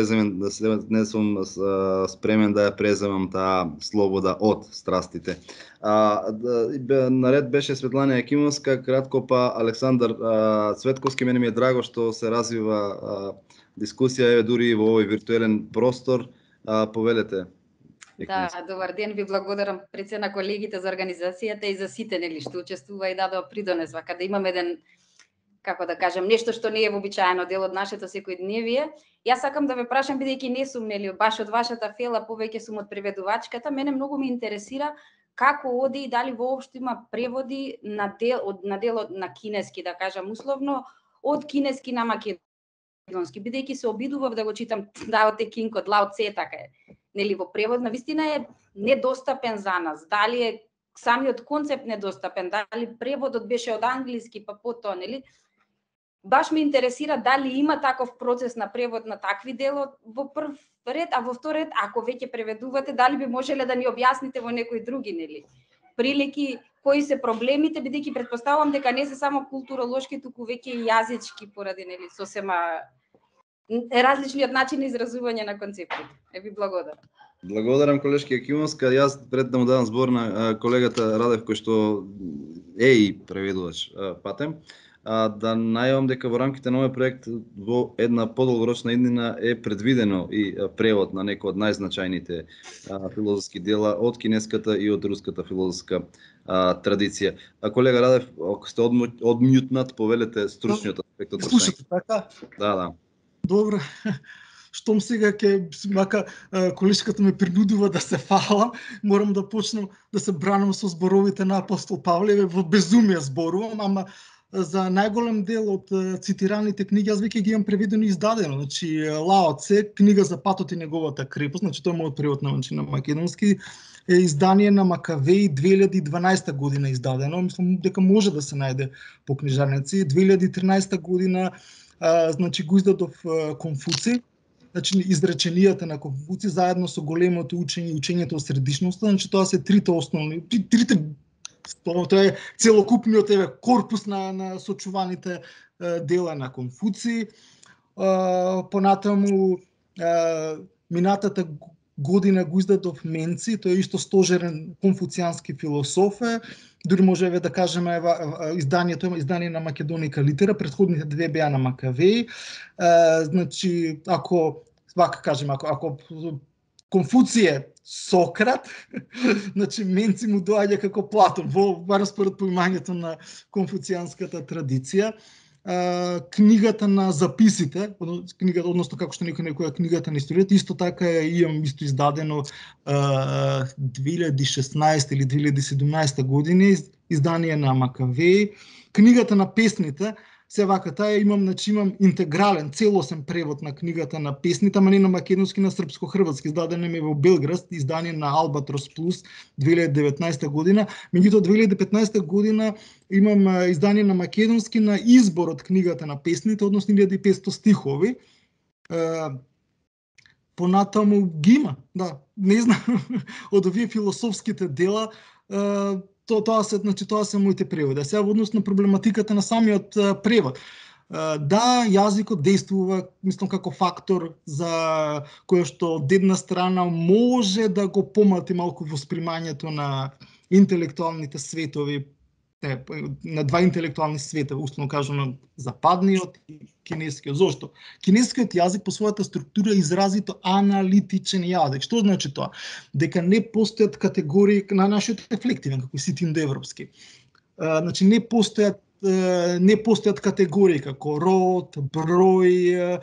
спремен да ја преземам таа слобода од страстите. Наред беше Светлана Јакимовска, кратко па Александар Цветковски. Мене ми е драго што се развива дискусија дури во овој виртуелен простор. Повелете. Да, добар ден, ви благодарам пред се на колегите за организацијата и за сите нели што учествува и дадоа придонес, вака да имаме еден, како да кажем, нешто што не е вообичаено дел од нашето секојдневие. Јас сакам да ве прашам, бидејќи не сум нели баш од вашата фела, повеќе сум од преведувачката, мене многу ме интересира како оди и дали воопшто има преводи на делот на кинески, да кажам условно, од кинески на македонски, бидејќи се обидував да го читам Дао Те Кинг од Лао Це, така е. Нели во превод навистина е недостапен за нас. Дали е самиот концепт недостапен, дали преводот беше од англиски па потоа, нели? Баш ме интересира дали има таков процес на превод на такви дела во прв ред, а во втор ред, ако веќе преведувате, дали би можеле да ни објасните во некои други, нели? Прилики, кои се проблемите, бидејќи претпоставувам дека не се само културолошки, туку веќе и јазички поради, нели, сосема различниот начин на изразување на концептите. Ви благодарам. Благодарам, колешки Јакимовска. Јас пред да му дадам збор на колегата Радев, кој што е и преведувач патем, да најавам дека во рамките на овој проект во една подолгорочна иднина е предвидено и превод на некои од најзначајните филозофски дела од кинеската и од руската филозофска традиција. Колега Радев, ако сте одмјутнат, повелете стручниот аспект од прашањето. Слушате, така? Да. Добро. Штом сега мака колешката ме принудува да се фалам, морам да почнам да се бранам со зборовите на апостол Павле, во безумие зборувам, ама за најголем дел од цитираните книги јас веќе ги имам преведено и издадено. Значи Лао Це, книга за патот и неговата крепост, значи тоа е мојот превод на македонски, е издание на Макавеи 2012 година издадено. Мислам дека може да се најде по книжарници. 2013 година значи го издадов Конфуци, значи изреченијата на Конфуци заедно со големото учење и учењето о средишноста. Значи тоа се трите основни, тоа е целокупниот корпус на сочуваните дела на Конфуци. Понатаму минатата година го издадов Менци, тој е исто стожерен конфуцијански философ е. Дури можеме да кажеме изданието е издание на Македоника литера, претходните две беа на Макавеи. Значи ако вака кажеме, ако Конфуција Сократ, значи Менци му доаѓа како Платон, во според поимањето на конфуцијанската традиција. Книгата на записите, односно како што некоја книгата на историјата, исто така имам исто издадено 2016 или 2017 години, издание на Макавеи. Книгата на песните Се вака, таа имам интегрален, целосен превод на книгата на песните, ама не на македонски, на српско-хрватски, издаден е во Белград, издание на Албатрос Плюс 2019 година. Меѓутоа 2015 година имам издание на македонски на избор од книгата на песните, односно 1500 стихови. Понатаму ги има, да, не знам, од овие философските дела, тоа се моите преводи. Сега во однос на проблематиката на самиот превод. Да, јазикот действува, мислам, како фактор за кој што од една страна може да го помати малку воспримањето на интелектуалните светови, на два интелектуални света, условно кажано западниот и кинескиот. Зошто? Кинескиот јазик по својата структура е изразито аналитичен јазик. Што значи тоа? Дека не постојат категории на нашиот рефлективен, како сите индоевропски. Значи не постојат категории како род, број,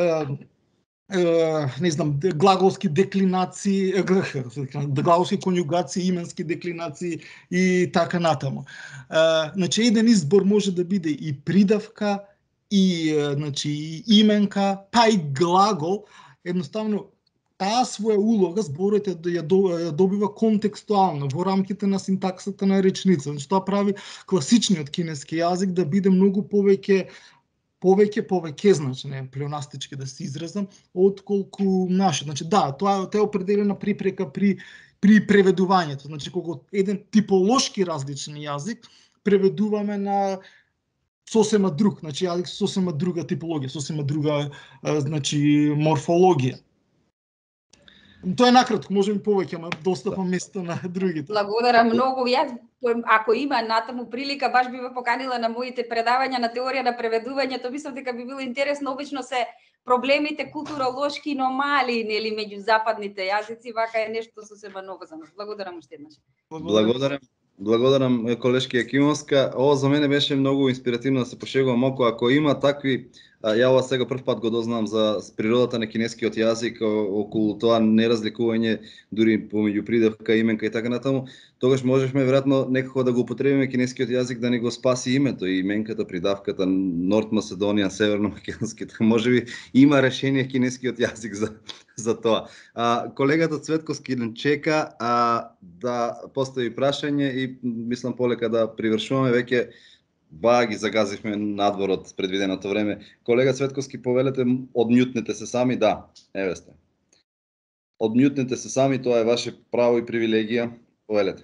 не знам, глаголски деклинации, глаголски конјугации, именски деклинации и така натаму. Значи еден избор може да биде и придавка, и значи именка, па и глагол. Едноставно таа своја улога зборот ја добива контекстуално во рамките на синтаксата на речница. Значи тоа прави класичниот кинески јазик да биде многу повеќе, значи, не плеонастички да се изразам, отколку нашиот. Значи да, тоа е определена препрека при преведувањето. Значи кога еден типолошки различен јазик преведуваме на сосема друг, значи јазик со сосема друга типологија, сосема друга значи морфологија. Тоа е накратко, можеме повеќе, ама достапам место на другите. Благодарам многу. Јас, ако има натаму прилика, баш би ве поканила на моите предавања на теорија на преведувањето. Мислам дека би било интересно, обично се проблемите културолошки, но мали, нели, меѓу западните јазици, вака е нешто сосема ново за нас. Благодарам уште еднаш. Благодарам колешки Екимовска. Ова за мене беше многу инспиративно, да се пошегувам малку. Ако има такви, ја ова сега прв пат го дознавам за природата на кинескиот јазик, околу тоа неразликување дури помеѓу придавка, именка и така натаму, тогаш можешме веројатно некако да го употребиме кинескиот јазик да ни го спаси името, именката, придавката, Норт Македонија, Северно македонските. Можеби има решение кинескиот јазик за тоа. Колегата Цветковски не чека да постави прашање и мислам полека да привршуваме, веќе ги загазивме надвор од предвиденото време. Колега Цветковски, повелете, одмјутнете се сами, да, еве сте. Одмјутнете се сами, тоа е ваше право и привилегија. Повелете.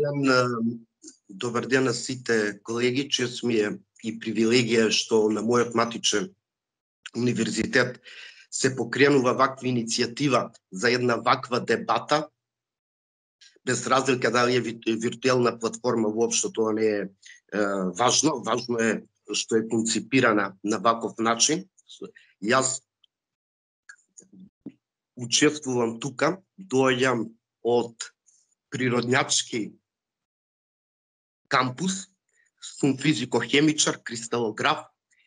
Добар ден на сите колеги, чест ми е и привилегија што на мојот матичен универзитет се покренува ваква иницијатива за една ваква дебата, без разлика дали е виртуелна платформа, воопшто тоа не е важно. Важно е што е концепирана на ваков начин. Јас учествувам тука, доаѓам од природњачки кампус, сум физико-хемичар, кристалограф,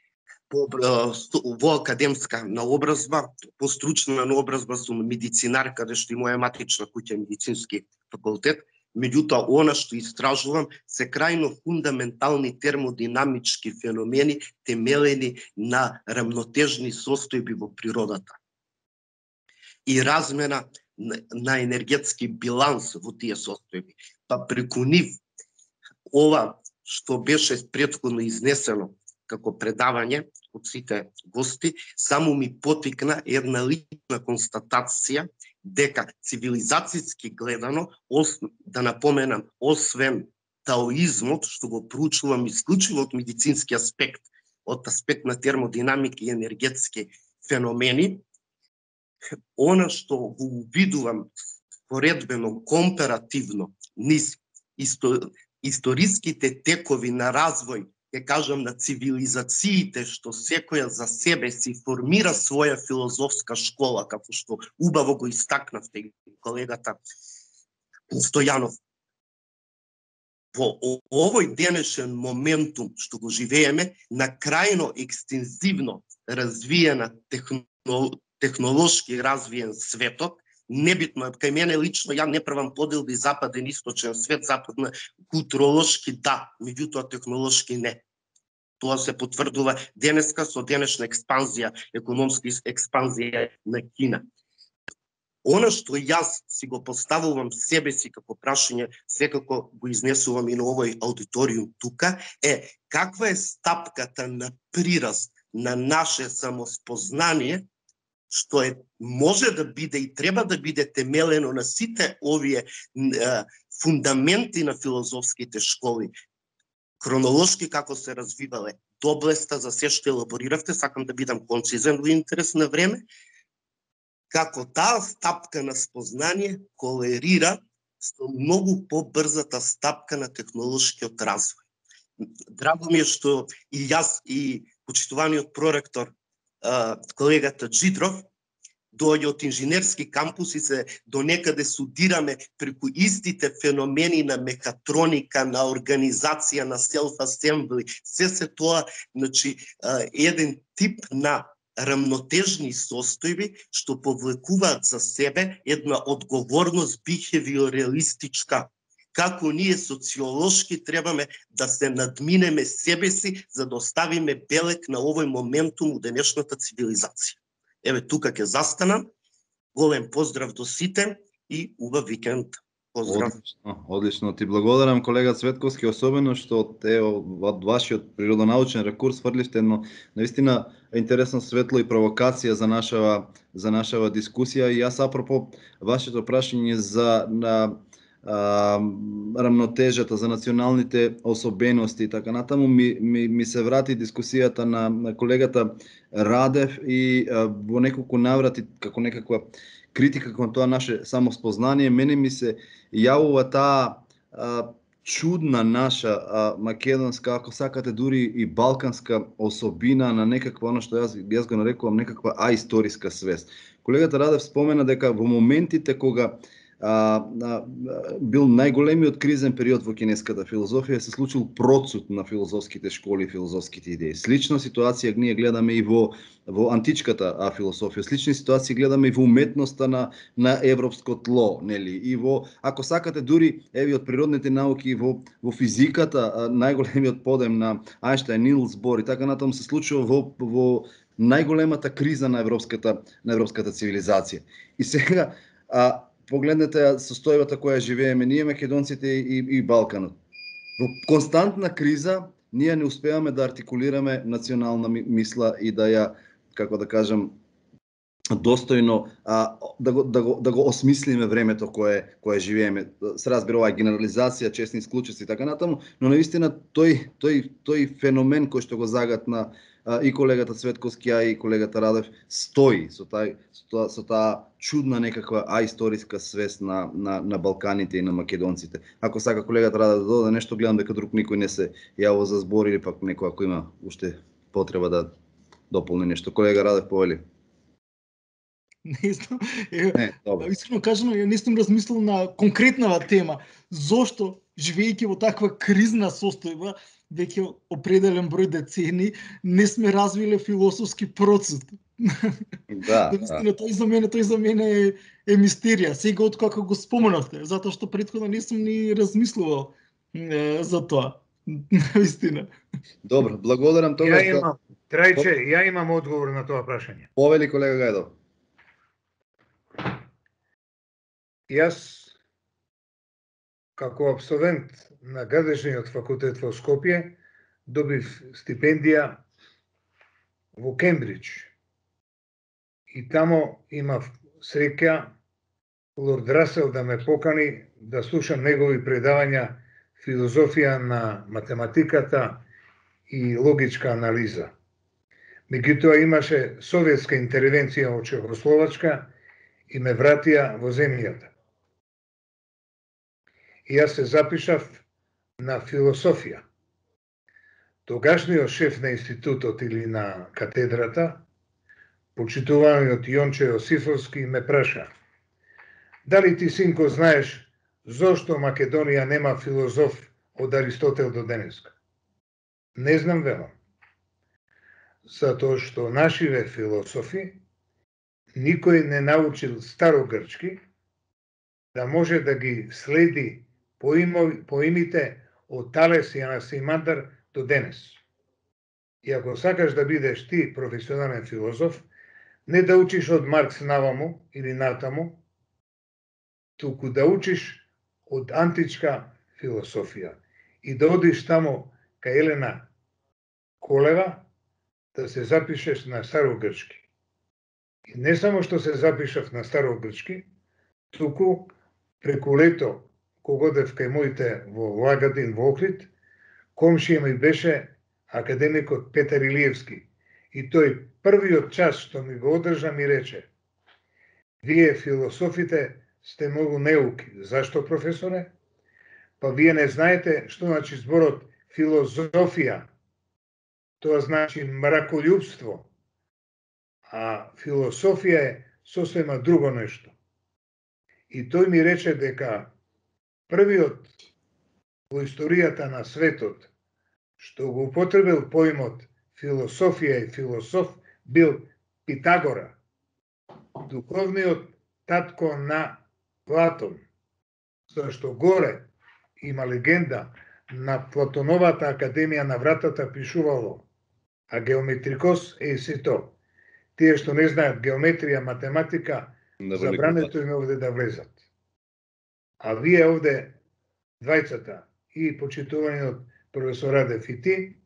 во академска наобразба, по стручна наобразба сум медицинар, каде што и моја матична куќа медицински факултет. Меѓутоа, она што истражувам се крајно фундаментални термодинамички феномени темелени на рамнотежни состојби во природата и размена на енергетски биланс во тие состојби. Па преку нив, ова што беше претходно изнесено како предавање од сите гости, само ми потикна една лична констатација дека цивилизацијски гледано, да напоменам, освен таоизмот, што го проучувам исклучиво од медицински аспект, од аспект на термодинамика и енергетски феномени, она што го увидувам поредбено, комперативно, низ историските текови на развој, ќе кажам, на цивилизациите, што секоја за себе си формира своја филозофска школа, како што убаво го истакнавте колегата Стојанов. Во овој денешен моментум што го живееме, на крајно екстензивно развиена технолошки развиен светот, небитно е, кај мене лично, ја не правам поделби западен, источен свет, западна културолошки да, меѓутоа технолошки не. Тоа се потврдува денеска со денешна експанзија, економска експанзија на Кина. Она што јас си го поставувам себе си како прашање, секако го изнесувам и на овој аудиториум тука, е каква е стапката на прираст на наше самоспознание, што може да биде и треба да биде темелено на сите овие фундаменти на филозофските школи. Хронолошки како се развивале, доблеста за се што елабориравте, сакам да бидам концизен во интерес на време, како таа стапка на спознание колерира со многу побрзата стапка на технолошкиот развој. Драго ми е што и јас и почитуваниот проректор колегата Джидров доаѓа од инженерски кампус и се донекаде судираме преку истите феномени на мехатроника, на организација, на self-assembly. Се тоа, значи, еден тип на рамнотежни состојби што повлекуваат за себе една одговорност бихевиореалистичка. Како ние социолошки требаме да се надминеме себе си за да оставиме белек на овој моментум у денешната цивилизација. Еве, тука ќе застанам. Голем поздрав до сите и убав викенд. Поздрав. Одлично. Ти благодарам, колега Цветковски, особено што од вашиот природонаучен рекурс фрливте едно наистина интересно светло и провокација за нашава дискусија. И јас апропо вашето прашање за рамнотежата, за националните особености и така натаму, ми се врати дискусијата на колегата Радев и во неколку наврати како некаква критика кон тоа наше самоспознание. Мене ми се јавува таа чудна наша македонска, ако сакате дури и балканска особина на некаква, оно што јас го нарекувам некаква аисториска свест. Колегата Радев спомена дека во моментите кога бил најголемиот кризен период во кинеската филозофија, се случил процут на филозофските школи и филозофските идеи. Слична ситуација ние гледаме и во античката философија, слични ситуации гледаме и во уметноста на европско тло, нели? И во, ако сакате, дури еви од природните науки, во физиката, најголемиот подем на Ајнштајн, Нилс Бор и така натаму се случува во најголемата криза на европската цивилизација. И сега погледнете состојбата која живееме ние македонците и Балканот. Во константна криза ние не успеваме да артикулираме национална мисла и да ја, како да кажам, достојно да го осмислиме времето кое живееме. Се разбира, ова е генерализација, честни исклучици и така натаму, но наистина тој феномен кој што го загатна и колегата Цветковски, а и колегата Радев, стои со таа чудна некаква аисториска свест на Балканите и на македонците. Ако сака колегата Радев да додаде нешто, гледам дека друг никој не се јавува за збор или пак некој ако има уште потреба да дополни нешто. Колега Радев, повели. Не знам. Искрено кажано, ја не сум размислил на конкретната тема. Зошто, живејќи во таква кризна состојба, веќе определен број децени, не сме развиле философски процес. Да. Тој за мене е мистерија. Сега откако го споменавте, затоа што претходно не сум ни размислувал за тоа. Наистина. Добро, благодарам тоа. Ја имам одговор на тоа прашање. Повели, колега Гајдов. Јас, како абсолвент на гадежниот факултет во Скопје, добив стипендија во Кембридж. И тамо имав среќа Лорд Расел да ме покани да слушам негови предавања филозофија на математиката и логичка анализа. Меѓутоа имаше советска интервенција во Чехословачка и ме вратија во земјата. И јас се запишав на философија. Тогашниот шеф на институтот или на катедрата, почитуваниот Јонче Јосифовски, ме праша: дали ти, синко, знаеш зошто Македонија нема филозоф од Аристотел до денеска? Не знам, велам. Затоа што нашиве философи никој не научил старогрчки да може да ги следи поимите од Талес и Анаксимандар до денес. И ако сакаш да бидеш ти професионален филозоф, не да учиш од Маркс наваму или натаму, туку да учиш од античка философија и да одиш таму кај Елена Колева, да се запишеш на старогрчки. И не само што се запишав на старогрчки, туку преку лето, кога одев кај моите во Лагадин, во Охрид, комшија ми беше академикот Петар Илиевски. И тој првиот час што ми го одржа ми рече: вие философите сте многу неуки. Зашто, професоре? Па вие не знаете што значи зборот филозофија. Тоа значи мраколюбство. А философија е сосема друго нешто. И тој ми рече дека првиот во историјата на светот што го употребил поимот философија и философ бил Питагора, духовниот татко на Платон, зашто горе има легенда на Платоновата академија на вратата пишувало: а геометрикос е сито. Тие што не знаат геометрија, математика, забрането им овде да влезат. А вие овде, двајцата, и почитуваниот професор Радев и ти,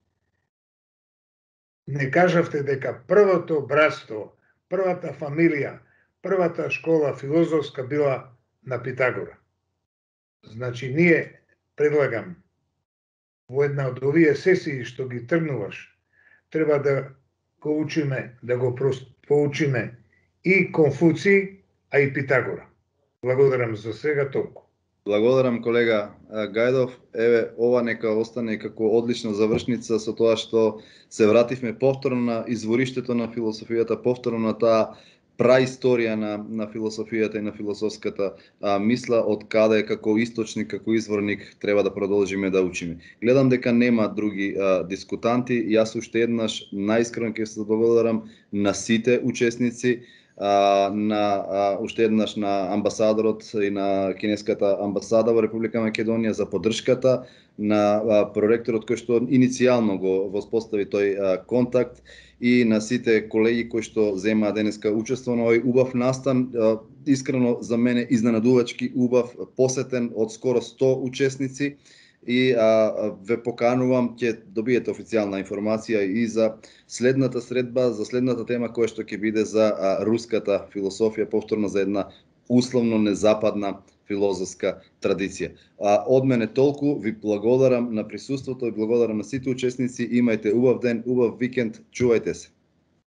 не кажавте дека првото братство, првата фамилија, првата школа филозофска била на Питагора. Значи, ние, предлагам, во една од овие сесии што ги тргнуваш, треба да го учиме, да го поучиме и Конфуци, а и Питагора. Благодарам за сега толку. Благодарам, колега Гајдов. Еве, ова нека остане како одлична завршница со тоа што се вративме повторно на извориштето на философијата, повторно на таа праисторија на философијата и на философската мисла, од каде како источник, како изворник треба да продолжиме да учиме. Гледам дека нема други дискутанти. Јас уште еднаш најискрено ќе се благодарам на сите учесници, уште еднаш на амбасадорот и на кинеската амбасада во Република Македонија за поддршката, на проректорот кој што иницијално го воспостави тој контакт, и на сите колеги кои што земаа денеска учество на овој убав настан, искрено за мене изненадувачки убав, посетен од скоро 100 учесници, и ве поканувам, ќе добиете официјална информација и за следната средба, за следната тема која што ќе биде за руската философија, повторно за една условно незападна филозофска традиција. Од мене толку, ви благодарам на присуството и благодарам на сите учесници. Имајте убав ден, убав викенд, чувајте се.